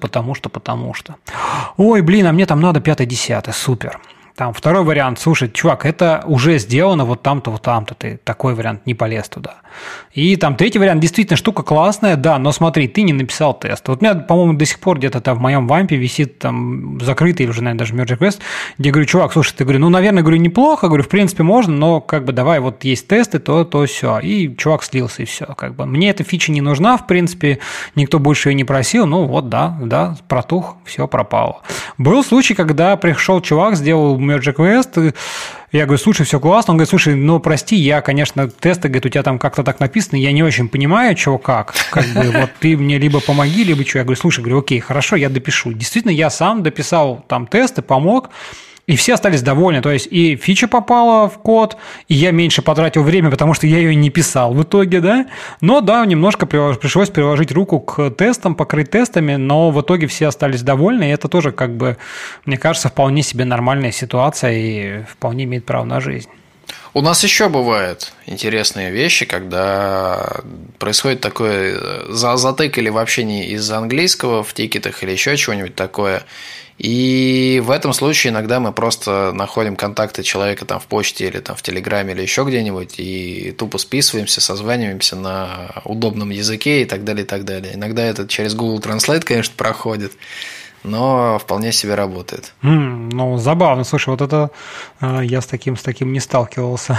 Ой, блин, а мне там надо 5-10, супер. Там второй вариант, слушай, чувак, это уже сделано вот там-то, ты такой вариант не полез туда. И там третий вариант, действительно, штука классная, да, но смотри, ты не написал тест. Вот у меня, по-моему, до сих пор где-то там в моем вампе висит там закрытый или уже, наверное, даже merge request, где я говорю, чувак, слушай, ты говорю, наверное, говорю, неплохо, говорю, в принципе, можно, но как бы давай, вот есть тесты, то все. И чувак слился, и все. Как бы. Мне эта фича не нужна, в принципе, никто больше ее не просил, да, протух, все пропало. Был случай, когда пришел чувак, сделал merge request, я говорю, слушай, все классно. Он говорит, слушай, прости, я, конечно, тесты, говорит, у тебя там как-то так написано, я не очень понимаю, чего как бы, вот ты мне либо помоги, либо что. Я говорю, слушай, окей, хорошо, я допишу. Действительно, я сам дописал там тесты, помог, и все остались довольны. То есть и фича попала в код, и я меньше потратил время, потому что я ее не писал в итоге, да. Но да, немножко пришлось приложить руку к тестам, покрыть тестами, но в итоге все остались довольны, и это тоже, как бы, мне кажется, вполне себе нормальная ситуация и вполне имеет право на жизнь. У нас еще бывают интересные вещи, когда происходит такое затык или вообще не из-за английского в тикетах или еще чего-нибудь такое. И в этом случае иногда мы просто находим контакты человека там в почте или там в Телеграме или еще где-нибудь и тупо списываемся, созваниваемся на удобном языке и так далее, и так далее. Иногда это через Google Translate, конечно, проходит, но вполне себе работает. Забавно. Слушай, вот это я с таким не сталкивался.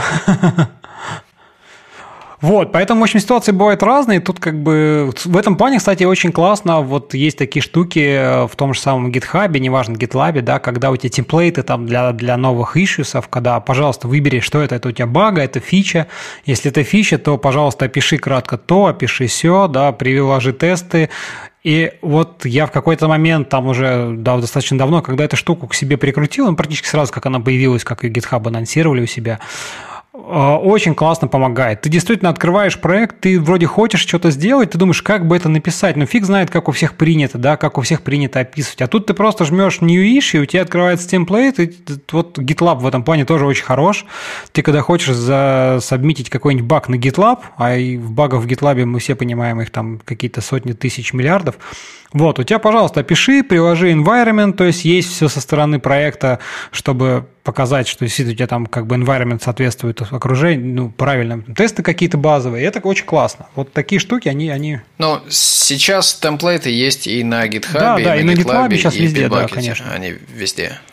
Вот, поэтому, в общем, ситуации бывают разные. Тут как бы в этом плане, кстати, очень классно. Вот есть такие штуки в том же самом GitHub, неважно, GitLab, да, когда у тебя темплейты там для новых ишьюсов, когда, пожалуйста, выбери, что это у тебя бага, это фича. Если это фича, то, пожалуйста, опиши кратко то, опиши сё, да, приложи тесты. И вот я в какой-то момент, там уже достаточно давно, когда эту штуку к себе прикрутил, практически сразу, как она появилась, как и GitHub анонсировали у себя, очень классно помогает. Ты действительно открываешь проект, ты вроде хочешь что-то сделать, ты думаешь, как бы это написать, но фиг знает, как у всех принято, да, как у всех принято описывать. А тут ты просто жмешь New Issue, у тебя открывается темплейт, и вот GitLab в этом плане тоже очень хорош. Ты когда хочешь засабмитить какой-нибудь баг на GitLab, а и в багах в GitLab мы все понимаем, их там какие-то сотни тысяч миллиардов, вот, у тебя, пожалуйста, опиши, приложи environment, то есть все со стороны проекта, чтобы показать, что действительно у тебя там как бы environment соответствует окружению, правильно, тесты какие-то базовые, и это очень классно. Вот такие штуки, они... Сейчас темплейты есть и на GitHub, да, и на GitLab, сейчас и везде, Bitbucket, да, конечно. они везде.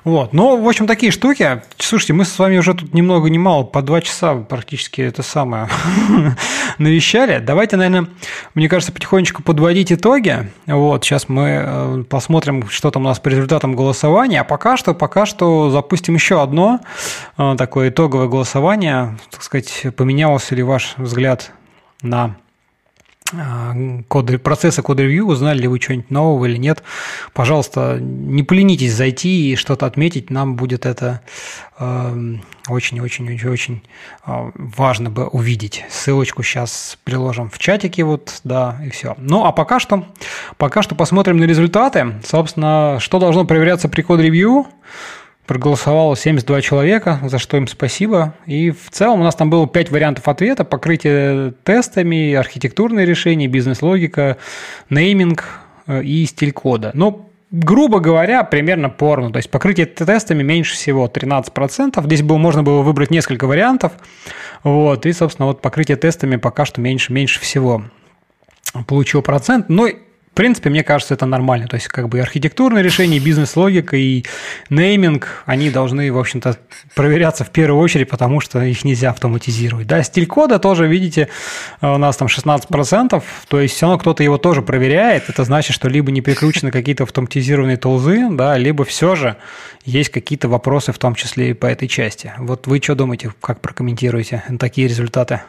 Вот. Ну, в общем, такие штуки. Слушайте, мы с вами уже тут ни много ни мало, по 2 часа практически это самое навещали. Давайте, наверное, мне кажется, потихонечку подводить итоги. Вот, сейчас мы посмотрим, что там у нас по результатам голосования. А пока что запустим еще одно такое итоговое голосование. Так сказать, поменялся ли ваш взгляд на процесса код-ревью, узнали ли вы что-нибудь нового или нет. Пожалуйста, не поленитесь зайти и что-то отметить, нам будет это очень-очень-очень важно бы увидеть. Ссылочку сейчас приложим в чатике, вот, да, и все. Ну, а пока что посмотрим на результаты. Собственно, что должно проверяться при код-ревью? Проголосовало 72 человека, за что им спасибо. И в целом у нас там было 5 вариантов ответа. Покрытие тестами, архитектурные решения, бизнес-логика, нейминг и стиль кода. Ну, грубо говоря, примерно поровну. То есть покрытие тестами меньше всего 13%. Здесь можно было выбрать несколько вариантов. Вот. И, собственно, вот покрытие тестами пока что меньше всего получил процент. Но в принципе, мне кажется, это нормально. То есть, как бы архитектурные решения, бизнес-логика и нейминг, они должны, в общем-то, проверяться в первую очередь, потому что их нельзя автоматизировать. Да, стиль кода тоже, видите, у нас там 16%, то есть все равно кто-то его тоже проверяет. Это значит, что либо не прикручены какие-то автоматизированные тулзы, да, либо все же есть какие-то вопросы, в том числе и по этой части. Вот вы что думаете, как прокомментируете такие результаты?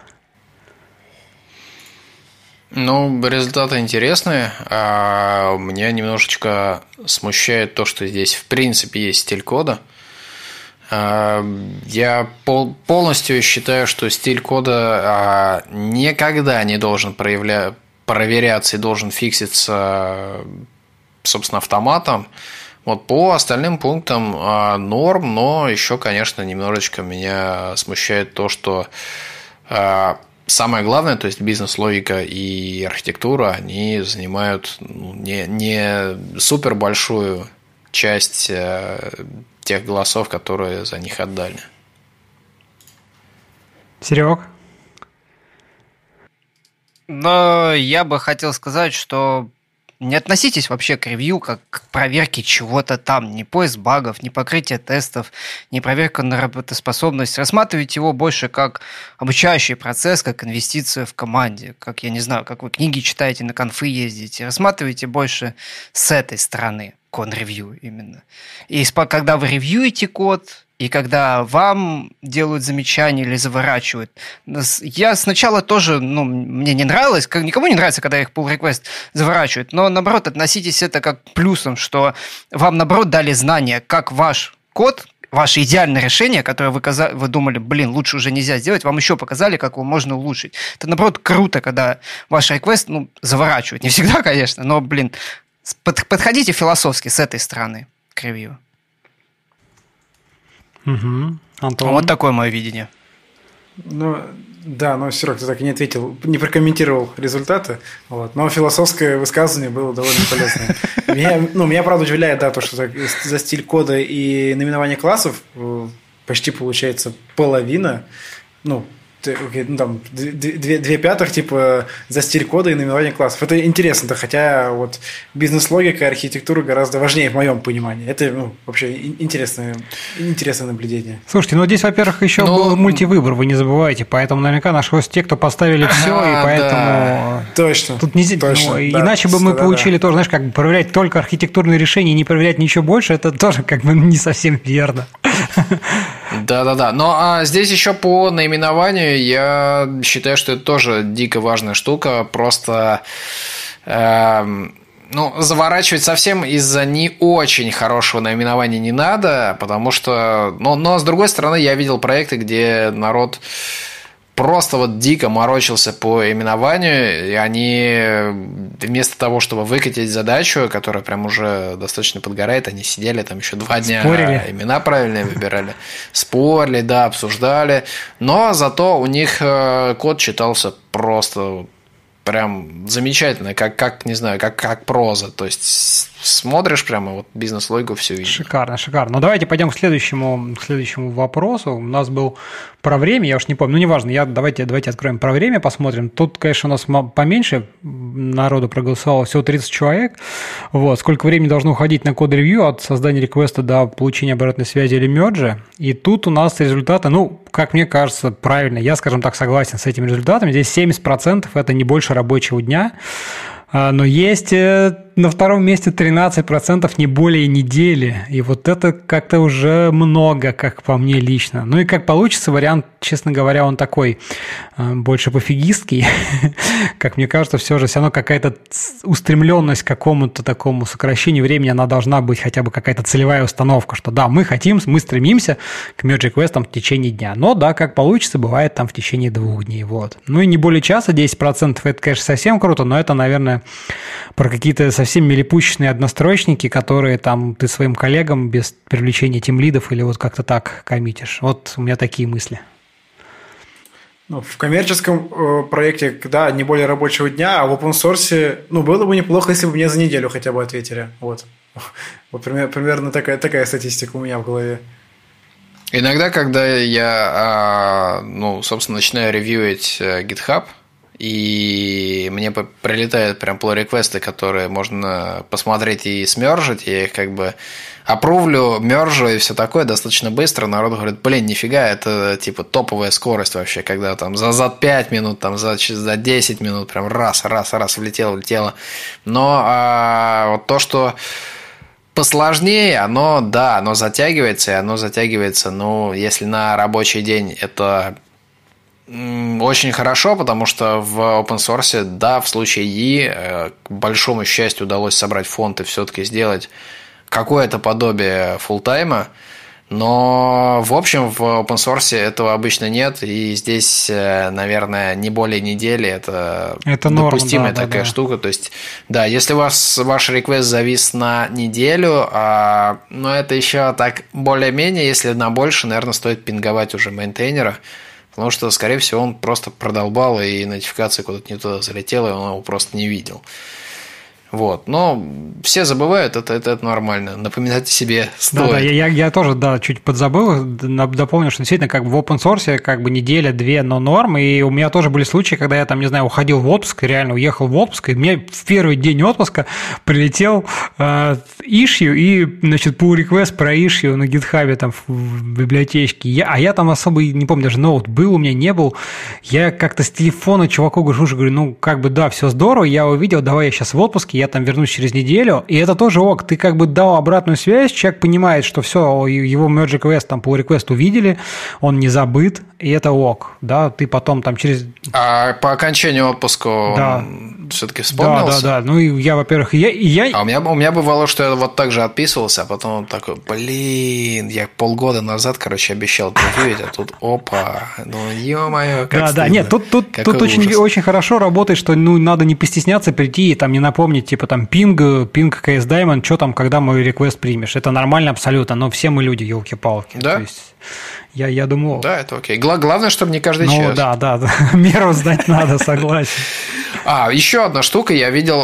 Ну, результаты интересные. Меня немножечко смущает то, что здесь в принципе есть стиль кода. Я полностью считаю, что стиль кода никогда не должен проверяться и должен фикситься, собственно, автоматом. Вот по остальным пунктам норм, но еще, конечно, немножечко меня смущает то, что самое главное, то есть бизнес-логика и архитектура, они занимают не супер большую часть тех голосов, которые за них отдали. Серег? Но я бы хотел сказать, что не относитесь вообще к ревью как к проверке чего-то там, ни поиск багов, ни покрытие тестов, ни проверка на работоспособность. Рассматривайте его больше как обучающий процесс, как инвестицию в команде, как, я не знаю, как вы книги читаете, на конфы ездите. Рассматривайте больше с этой стороны код-ревью именно. И когда вы ревьюете код, и когда вам делают замечания или заворачивают. Я сначала тоже, мне не нравилось, никому не нравится, когда их pull request заворачивают, но, наоборот, относитесь это как плюсом, что вам, наоборот, дали знания, как ваш код, ваше идеальное решение, которое вы думали, лучше уже нельзя сделать, вам еще показали, как его можно улучшить. Это, наоборот, круто, когда ваш request, заворачивают. Не всегда, конечно, но, подходите философски с этой стороны к ревью. Угу. Антон? Вот такое мое видение. Серег, ты так и не ответил, не прокомментировал результаты, но философское высказывание было довольно полезное. Меня, правда, удивляет, то, что за стиль кода и наименование классов почти получается половина, там 2/5 типа за стиль кода и наименование классов. Это интересно, хотя вот бизнес-логика и архитектура гораздо важнее в моем понимании. Это вообще интересное наблюдение. Слушайте, здесь, во-первых, еще был мультивыбор, вы не забывайте, поэтому наверняка нашлось те, кто поставили все, и поэтому... Да. Точно. Тут иначе бы мы получили тоже, как бы проверять только архитектурные решения и не проверять ничего больше, это тоже как бы не совсем верно. Да. Но здесь еще по наименованию я считаю, что это тоже дико важная штука. Просто заворачивать совсем из-за не очень хорошего наименования не надо, потому что... Но с другой стороны, я видел проекты, где народ просто дико морочился по именованию, и они вместо того, чтобы выкатить задачу, которая прям уже достаточно подгорает, они сидели там еще 2 дня, спорили. Имена правильные выбирали, спорили, да, обсуждали, но зато у них код читался просто прям замечательно, как не знаю, как проза, то есть смотришь прямо вот бизнес-логику все видишь. Шикарно, шикарно. Ну, давайте пойдем к следующему вопросу. У нас был про время, я уж не помню, ну, неважно, давайте откроем про время, посмотрим. Тут, конечно, у нас поменьше народу проголосовало, всего 30 человек. Вот. Сколько времени должно уходить на код-ревью от создания реквеста до получения обратной связи или мерджа. И тут у нас результаты, ну, как мне кажется, правильно, я, скажем так, согласен с этими результатами. Здесь 70% это не больше рабочего дня. Но есть на втором месте 13%, не более недели. И вот это как-то уже много, как по мне лично. Ну и как получится, вариант, честно говоря, он такой больше пофигистский. Как мне кажется, все равно какая-то устремленность к какому-то такому сокращению времени, она должна быть хотя бы какая-то целевая установка, что да, мы стремимся к мердж-реквестам в течение дня. Но да, как получится, бывает там в течение 2 дней. Вот. Ну и не более часа, 10%, это, конечно, совсем круто, но это, наверное, про какие-то совсем милипучечные однострочники, которые там ты своим коллегам без привлечения тимлидов или вот как-то так коммитишь. Вот у меня такие мысли. Ну, в коммерческом проекте, да, не более рабочего дня, а в open source, ну, было бы неплохо, если бы мне за неделю хотя бы ответили. Вот примерно такая статистика у меня в голове. Иногда, когда я, собственно, начинаю ревьюить GitHub, и мне прилетают прям pull-реквесты, которые можно посмотреть и смержить, я их как бы апрувлю, мержу и все такое достаточно быстро. Народ говорит, блин, нифига, это типа топовая скорость вообще, когда там за 5 минут, там за 10 минут прям раз, влетело. Но вот то, что посложнее, оно затягивается, ну, если на рабочий день это очень хорошо, потому что в open source, да, в случае E, к большому счастью, удалось собрать фонд и все-таки сделать какое-то подобие фуллтайма, но, в общем, в open source этого обычно нет, и здесь, наверное, не более недели это допустимая норм, такая штука. То есть, да, если у вас ваш реквест завис на неделю, но это еще так более-менее, если на больше, наверное, стоит пинговать уже мейнтейнера, потому что, скорее всего, он просто продолбал, и нотификация куда-то не туда залетела, и он его просто не видел. Вот. Но все забывают, это нормально. Напоминать о себе стоит. Да, я тоже, чуть подзабыл, дополню, что действительно как бы в open source как бы неделя-две, но норм, и у меня тоже были случаи, когда я там, не знаю, уходил в отпуск, реально уехал в отпуск, и мне в первый день отпуска прилетел issue и, значит, pull request про issue на GitHub там в библиотечке. Я там особо не помню, даже ноут был у меня, не был. Я как-то с телефона чуваку говорю, ну, как бы, да, все здорово, я увидел, давай я сейчас в отпуске, я там вернусь через неделю, и это тоже ок, ты как бы дал обратную связь, человек понимает, что все, его merge request, там pull request увидели, он не забыт, и это ок, да, ты потом там через... А по окончанию отпуска он все-таки вспомнился? Да, ну и я, во-первых, А у меня бывало, что я вот так же отписывался, а потом такой, я полгода назад, обещал ревьюить, а тут опа, ну ё-моё, как стыдно. Нет, тут очень хорошо работает, что надо не постесняться прийти и там не напомнить, типа там пинг CS Diamond, что там, когда мой реквест примешь. Это нормально абсолютно, но все мы люди, елки-палки. Да? То есть я думал... Да, это окей. Главное, чтобы не каждый час. Да, меру сдать надо, согласен. Еще одна штука. Я видел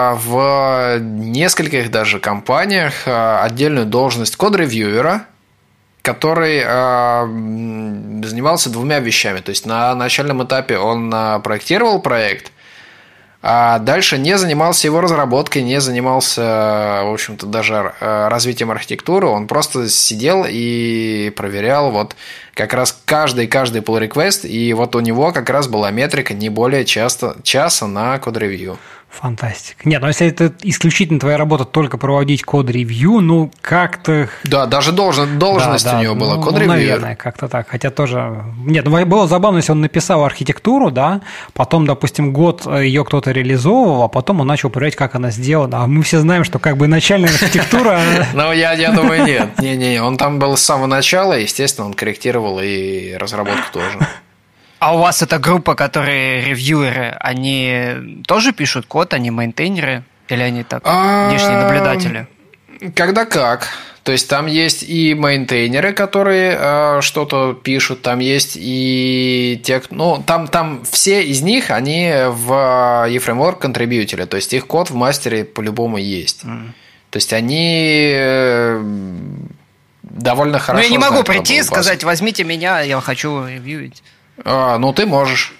в нескольких даже компаниях отдельную должность код-ревьюера, который занимался 2 вещами. То есть на начальном этапе он проектировал проект, а дальше не занимался его разработкой, не занимался, в общем-то, даже развитием архитектуры. Он просто сидел и проверял вот как раз каждый pull request, и вот у него как раз была метрика не более часа на код-ревью. Фантастика. Нет, но если это исключительно твоя работа только проводить код-ревью, ну как-то... Да, даже должность у него была код-ревью. Наверное, как-то так. Хотя тоже... Нет, было забавно, если он написал архитектуру, да, потом, допустим, год ее кто-то реализовывал, а потом он начал проверять, как она сделана. А мы все знаем, что как бы начальная архитектура... Ну, я думаю, нет. Не, он там был с самого начала, естественно, он корректировал и разработку тоже. А у вас эта группа, которые ревьюеры, они тоже пишут код, они мейнтейнеры? Или они так, внешние наблюдатели? Когда как. То есть там есть и мейнтейнеры, которые что-то пишут, там есть и те, там все из них, они в eFramework контрибьютили, то есть их код в мастере по-любому есть. То есть они довольно хорошо. Ну, я не могу знают, прийти и сказать, возьмите меня, я хочу ревьюить. Ну, ты можешь.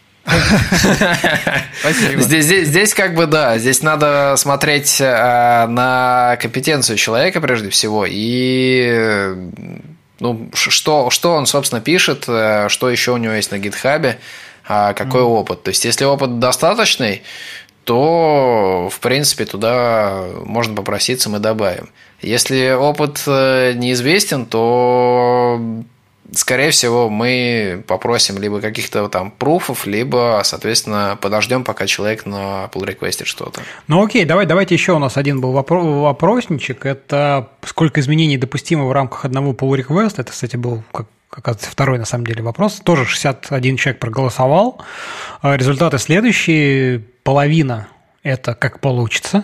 Спасибо. Здесь как бы да, здесь надо смотреть на компетенцию человека прежде всего и ну, что он, собственно, пишет, что еще у него есть на гитхабе, какой опыт. То есть, если опыт достаточный, то, в принципе, туда можно попроситься, мы добавим. Если опыт неизвестен, то, скорее всего, мы попросим либо каких-то там пруфов, либо, соответственно, подождем, пока человек на pull реквестит что-то. Ну окей, давайте еще у нас один был вопросничек. Это сколько изменений допустимо в рамках одного pull request. Это, кстати, был оказывается, второй, на самом деле, вопрос. Тоже 61 человек проголосовал. Результаты следующие. Половина – это как получится.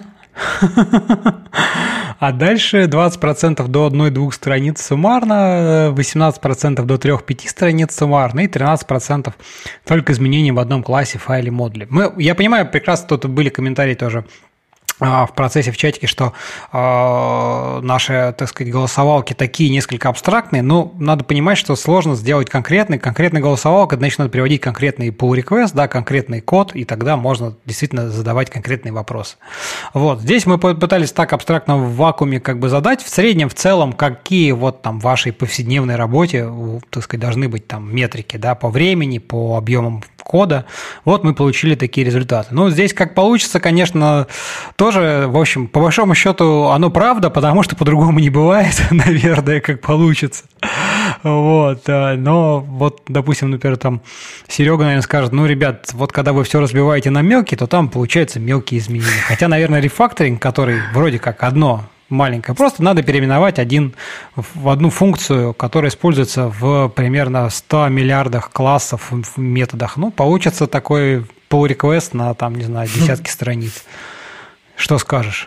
А дальше 20% до 1-2 страниц суммарно, 18% до 3-5 страниц суммарно и 13% только изменений в одном классе, файле, модуле. Я понимаю, прекрасно, тут были комментарии тоже в процессе в чатике, что наши, так сказать, голосовалки такие несколько абстрактные, но надо понимать, что сложно сделать конкретной голосовалкой, значит, надо приводить конкретный pull request, да, конкретный код, и тогда можно действительно задавать конкретные вопросы. Вот, здесь мы попытались так абстрактно в вакууме как бы задать, в среднем, в целом, какие вот там в вашей повседневной работе, так сказать, должны быть там метрики, да, по времени, по объемам кода. Вот мы получили такие результаты. Ну, здесь как получится, конечно, тоже, в общем, по большому счету оно правда, потому что по-другому не бывает, наверное, как получится. Вот. Но вот, допустим, например, там Серега, наверное, скажет, ну, ребят, вот когда вы все разбиваете на мелкие, то там получаются мелкие изменения. Хотя, наверное, рефакторинг, который вроде как одно маленькое, просто надо переименовать в одну функцию, которая используется в примерно 100 миллиардах классов в методах. Ну, получится такой pull request на, там, не знаю, десятки страниц. Что скажешь?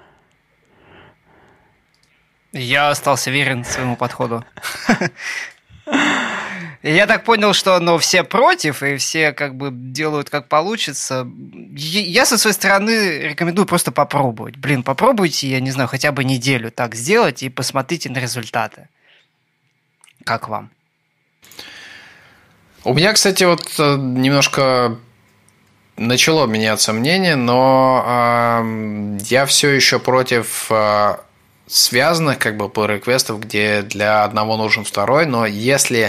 Я остался верен своему подходу. Я так понял, что все против, и все как бы делают как получится. Я со своей стороны рекомендую просто попробовать. Попробуйте, я не знаю, хотя бы неделю так сделать и посмотрите на результаты. Как вам? У меня, кстати, вот немножко начало меняться мнение, но я все еще против связанных как бы pull реквестов, где для одного нужен второй, но если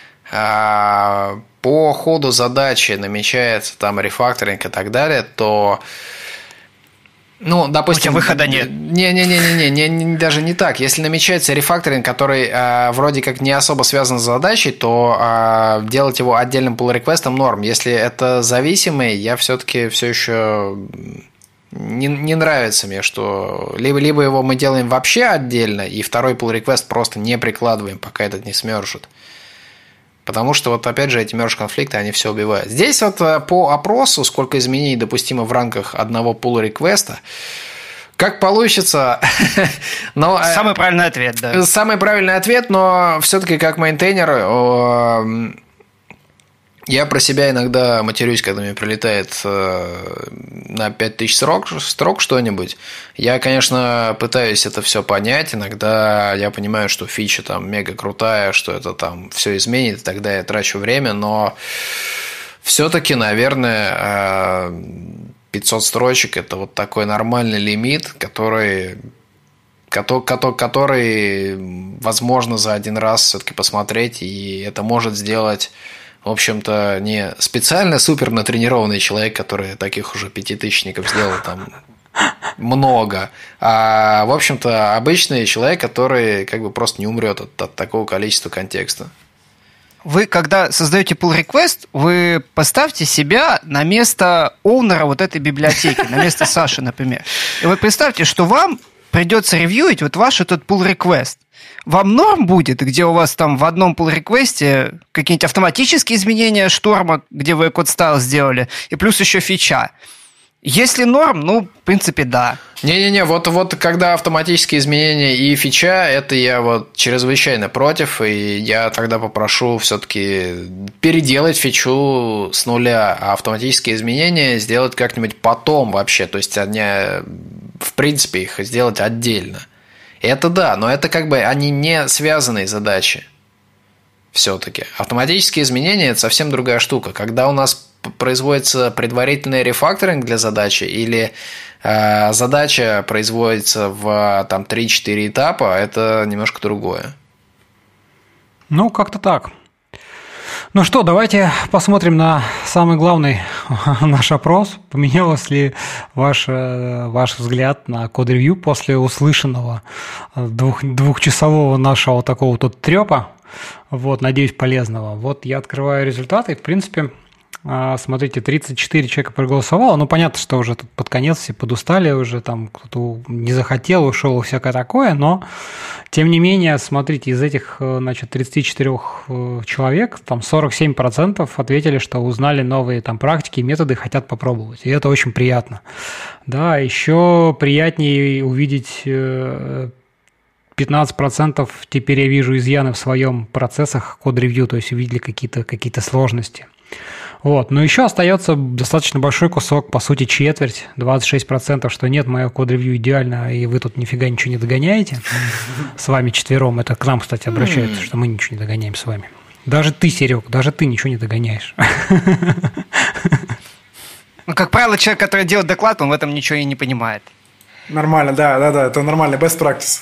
по ходу задачи намечается там рефакторинг и так далее, то, ну, допустим... У тебя выхода нет. Не, даже не так. Если намечается рефакторинг, который вроде как не особо связан с задачей, то делать его отдельным pull реквестом норм. Если это зависимый, я все-таки все еще... Не нравится мне, что либо его мы делаем вообще отдельно, и второй pull request просто не прикладываем, пока этот не смержит. Потому что, вот опять же, эти мерж-конфликты, они все убивают. Здесь вот по опросу, сколько изменений допустимо в рамках одного pull реквеста, как получится... но, самый правильный ответ, да. Самый правильный ответ, но все-таки как мейнтейнер... Я про себя иногда матерюсь, когда мне прилетает на 5000 строк что-нибудь. Я, конечно, пытаюсь это все понять. Иногда я понимаю, что фича там мега крутая, что это там все изменит, и тогда я трачу время, но все-таки, наверное, 500 строчек – это вот такой нормальный лимит, который возможно за один раз все-таки посмотреть, и это может сделать... В общем-то, не специально супер натренированный человек, который таких уже пятитысячников сделал там много, а, в общем-то, обычный человек, который как бы просто не умрет от такого количества контекста. Вы, когда создаете pull request, вы поставьте себя на место оунера вот этой библиотеки, на место Саши, например. И вот представьте, что вам придется ревьюить вот ваш этот pull request. Вам норм будет, где у вас там в одном pull-реквесте какие-нибудь автоматические изменения шторма, где вы код стайл сделали, и плюс еще фича. Если норм, ну, в принципе, да. Не-не-не, вот когда автоматические изменения и фича, это я вот чрезвычайно против, и я тогда попрошу все-таки переделать фичу с нуля, а автоматические изменения сделать как-нибудь потом вообще, то есть они в принципе, их сделать отдельно. Это да, но это как бы они не связанные задачи. Все-таки. Автоматические изменения – это совсем другая штука. Когда у нас производится предварительный рефакторинг для задачи или задача производится в там, 3-4 этапа, это немножко другое. Ну, как-то так. Ну что, давайте посмотрим на самый главный наш опрос. Поменялось ли ваш взгляд на код-ревью после услышанного двухчасового нашего такого тут трёпа? Вот, надеюсь, полезного. Вот я открываю результаты. В принципе, смотрите, 34 человека проголосовало. Ну, понятно, что уже тут под конец все подустали уже, там кто-то не захотел, ушел и всякое такое, но тем не менее, смотрите, из этих, значит, 34 человек, там 47% ответили, что узнали новые там практики и методы, хотят попробовать. И это очень приятно. Да, еще приятнее увидеть 15% теперь я вижу изъяны в своем процессах код-ревью, то есть увидели какие-то сложности. Вот. Но еще остается достаточно большой кусок, по сути, четверть, 26%, что нет, мое код-ревью идеально, и вы тут нифига ничего не догоняете с вами четвером. Это к нам, кстати, обращаются, что мы ничего не догоняем с вами. Даже ты, Серег, даже ты ничего не догоняешь. Ну, как правило, человек, который делает доклад, он в этом ничего и не понимает. Нормально, да, это нормально, best practice.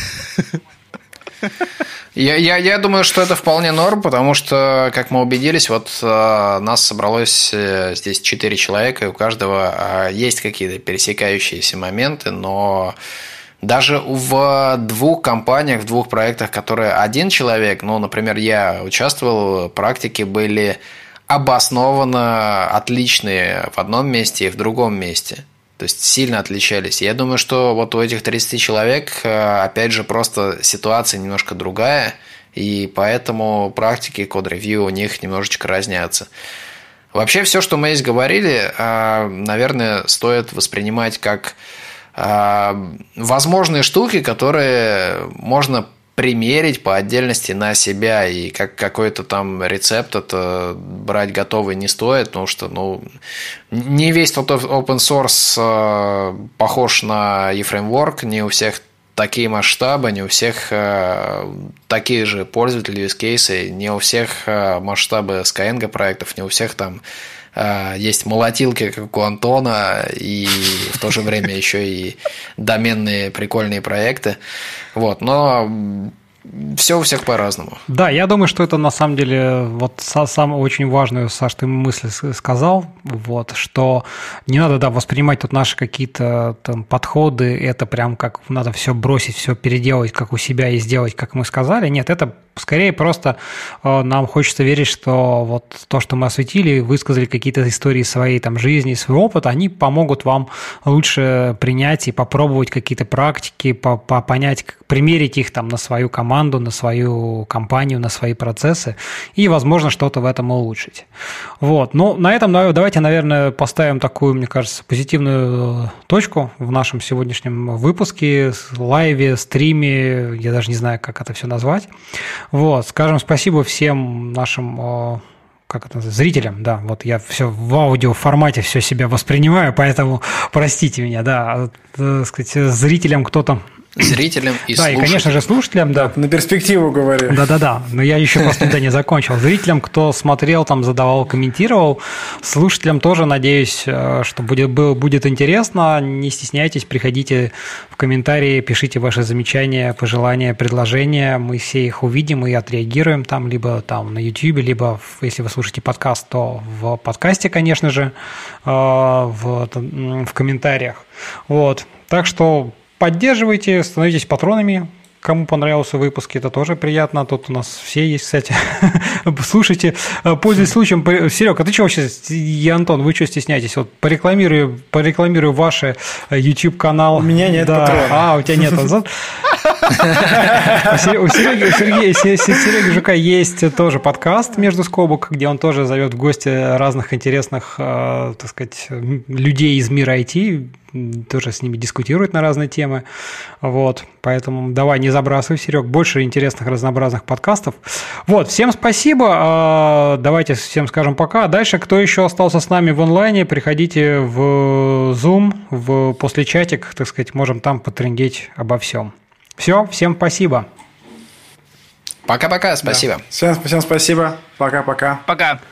Я думаю, что это вполне норм, потому что, как мы убедились, вот нас собралось здесь 4 человека, и у каждого есть какие-то пересекающиеся моменты, но даже в 2 компаниях, в 2 проектах, которые один человек, ну, например, я участвовал, практики были обоснованно отличные в одном месте и в другом месте. То есть сильно отличались. Я думаю, что вот у этих 30 человек, опять же, просто ситуация немножко другая, и поэтому практики код-ревью у них немножечко разнятся. Вообще все, что мы здесь говорили, наверное, стоит воспринимать как возможные штуки, которые можно примерить по отдельности на себя, и как какой-то там рецепт это брать готовый не стоит, потому что не весь тот open source похож на eFramework, не у всех такие масштабы, не у всех такие же пользователи use cases, не у всех масштабы Skyeng проектов, не у всех там есть молотилки, как у Антона, и в то же время еще и доменные прикольные проекты. Вот, но все у всех по-разному. Да, я думаю, что это на самом деле вот самую очень важную, Саш, ты мысль сказал, вот, что не надо, воспринимать тут наши какие-то там подходы, это прям как надо все бросить, все переделать, как у себя и сделать, как мы сказали. Нет, это скорее просто нам хочется верить, что вот то, что мы осветили, высказали какие-то истории своей там жизни, своего опыта, они помогут вам лучше принять и попробовать какие-то практики, понять, примерить их там на свою команду, на свою компанию, на свои процессы и, возможно, что-то в этом улучшить. Вот. Ну, на этом давайте, наверное, поставим такую, мне кажется, позитивную точку в нашем сегодняшнем выпуске, лайве, стриме, я даже не знаю, как это все назвать. Вот, скажем спасибо всем нашим зрителям, да, вот я все в аудиоформате все себя воспринимаю, поэтому простите меня, да, так сказать, зрителям кто-то. Зрителям и да, слушателям. И, конечно же, слушателям, да. На перспективу говорю. Да, но я еще просто не закончил. Зрителям, кто смотрел, там задавал, комментировал, слушателям тоже, надеюсь, что будет интересно. Не стесняйтесь, приходите в комментарии, пишите ваши замечания, пожелания, предложения. Мы все их увидим и отреагируем там, либо там на YouTube, либо, если вы слушаете подкаст, то в подкасте, конечно же, в комментариях. Вот. Так что поддерживайте, становитесь патронами. Кому понравился выпуск, это тоже приятно. Тут у нас все есть, кстати. Слушайте, пользуясь случаем. Серег, а ты чего вообще, и Антон, вы что стесняетесь? Вот порекламирую ваш YouTube-канал. У меня нет патрона. У тебя нет. У Сереги Жука есть тоже подкаст «Между скобок», где он тоже зовет в гости разных интересных, так сказать, людей из мира IT. тоже с ними дискутировать на разные темы. Вот, поэтому давай, не забрасывай, Серег, больше интересных, разнообразных подкастов. Вот, всем спасибо, давайте всем скажем пока. Дальше, кто еще остался с нами в онлайне, приходите в Zoom, в после чатик, так сказать, можем там потрындеть обо всем. Все, всем спасибо. Пока-пока, спасибо. Да. Всем спасибо. Пока-пока. Пока.